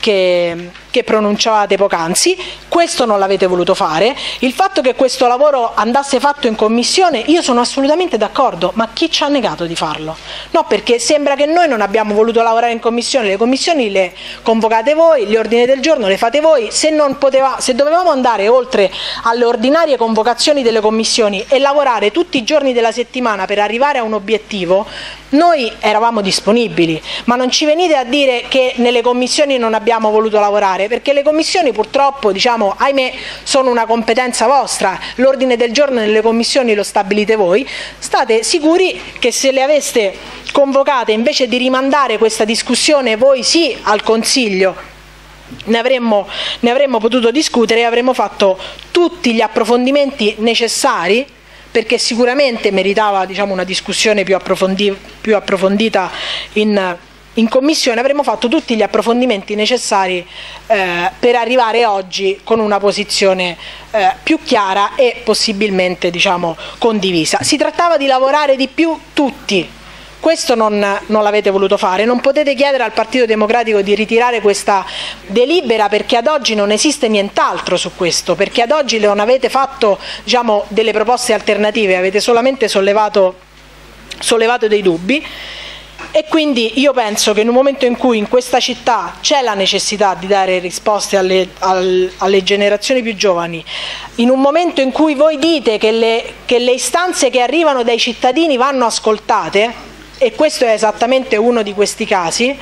che, che pronunciavate poc'anzi. Questo non l'avete voluto fare. Il fatto che questo lavoro andasse fatto in commissione, io sono assolutamente d'accordo, ma chi ci ha negato di farlo? No, perché sembra che noi non abbiamo voluto lavorare in commissione, le commissioni le convocate voi, gli ordini del giorno le fate voi. Se, non poteva, se dovevamo andare oltre alle ordinarie convocazioni delle commissioni e lavorare tutti i giorni della settimana per arrivare a un obiettivo, noi eravamo disponibili, ma non ci venite a dire che nelle commissioni non abbiamo voluto lavorare, perché le commissioni purtroppo, diciamo, ahimè, sono una competenza vostra, l'ordine del giorno nelle commissioni lo stabilite voi. State sicuri che se le aveste convocate, invece di rimandare questa discussione voi sì al Consiglio, ne avremmo, ne avremmo potuto discutere e avremmo fatto tutti gli approfondimenti necessari, perché sicuramente meritava, diciamo, una discussione più, approfondi, più approfondita in, in commissione. Avremmo fatto tutti gli approfondimenti necessari eh, per arrivare oggi con una posizione eh, più chiara e possibilmente, diciamo, condivisa. Si trattava di lavorare di più tutti. Questo non, non l'avete voluto fare. Non potete chiedere al Partito Democratico di ritirare questa delibera, perché ad oggi non esiste nient'altro su questo, perché ad oggi non avete fatto, diciamo, delle proposte alternative, avete solamente sollevato, sollevato dei dubbi. E quindi io penso che in un momento in cui in questa città c'è la necessità di dare risposte alle, alle, alle generazioni più giovani, in un momento in cui voi dite che le, che le istanze che arrivano dai cittadini vanno ascoltate, e questo è esattamente uno di questi casi,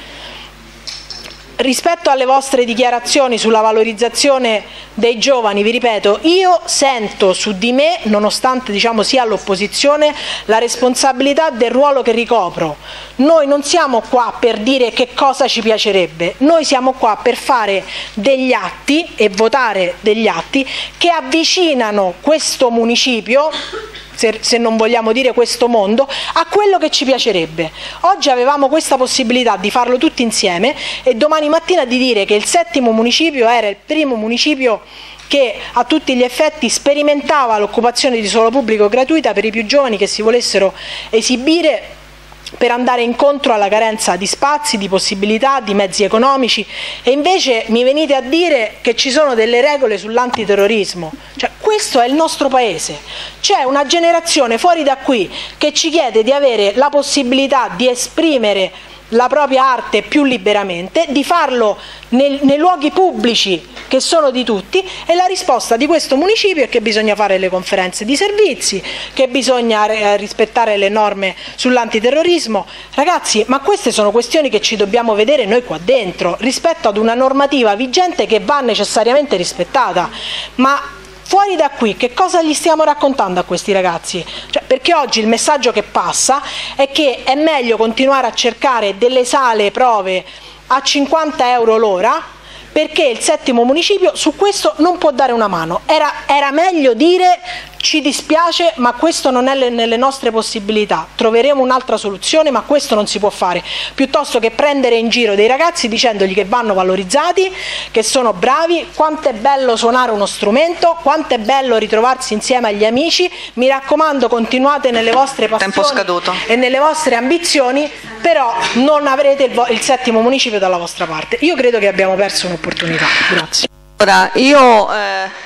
rispetto alle vostre dichiarazioni sulla valorizzazione dei giovani, vi ripeto, io sento su di me, nonostante, diciamo, sia all'opposizione, la responsabilità del ruolo che ricopro. Noi non siamo qua per dire che cosa ci piacerebbe, noi siamo qua per fare degli atti e votare degli atti che avvicinano questo municipio, se, se non vogliamo dire questo mondo, a quello che ci piacerebbe. Oggi avevamo questa possibilità di farlo tutti insieme e domani mattina di dire che il settimo municipio era il primo municipio che a tutti gli effetti sperimentava l'occupazione di suolo pubblico gratuita per i più giovani che si volessero esibire, per andare incontro alla carenza di spazi, di possibilità, di mezzi economici, e invece mi venite a dire che ci sono delle regole sull'antiterrorismo. Cioè, questo è il nostro paese. C'è una generazione fuori da qui che ci chiede di avere la possibilità di esprimere la propria arte più liberamente, di farlo nel, nei luoghi pubblici che sono di tutti, e la risposta di questo municipio è che bisogna fare le conferenze di servizi, che bisogna eh, rispettare le norme sull'antiterrorismo. Ragazzi, ma queste sono questioni che ci dobbiamo vedere noi qua dentro, rispetto ad una normativa vigente che va necessariamente rispettata. Ma fuori da qui, che cosa gli stiamo raccontando a questi ragazzi? Cioè, perché oggi il messaggio che passa è che è meglio continuare a cercare delle sale prove a cinquanta euro l'ora, perché il settimo municipio su questo non può dare una mano. Era, era meglio dire: ci dispiace, ma questo non è le, nelle nostre possibilità, troveremo un'altra soluzione, ma questo non si può fare, piuttosto che prendere in giro dei ragazzi dicendogli che vanno valorizzati, che sono bravi, quanto è bello suonare uno strumento, quanto è bello ritrovarsi insieme agli amici. Mi raccomando, continuate nelle vostre passioni e nelle vostre ambizioni, però non avrete il, il settimo municipio dalla vostra parte. Io credo che abbiamo perso un'opportunità. Grazie. Ora, io eh...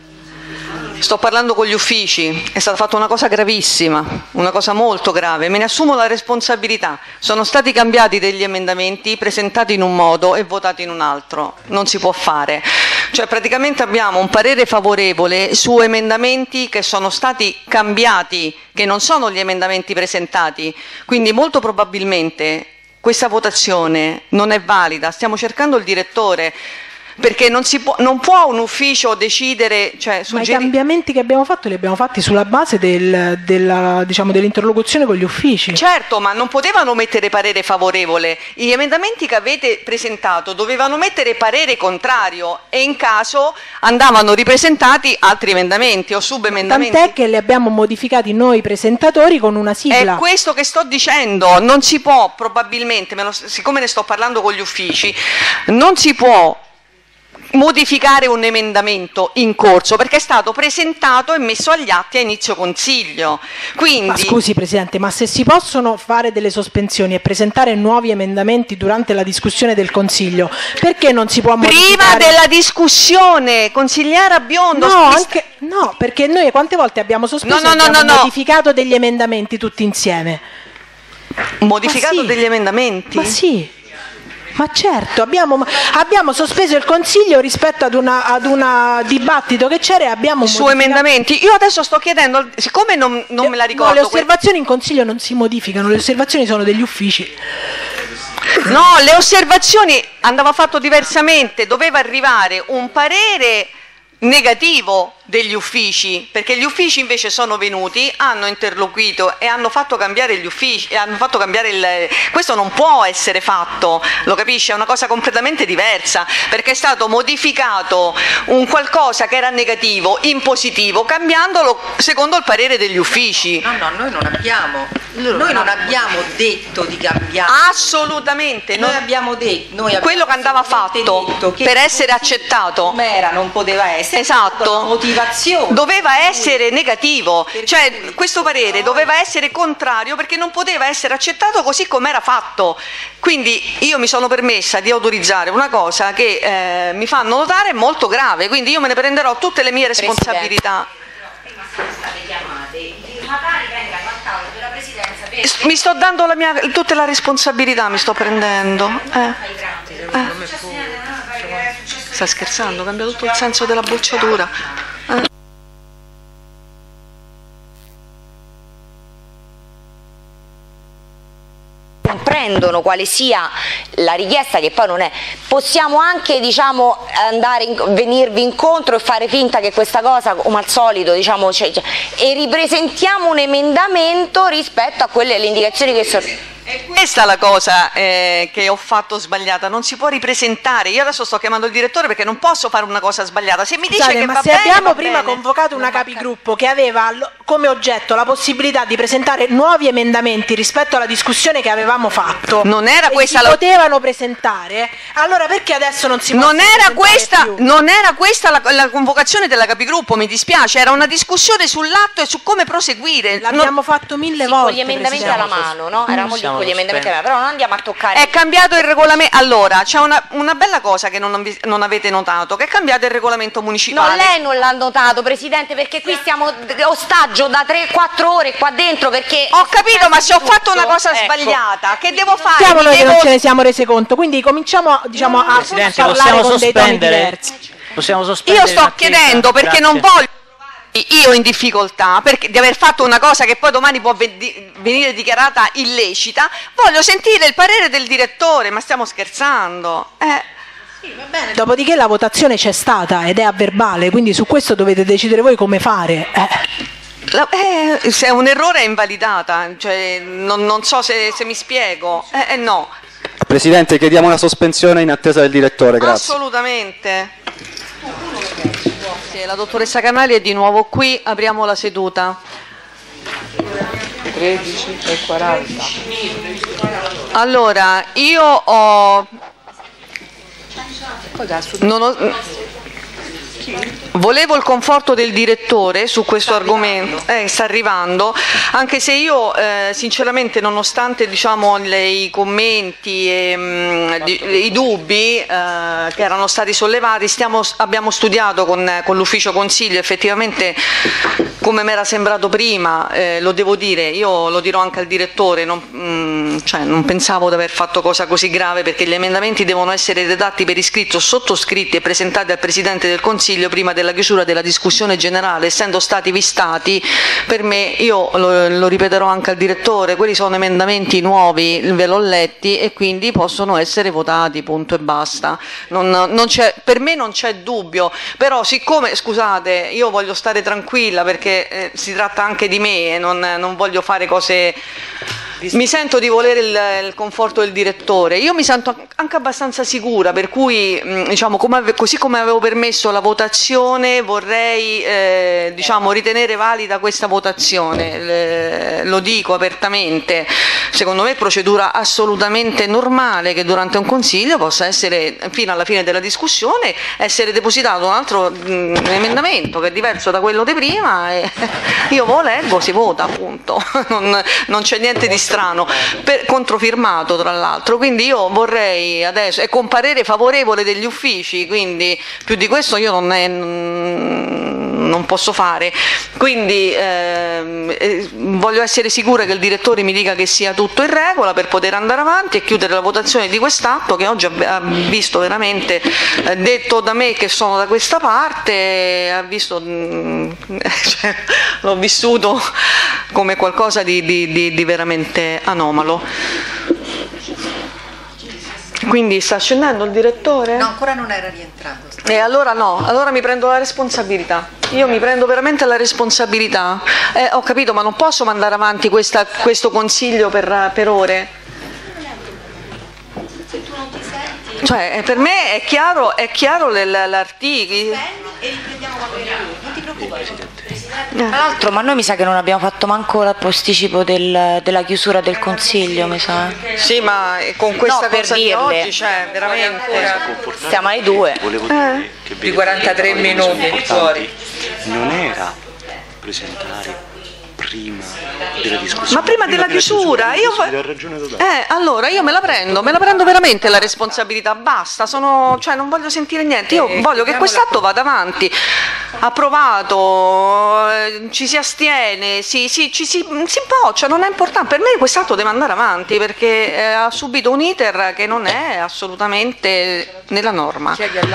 sto parlando con gli uffici, è stata fatta una cosa gravissima, una cosa molto grave, me ne assumo la responsabilità. Sono stati cambiati degli emendamenti, presentati in un modo e votati in un altro. Non si può fare. Cioè, praticamente abbiamo un parere favorevole su emendamenti che sono stati cambiati, che non sono gli emendamenti presentati. Quindi molto probabilmente questa votazione non è valida. Stiamo cercando il direttore, perché non, si può, non può un ufficio decidere, cioè, ma i cambiamenti che abbiamo fatto li abbiamo fatti sulla base del, della, diciamo, dell'interlocuzione con gli uffici. Certo, ma non potevano mettere parere favorevole. Gli emendamenti che avete presentato dovevano mettere parere contrario, e in caso andavano ripresentati altri emendamenti o subemendamenti. Tant'è che li abbiamo modificati noi presentatori con una sigla. È questo che sto dicendo, non si può probabilmente, me lo, siccome ne sto parlando con gli uffici, non si può modificare un emendamento in corso, perché è stato presentato e messo agli atti a inizio consiglio. Quindi... Ma scusi Presidente, ma se si possono fare delle sospensioni e presentare nuovi emendamenti durante la discussione del Consiglio, perché non si può modificare... Prima della discussione, consigliera Biondo... No, anche... no, perché noi quante volte abbiamo sospeso no, no, e no, abbiamo no, no. modificato degli emendamenti tutti insieme? Modificato Ma sì. degli emendamenti? Ma sì. Ma certo, abbiamo, abbiamo sospeso il Consiglio rispetto ad una, ad una dibattito che c'era e abbiamo su modificato... emendamenti. Io adesso sto chiedendo, siccome non, non me la ricordo... No, le osservazioni in Consiglio non si modificano, le osservazioni sono degli uffici. No, le osservazioni andava fatto diversamente, doveva arrivare un parere negativo degli uffici, perché gli uffici invece sono venuti, hanno interloquito e hanno fatto cambiare gli uffici, e hanno fatto cambiare il... Questo non può essere fatto, lo capisci? È una cosa completamente diversa, perché è stato modificato un qualcosa che era negativo in positivo, cambiandolo secondo il parere degli uffici. No, no, noi non abbiamo, noi non abbiamo detto di cambiare. Assolutamente. Noi non... abbiamo detto, noi abbiamo quello che andava fatto che per essere accettato. Com'era non poteva essere. Esatto. Motivazione. Doveva essere negativo, cioè questo parere doveva essere contrario perché non poteva essere accettato così come era fatto. Quindi io mi sono permessa di autorizzare una cosa che eh, mi fanno notare molto grave, quindi io me ne prenderò tutte le mie responsabilità. Mi sto dando la mia, tutta la responsabilità, mi sto prendendo. Eh. Eh. Sta scherzando, cambia tutto il senso della bocciatura. Eh. Comprendono quale sia la richiesta, che poi non è, possiamo anche diciamo andare in, venirvi incontro e fare finta che questa cosa come al solito diciamo cioè, cioè, e ripresentiamo un emendamento rispetto a quelle le indicazioni che sono. È questa la cosa eh, che ho fatto sbagliata, non si può ripresentare. Io adesso sto chiamando il direttore perché non posso fare una cosa sbagliata. Se mi dice Scusate, che ma va se bene, abbiamo va prima bene. convocato una capigruppo che aveva come oggetto la possibilità di presentare nuovi emendamenti rispetto alla discussione che avevamo fatto, non era e questa si la... potevano presentare, allora perché adesso non si non era questa, più? non era questa la, la convocazione della capigruppo, mi dispiace, era una discussione sull'atto e su come proseguire. L'abbiamo non... fatto mille Sì, volte con gli emendamenti alla mano, no? Eravamo lì con gli emendamenti alla mano, però non andiamo a toccare. È cambiato il regolamento. Allora, c'è una, una bella cosa che non, vi- non avete notato, che è cambiato il regolamento municipale. No, lei non l'ha notato, Presidente, perché qui stiamo ostaggio da tre quattro ore qua dentro, perché... Ho capito, ma se ho tutto. fatto una cosa Ecco. sbagliata, che devo fare? Siamo noi che Devo... non ce ne siamo resi conto, quindi cominciamo diciamo, a Presidente, parlare possiamo con dei toni sospendere? diversi. Possiamo sospendere Io sto l'attività? chiedendo perché Grazie. non voglio io in difficoltà perché di aver fatto una cosa che poi domani può ve- di- venire dichiarata illecita, voglio sentire il parere del direttore, ma stiamo scherzando? Eh. Sì, va bene. Dopodiché la votazione c'è stata ed è a verbale, quindi su questo dovete decidere voi come fare. Eh. La, eh, se è un errore è invalidata, cioè, non, non so se, se mi spiego. Eh, eh no. Presidente, chiediamo una sospensione in attesa del direttore, grazie. Assolutamente. Grazie, la dottoressa Canali è di nuovo qui, apriamo la seduta. tredici e quaranta. Allora, io ho... Non ho... Volevo il conforto del direttore su questo argomento, eh, sta arrivando, anche se io eh, sinceramente nonostante diciamo, le, i commenti e mh, di, i dubbi eh, che erano stati sollevati, stiamo, abbiamo studiato con, con l'ufficio consiglio, effettivamente come mi era sembrato prima, eh, lo devo dire, io lo dirò anche al direttore, non, mh, cioè, non pensavo di aver fatto cosa così grave perché gli emendamenti devono essere redatti per iscritto, sottoscritti e presentati al Presidente del Consiglio prima della chiusura della discussione generale, essendo stati vistati. Per me, io lo, lo ripeterò anche al direttore, quelli sono emendamenti nuovi, ve l'ho letti e quindi possono essere votati, punto e basta. Non, non c'è, per me non c'è dubbio, però siccome, scusate, io voglio stare tranquilla perché eh, si tratta anche di me e non, non voglio fare cose mi sento di volere il, il conforto del direttore. Io mi sento anche abbastanza sicura, per cui diciamo, come ave, così come avevo permesso la votazione, vorrei eh, diciamo, ritenere valida questa votazione. Le, lo dico apertamente, secondo me è procedura assolutamente normale che durante un consiglio possa essere, fino alla fine della discussione, essere depositato un altro mh, emendamento che è diverso da quello di prima e io lo leggo, si vota appunto, non, non c'è niente di strano, per, controfirmato tra l'altro, quindi io vorrei adesso, e con parere favorevole degli uffici, quindi più di questo io non, è, non posso fare, quindi ehm, eh, voglio essere sicura che il direttore mi dica che sia tutto in regola per poter andare avanti e chiudere la votazione di quest'atto che oggi ha visto veramente, eh, detto da me che sono da questa parte, ha visto, mh, cioè, l'ho vissuto come qualcosa di, di, di, di veramente anomalo. Quindi sta scendendo il direttore? No, ancora non era rientrato. E allora no, allora mi prendo la responsabilità. Io mi prendo veramente la responsabilità. Eh, ho capito, ma non posso mandare avanti questa, questo consiglio per, per ore. Se tu non ti senti... Cioè, per me è chiaro, è chiaro l'articolo. E riprendiamo la vera. Non ti preoccupare. Tra l'altro, ma noi mi sa che non abbiamo fatto manco il posticipo del, della chiusura del Consiglio, mi sa. Sì, ma con questa no, cosa di oggi, cioè, veramente... Stiamo ai due. Volevo eh. dire che di quarantatré minuti fuori. Non era presentare prima della discussione. Ma prima della chiusura, io eh, allora io me la prendo, me la prendo veramente la responsabilità, basta, sono, cioè non voglio sentire niente, io eh, voglio che quest'atto vada avanti, approvato, eh, ci si astiene, si, si, ci si, si boccia, non è importante, per me quest'atto deve andare avanti perché eh, ha subito un iter che non è assolutamente nella norma.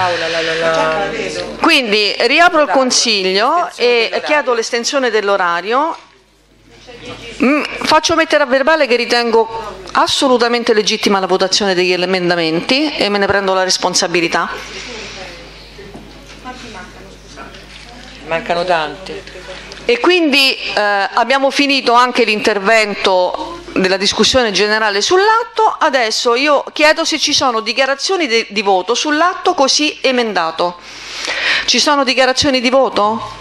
Quindi riapro il consiglio e chiedo l'estensione dell'orario. Mm, faccio mettere a verbale che ritengo assolutamente legittima la votazione degli emendamenti e me ne prendo la responsabilità. Mancano tanti. E quindi eh, abbiamo finito anche l'intervento della discussione generale sull'atto. Adesso io chiedo se ci sono dichiarazioni di, di voto sull'atto così emendato. Ci sono dichiarazioni di voto?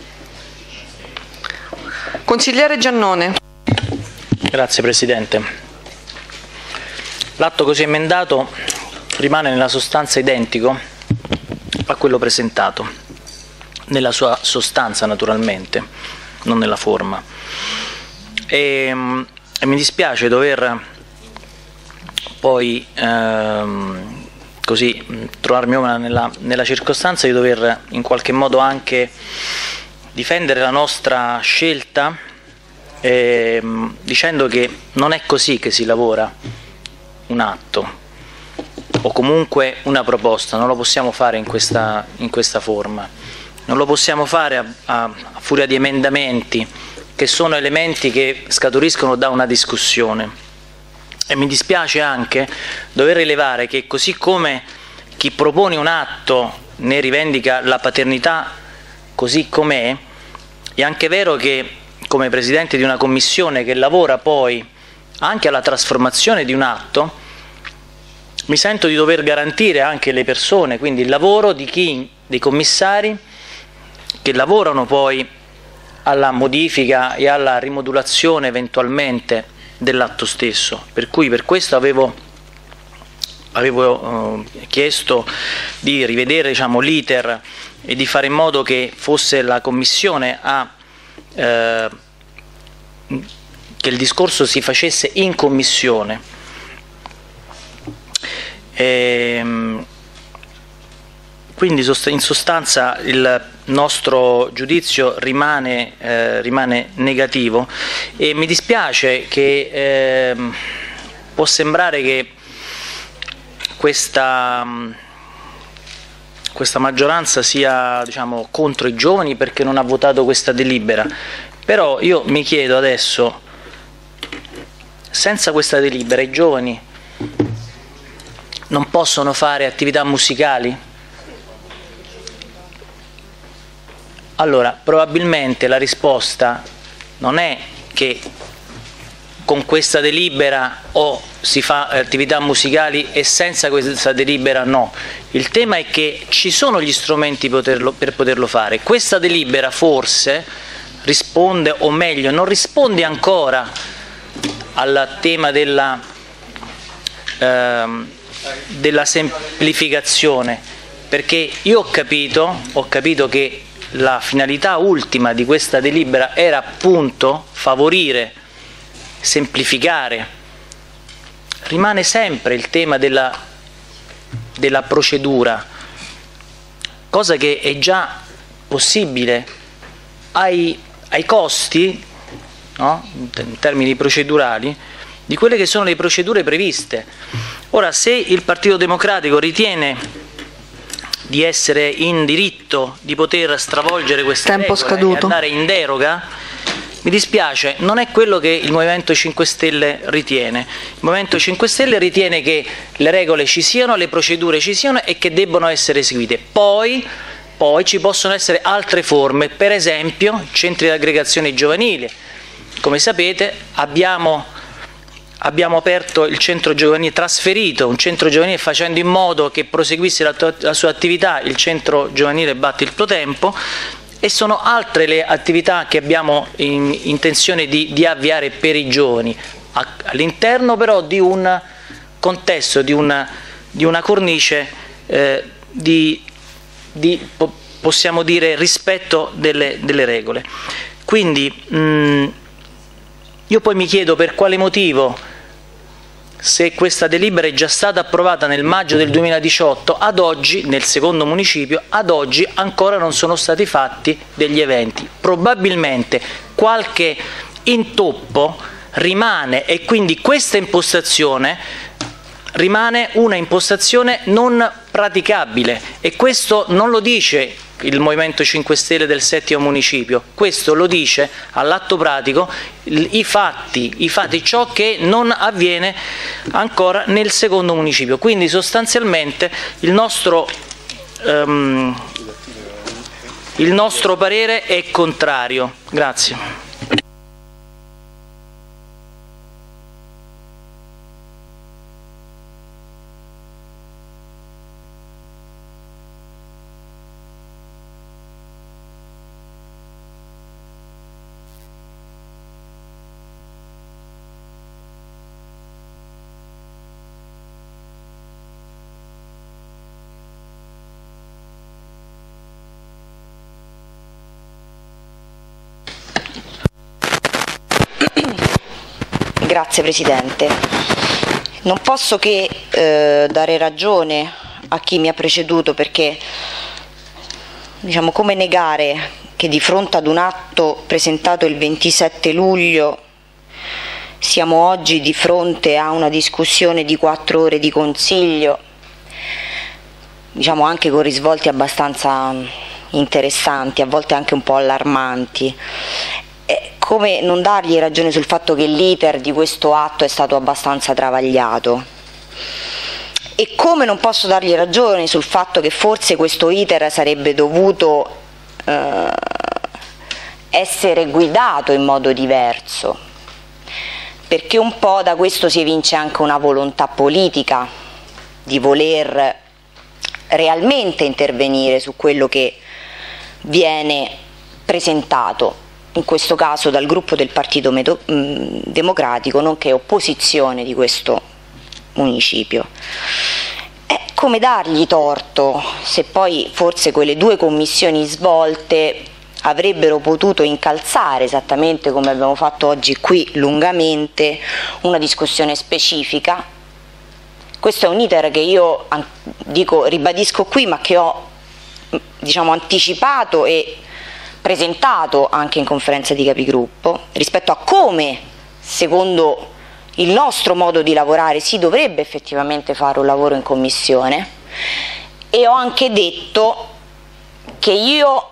Consigliere Giannone. Grazie Presidente. L'atto così emendato rimane nella sostanza identico a quello presentato, nella sua sostanza naturalmente, non nella forma. E, e mi dispiace dover poi ehm, così trovarmi ora nella, nella circostanza di dover in qualche modo anche difendere la nostra scelta eh, dicendo che non è così che si lavora un atto o comunque una proposta, non lo possiamo fare in questa, in questa forma, non lo possiamo fare a, a, a furia di emendamenti che sono elementi che scaturiscono da una discussione. E mi dispiace anche dover rilevare che così come chi propone un atto ne rivendica la paternità così com'è, è anche vero che come Presidente di una Commissione che lavora poi anche alla trasformazione di un atto, mi sento di dover garantire anche le persone, quindi il lavoro di chi, dei commissari che lavorano poi alla modifica e alla rimodulazione eventualmente dell'atto stesso. Per cui per questo avevo, avevo eh, chiesto di rivedere diciamo, l'iter e di fare in modo che fosse la Commissione a eh, che il discorso si facesse in Commissione. E, quindi in sostanza il nostro giudizio rimane, eh, rimane negativo e mi dispiace che eh, può sembrare che questa questa maggioranza sia diciamo, contro i giovani perché non ha votato questa delibera, però io mi chiedo adesso, senza questa delibera i giovani non possono fare attività musicali? Allora, probabilmente la risposta non è che con questa delibera o si fa attività musicali e senza questa delibera no. Il tema è che ci sono gli strumenti poterlo, per poterlo fare. Questa delibera forse risponde, o meglio, non risponde ancora al tema della, ehm, della semplificazione, perché io ho capito, ho capito che la finalità ultima di questa delibera era appunto favorire, semplificare. Rimane sempre il tema della, della procedura, cosa che è già possibile ai, ai costi, no? In termini procedurali, di quelle che sono le procedure previste. Ora, se il Partito Democratico ritiene di essere in diritto di poter stravolgere queste Tempo regole scaduto. e andare in deroga, mi dispiace, non è quello che il Movimento cinque Stelle ritiene. Il Movimento cinque Stelle ritiene che le regole ci siano, le procedure ci siano e che debbono essere eseguite. Poi, poi ci possono essere altre forme, per esempio centri di aggregazione giovanile. Come sapete abbiamo, abbiamo aperto il centro giovanile, trasferito un centro giovanile facendo in modo che proseguisse la, la sua attività, il centro giovanile Batti il Pro Tempo, e sono altre le attività che abbiamo in, intenzione di, di avviare per i giovani, all'interno però di un contesto, di una, di una cornice eh, di, di, possiamo dire, rispetto delle, delle regole. Quindi mh, io poi mi chiedo per quale motivo, se questa delibera è già stata approvata nel maggio del duemiladiciotto, ad oggi, nel secondo municipio, ad oggi ancora non sono stati fatti degli eventi. Probabilmente qualche intoppo rimane e quindi questa impostazione rimane una impostazione non praticabile, e questo non lo dice il Movimento cinque Stelle del settimo municipio, questo lo dice all'atto pratico i fatti, i fatti, ciò che non avviene ancora nel secondo municipio. Quindi sostanzialmente il nostro, um, il nostro parere è contrario. Grazie. Grazie Presidente. Non posso che eh, dare ragione a chi mi ha preceduto, perché diciamo, come negare che di fronte ad un atto presentato il ventisette luglio siamo oggi di fronte a una discussione di quattro ore di consiglio, diciamo anche con risvolti abbastanza interessanti, a volte anche un po' allarmanti. Come non dargli ragione sul fatto che l'iter di questo atto è stato abbastanza travagliato, e come non posso dargli ragione sul fatto che forse questo iter sarebbe dovuto eh, essere guidato in modo diverso, perché un po' da questo si evince anche una volontà politica di voler realmente intervenire su quello che viene presentato, in questo caso dal gruppo del Partito Democratico, nonché opposizione di questo municipio. È come dargli torto se poi forse quelle due commissioni svolte avrebbero potuto incalzare, esattamente come abbiamo fatto oggi qui lungamente, una discussione specifica. Questo è un iter che io dico, ribadisco qui, ma che ho diciamo, anticipato e presentato anche in conferenza di capigruppo, rispetto a come, secondo il nostro modo di lavorare, si dovrebbe effettivamente fare un lavoro in commissione, e ho anche detto che io,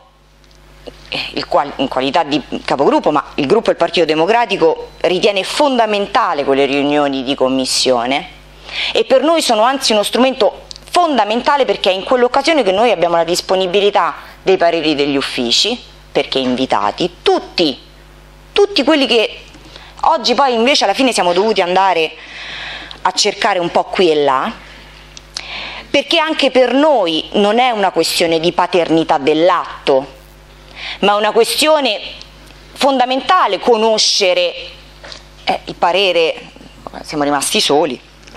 in qualità di capogruppo, ma il gruppo del Partito Democratico ritiene fondamentale quelle riunioni di commissione, e per noi sono anzi uno strumento fondamentale, perché è in quell'occasione che noi abbiamo la disponibilità dei pareri degli uffici, perché invitati, tutti, tutti quelli che Oggi poi invece alla fine siamo dovuti andare a cercare un po' qui e là, perché anche per noi non è una questione di paternità dell'atto, ma è una questione fondamentale conoscere eh, il parere, siamo rimasti soli,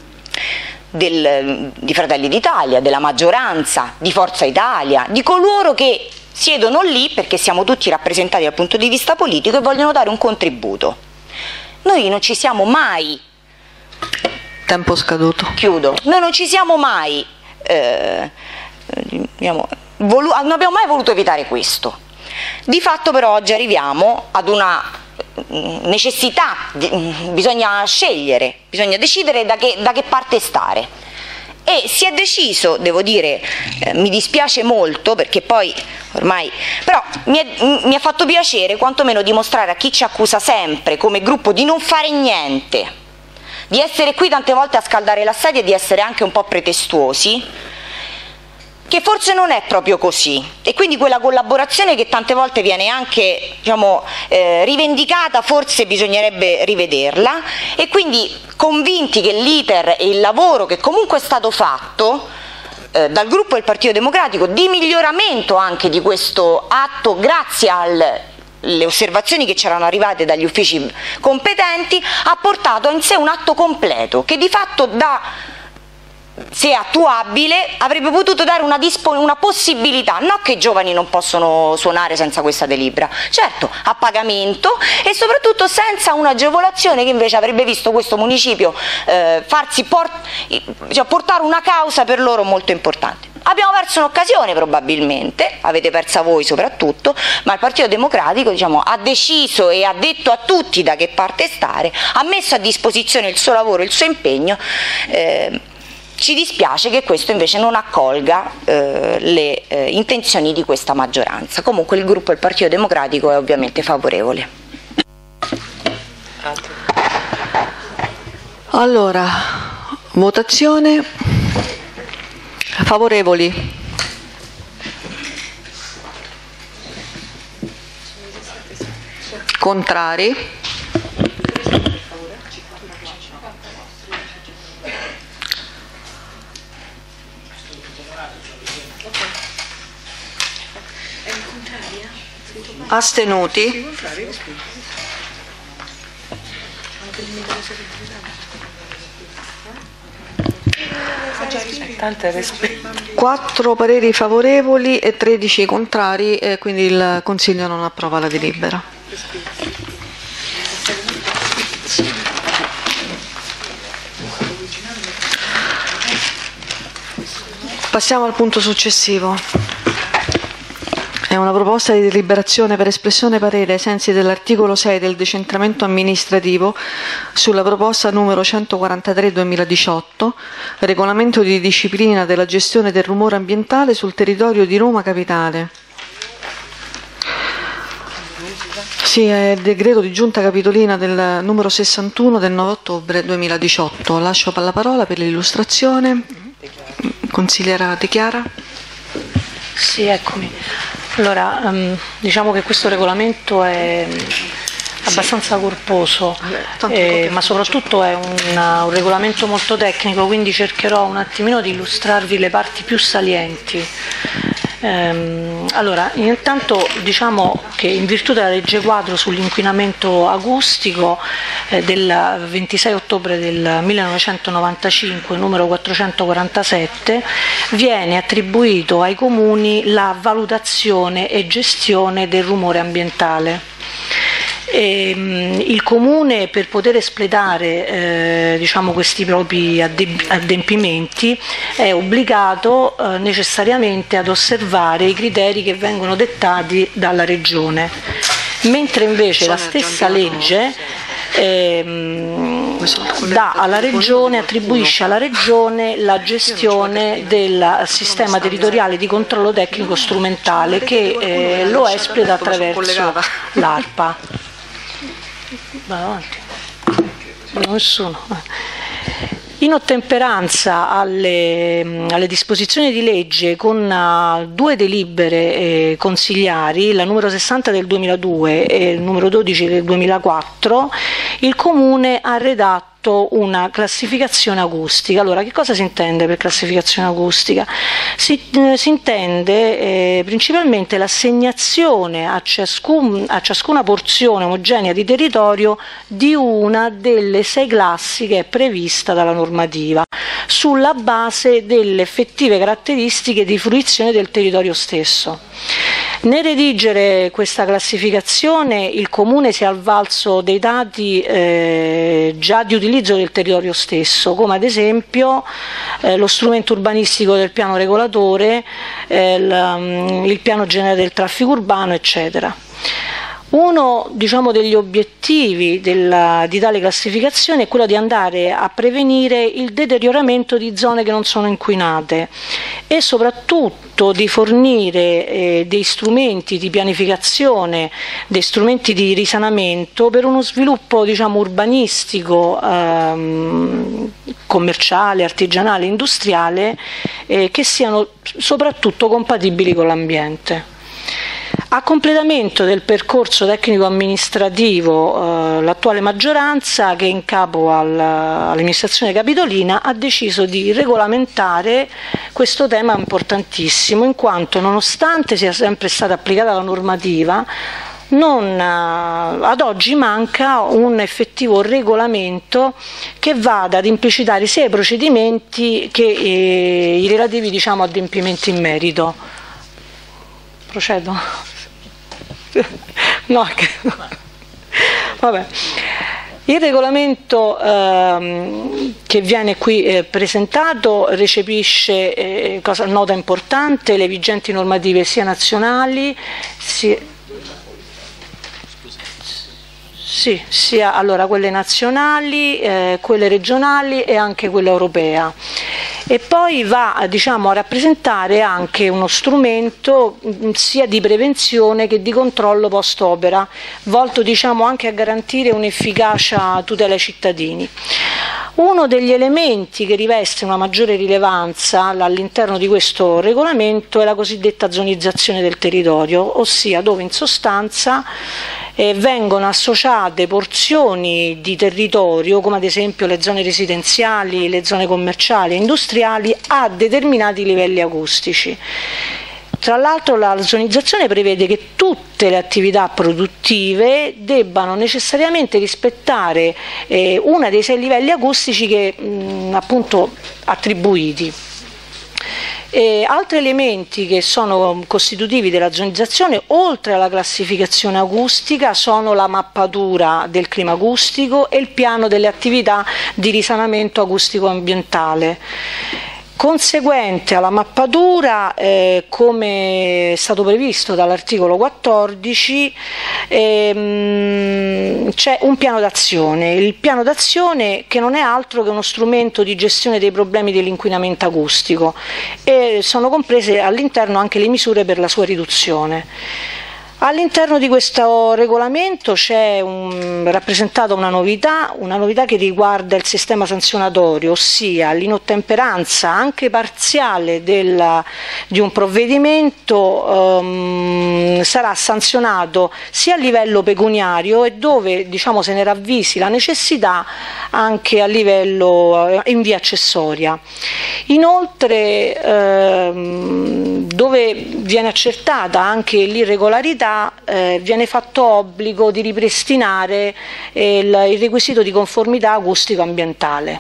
del, di Fratelli d'Italia, della maggioranza, di Forza Italia, di coloro che siedono lì perché siamo tutti rappresentati dal punto di vista politico e vogliono dare un contributo. Noi non ci siamo mai... Tempo scaduto. Chiudo. Noi non ci siamo mai... Eh, diciamo, volu- non abbiamo mai voluto evitare questo. Di fatto però oggi arriviamo ad una necessità, bisogna scegliere, bisogna decidere da che, da che parte stare, e si è deciso, devo dire, eh, mi dispiace molto perché poi ormai, però mi è, mi è fatto piacere quantomeno dimostrare a chi ci accusa sempre come gruppo di non fare niente, di essere qui tante volte a scaldare la sedia e di essere anche un po' pretestuosi, che forse non è proprio così, e quindi quella collaborazione che tante volte viene anche, diciamo, eh, rivendicata, forse bisognerebbe rivederla, e quindi convinti che l'iter e il lavoro che comunque è stato fatto eh, dal gruppo del Partito Democratico di miglioramento anche di questo atto, grazie alle osservazioni che c'erano arrivate dagli uffici competenti, ha portato in sé un atto completo che di fatto dà, se attuabile, avrebbe potuto dare una, una possibilità, non che i giovani non possono suonare senza questa delibera, certo, a pagamento, e soprattutto senza un'agevolazione che invece avrebbe visto questo municipio eh, farsi port cioè, portare una causa per loro molto importante. Abbiamo perso un'occasione probabilmente, avete persa voi soprattutto, ma il Partito Democratico, diciamo, ha deciso e ha detto a tutti da che parte stare, ha messo a disposizione il suo lavoro, il suo impegno. eh, Ci dispiace che questo invece non accolga eh, le eh, intenzioni di questa maggioranza. Comunque il gruppo del Partito Democratico è ovviamente favorevole. Allora, votazione. Favorevoli? Contrari? Astenuti? quattro pareri favorevoli e tredici contrari, e quindi il Consiglio non approva la delibera. Passiamo al punto successivo. È una proposta di deliberazione per espressione parere ai sensi dell'articolo sei del decentramento amministrativo sulla proposta numero centoquarantatré duemiladiciotto, regolamento di disciplina della gestione del rumore ambientale sul territorio di Roma Capitale. Sì, è il decreto di giunta capitolina del numero sessantuno del nove ottobre duemiladiciotto. Lascio la parola per l'illustrazione. Consigliera De Chiara. Sì, eccomi. Allora, um, diciamo che questo regolamento è abbastanza corposo, eh, ma soprattutto è un, un regolamento molto tecnico, quindi cercherò un attimino di illustrarvi le parti più salienti. Ehm, allora, intanto diciamo che in virtù della legge quadro sull'inquinamento acustico eh, del ventisei ottobre del millenovecentonovantacinque, numero quattrocentoquarantasette, viene attribuito ai comuni la valutazione e gestione del rumore ambientale. E, mh, il Comune, per poter espletare eh, diciamo, questi propri adempimenti, è obbligato eh, necessariamente ad osservare i criteri che vengono dettati dalla Regione, mentre invece la stessa legge ehm, dà alla Regione, attribuisce alla Regione la gestione del sistema territoriale di controllo tecnico strumentale, che eh, lo espleta attraverso l'ARPA. Va avanti. Nessuno. In ottemperanza alle, alle disposizioni di legge, con uh, due delibere eh, consigliari, la numero sessanta del duemiladue e il numero dodici del duemilaquattro, il Comune ha redatto una classificazione acustica. Allora, che cosa si intende per classificazione acustica? Si, eh, si intende eh, principalmente l'assegnazione a, ciascun, a ciascuna porzione omogenea di territorio di una delle sei classi che è prevista dalla normativa, sulla base delle effettive caratteristiche di fruizione del territorio stesso. Nel redigere questa classificazione il Comune si è avvalso dei dati eh, già di utilizzo del territorio stesso, come ad esempio eh, lo strumento urbanistico del piano regolatore, eh, il, il piano generale del traffico urbano, eccetera. Uno, diciamo, degli obiettivi della, di tale classificazione è quello di andare a prevenire il deterioramento di zone che non sono inquinate e soprattutto di fornire eh, dei strumenti di pianificazione, dei strumenti di risanamento per uno sviluppo, diciamo, urbanistico, ehm, commerciale, artigianale, industriale, eh, che siano soprattutto compatibili con l'ambiente. A completamento del percorso tecnico-amministrativo, eh, l'attuale maggioranza, che è in capo al, all'amministrazione capitolina, ha deciso di regolamentare questo tema importantissimo, in quanto, nonostante sia sempre stata applicata la normativa, non, ad oggi manca un effettivo regolamento che vada ad implicitare sia i procedimenti che eh, i relativi, diciamo, adempimenti in merito. Procedo? No, che... Vabbè. Il regolamento ehm, che viene qui eh, presentato recepisce, eh, cosa nota importante, le vigenti normative sia nazionali sia, sì, sia allora quelle nazionali, eh, quelle regionali e anche quella europea. E poi va, diciamo, a rappresentare anche uno strumento mh, sia di prevenzione che di controllo post opera, volto, diciamo, anche a garantire un'efficacia tutela ai cittadini. Uno degli elementi che riveste una maggiore rilevanza all'interno di questo regolamento è la cosiddetta zonizzazione del territorio, ossia dove in sostanza eh, vengono associate porzioni di territorio, come ad esempio le zone residenziali, le zone commerciali e industriali, a determinati livelli acustici. Tra l'altro la zonizzazione prevede che tutte le attività produttive debbano necessariamente rispettare eh, uno dei sei livelli acustici che mh, appunto attribuiti. E altri elementi che sono costitutivi della zonizzazione, oltre alla classificazione acustica, sono la mappatura del clima acustico e il piano delle attività di risanamento acustico ambientale. Conseguente alla mappatura, eh, come è stato previsto dall'articolo quattordici, ehm, c'è un piano d'azione. Il piano d'azione che non è altro che uno strumento di gestione dei problemi dell'inquinamento acustico e sono comprese all'interno anche le misure per la sua riduzione. All'interno di questo regolamento c'è un, rappresentata una novità, una novità che riguarda il sistema sanzionatorio, ossia l'inottemperanza anche parziale della, di un provvedimento um, sarà sanzionato sia a livello pecuniario e dove, diciamo, se ne ravvisi la necessità anche a livello in via accessoria. Inoltre ehm, dove viene accertata anche l'irregolarità, Eh, viene fatto obbligo di ripristinare eh, il, il requisito di conformità acustico-ambientale.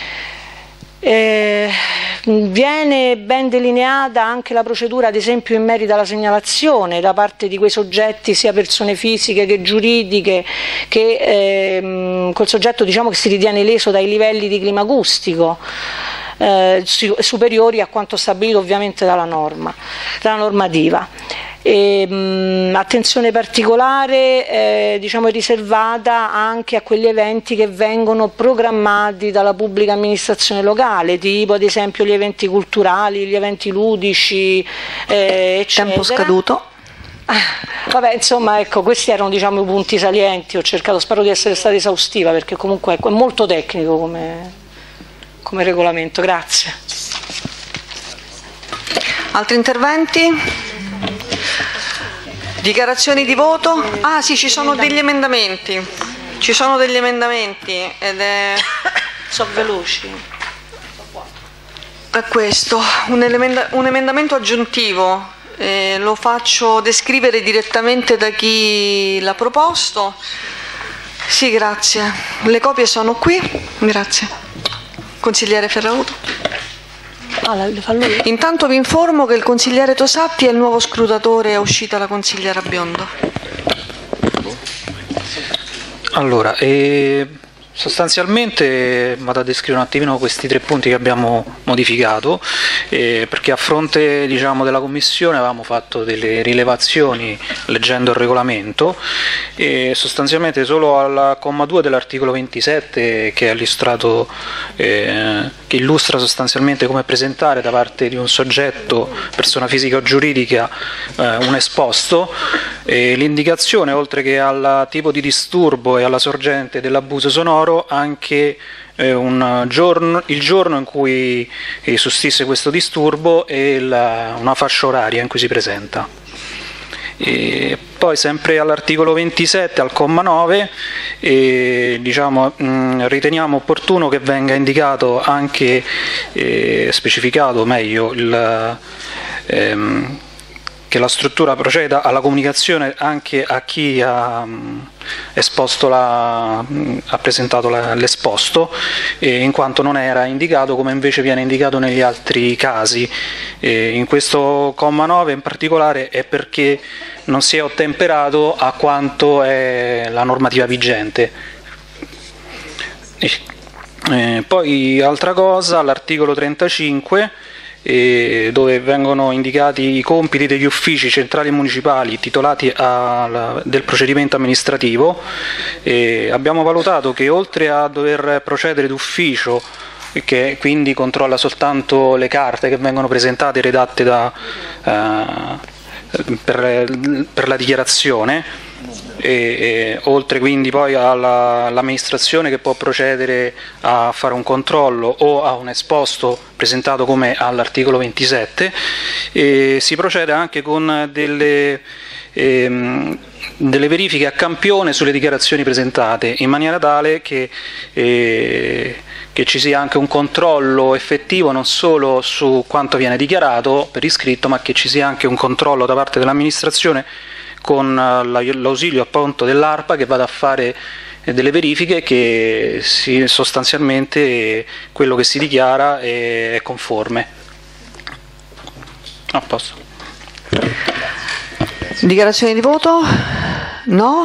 Eh, viene ben delineata anche la procedura, ad esempio, in merito alla segnalazione da parte di quei soggetti, sia persone fisiche che giuridiche, che ehm, col soggetto, diciamo, che si ritiene leso dai livelli di clima acustico eh, superiori a quanto stabilito ovviamente dalla norma, dalla normativa. E, mh, attenzione particolare eh, diciamo, è riservata anche a quegli eventi che vengono programmati dalla pubblica amministrazione locale, tipo ad esempio gli eventi culturali, gli eventi ludici, eh, eccetera. Tempo scaduto. Vabbè, insomma, ecco, questi erano, diciamo, i punti salienti. Ho cercato, spero di essere stata esaustiva, perché comunque è molto tecnico come, come regolamento. Grazie. Altri interventi? Dichiarazioni di voto? Ah sì, ci sono degli emendamenti. Ci sono degli emendamenti ed è... Sono veloci. È questo, un, emenda- un emendamento aggiuntivo. Eh, lo faccio descrivere direttamente da chi l'ha proposto. Sì, grazie. Le copie sono qui. Grazie. Consigliere Ferrauto. Ah, le fa lui? Intanto vi informo che il consigliere Tosatti è il nuovo scrutatore, è uscita la consigliera Biondo. Allora, eh, sostanzialmente vado a descrivere un attimino questi tre punti che abbiamo modificato, eh, perché a fronte, diciamo, della Commissione avevamo fatto delle rilevazioni leggendo il regolamento e sostanzialmente solo al comma due dell'articolo ventisette che è illustrato, eh, che illustra sostanzialmente come presentare da parte di un soggetto, persona fisica o giuridica, eh, un esposto, e l'indicazione, oltre che al tipo di disturbo e alla sorgente dell'abuso sonoro, anche eh, un giorno, il giorno in cui eh, sussiste questo disturbo e la, una fascia oraria in cui si presenta. E poi sempre all'articolo ventisette, al comma nove, eh, diciamo, mh, riteniamo opportuno che venga indicato anche, eh, specificato meglio, il, ehm, che la struttura proceda alla comunicazione anche a chi ha mh, esposto la, mh, ha presentato la, l'esposto, eh, in quanto non era indicato come invece viene indicato negli altri casi. Eh, in questo comma nove in particolare è perché non si è ottemperato a quanto è la normativa vigente. Eh, poi altra cosa, all'articolo trentacinque, eh, dove vengono indicati i compiti degli uffici centrali municipali titolati alla, del procedimento amministrativo, eh, abbiamo valutato che oltre a dover procedere d'ufficio, che quindi controlla soltanto le carte che vengono presentate e redatte da, eh, per, per la dichiarazione, e, e, oltre quindi poi alla, all'amministrazione che può procedere a fare un controllo o a un esposto presentato come all'articolo ventisette, e si procede anche con delle, ehm, delle verifiche a campione sulle dichiarazioni presentate, in maniera tale che eh, che ci sia anche un controllo effettivo non solo su quanto viene dichiarato per iscritto, ma che ci sia anche un controllo da parte dell'amministrazione con l'ausilio appunto dell'ARPA che vada a fare delle verifiche che si, sostanzialmente quello che si dichiara è conforme. A posto. Dichiarazioni di voto? No?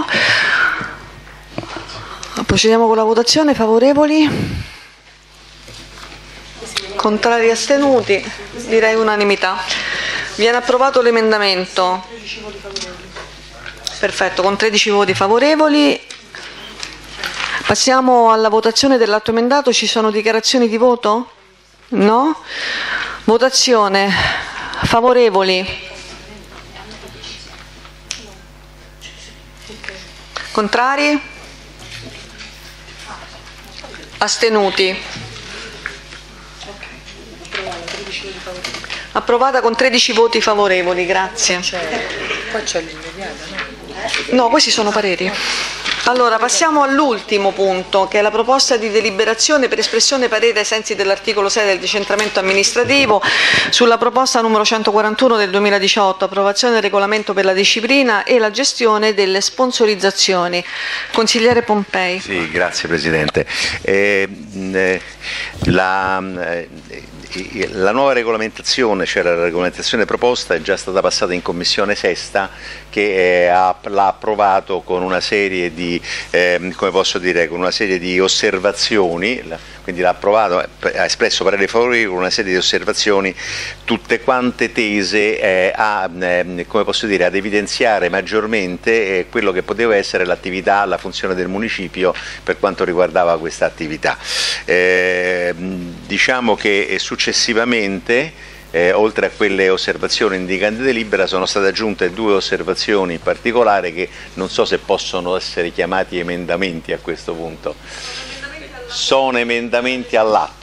Procediamo con la votazione. Favorevoli? Contrari, astenuti? Direi unanimità. Viene approvato l'emendamento. Perfetto, con tredici voti favorevoli. Passiamo alla votazione dell'atto emendato. Ci sono dichiarazioni di voto? No? Votazione. Favorevoli? Contrari? Astenuti? Approvata con tredici voti favorevoli, grazie. Qua c'è l'immediata, no? No, questi sono pareri. Allora, passiamo all'ultimo punto, che è la proposta di deliberazione per espressione parere ai sensi dell'articolo sei del decentramento amministrativo sulla proposta numero centoquarantuno del duemiladiciotto, approvazione del regolamento per la disciplina e la gestione delle sponsorizzazioni. Consigliere Pompei. Sì, grazie Presidente. Eh, eh, la, eh, La nuova regolamentazione, cioè la regolamentazione proposta, è già stata passata in Commissione Sesta, che eh, ha, l'ha approvato con una serie di, eh, come posso dire, con una serie di osservazioni, quindi l'ha approvato, ha espresso parere favorevole con una serie di osservazioni, tutte quante tese eh, a, eh, come posso dire, ad evidenziare maggiormente eh, quello che poteva essere l'attività, la funzione del municipio per quanto riguardava questa attività. Eh, diciamo che successivamente, Eh, oltre a quelle osservazioni indicanti delibera, sono state aggiunte due osservazioni in particolare che non so se possono essere chiamati emendamenti a questo punto. Sono emendamenti all'atto.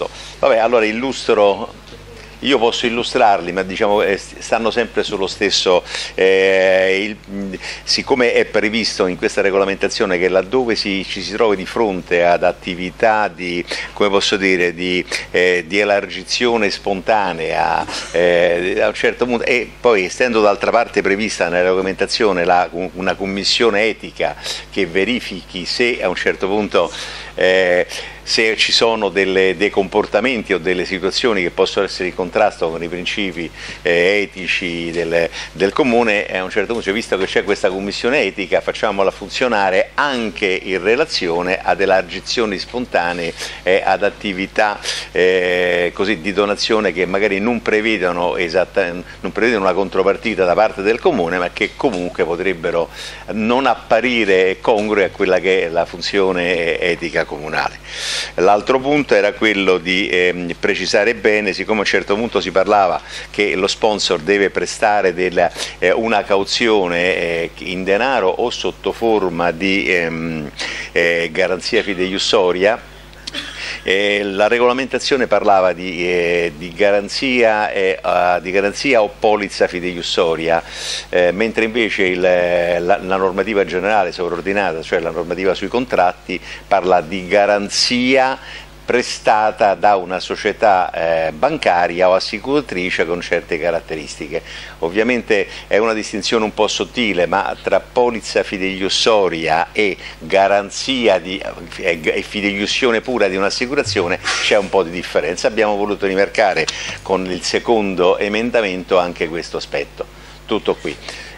Vabbè, allora illustro. Io posso illustrarli, ma diciamo eh, stanno sempre sullo stesso, eh, il, siccome è previsto in questa regolamentazione che laddove si, ci si trovi di fronte ad attività di, come posso dire, di, eh, di elargizione spontanea eh, a un certo punto, e poi essendo d'altra parte prevista nella regolamentazione la, una commissione etica che verifichi se a un certo punto eh, se ci sono delle, dei comportamenti o delle situazioni che possono essere in contrasto con i principi eh, etici del, del comune, a un certo punto, visto che c'è questa commissione etica, facciamola funzionare anche in relazione ad elargizioni spontanee e ad attività eh, così di donazione che magari non prevedono, esatta, non prevedono una contropartita da parte del comune, ma che comunque potrebbero non apparire congrue a quella che è la funzione etica comunale. L'altro punto era quello di eh, precisare bene, siccome a un certo punto si parlava che lo sponsor deve prestare della, eh, una cauzione eh, in denaro o sotto forma di ehm, eh, garanzia fideiussoria. Eh, la regolamentazione parlava di, eh, di, garanzia, eh, uh, di garanzia o polizza fideiussoria, eh, mentre invece il, la, la normativa generale sovraordinata, cioè la normativa sui contratti, parla di garanzia prestata da una società eh, bancaria o assicuratrice con certe caratteristiche. Ovviamente è una distinzione un po' sottile, ma tra polizza fideiussoria e garanzia di, e, e fideiussione pura di un'assicurazione c'è un po' di differenza. Abbiamo voluto rimarcare con il secondo emendamento anche questo aspetto. Tutto qui.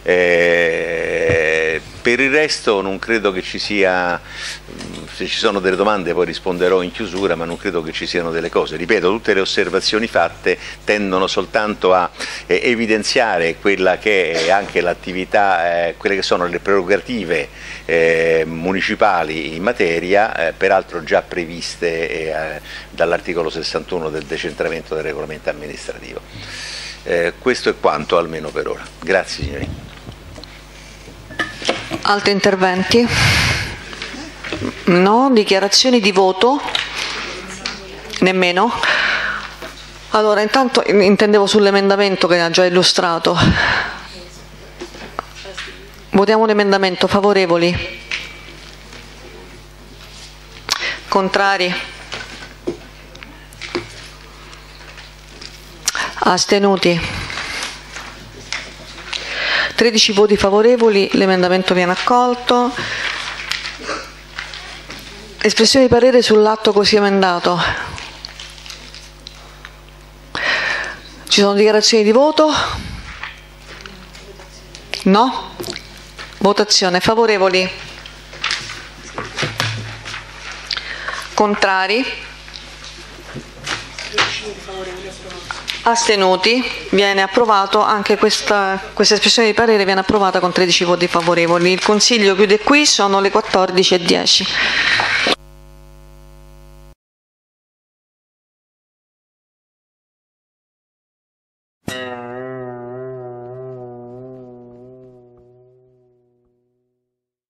Eh, per il resto non credo che ci sia, se ci sono delle domande poi risponderò in chiusura, ma non credo che ci siano delle cose. Ripeto, tutte le osservazioni fatte tendono soltanto a eh, evidenziare quella che è anche l'attività, eh, quelle che sono le prerogative eh, municipali in materia, eh, peraltro già previste eh, dall'articolo sessantuno del decentramento del regolamento amministrativo. Eh, questo è quanto, almeno per ora. Grazie signori. Altri interventi? No? Dichiarazioni di voto? Nemmeno? Allora, intanto intendevo sull'emendamento che ha già illustrato. Votiamo l'emendamento. Favorevoli? Contrari? Astenuti? tredici voti favorevoli, l'emendamento viene accolto. Espressione di parere sull'atto così emendato. Ci sono dichiarazioni di voto? No? Votazione. Favorevoli? Contrari? Astenuti? Viene approvato anche questa, questa espressione di parere, viene approvata con tredici voti favorevoli. Il Consiglio chiude qui, sono le quattordici e dieci.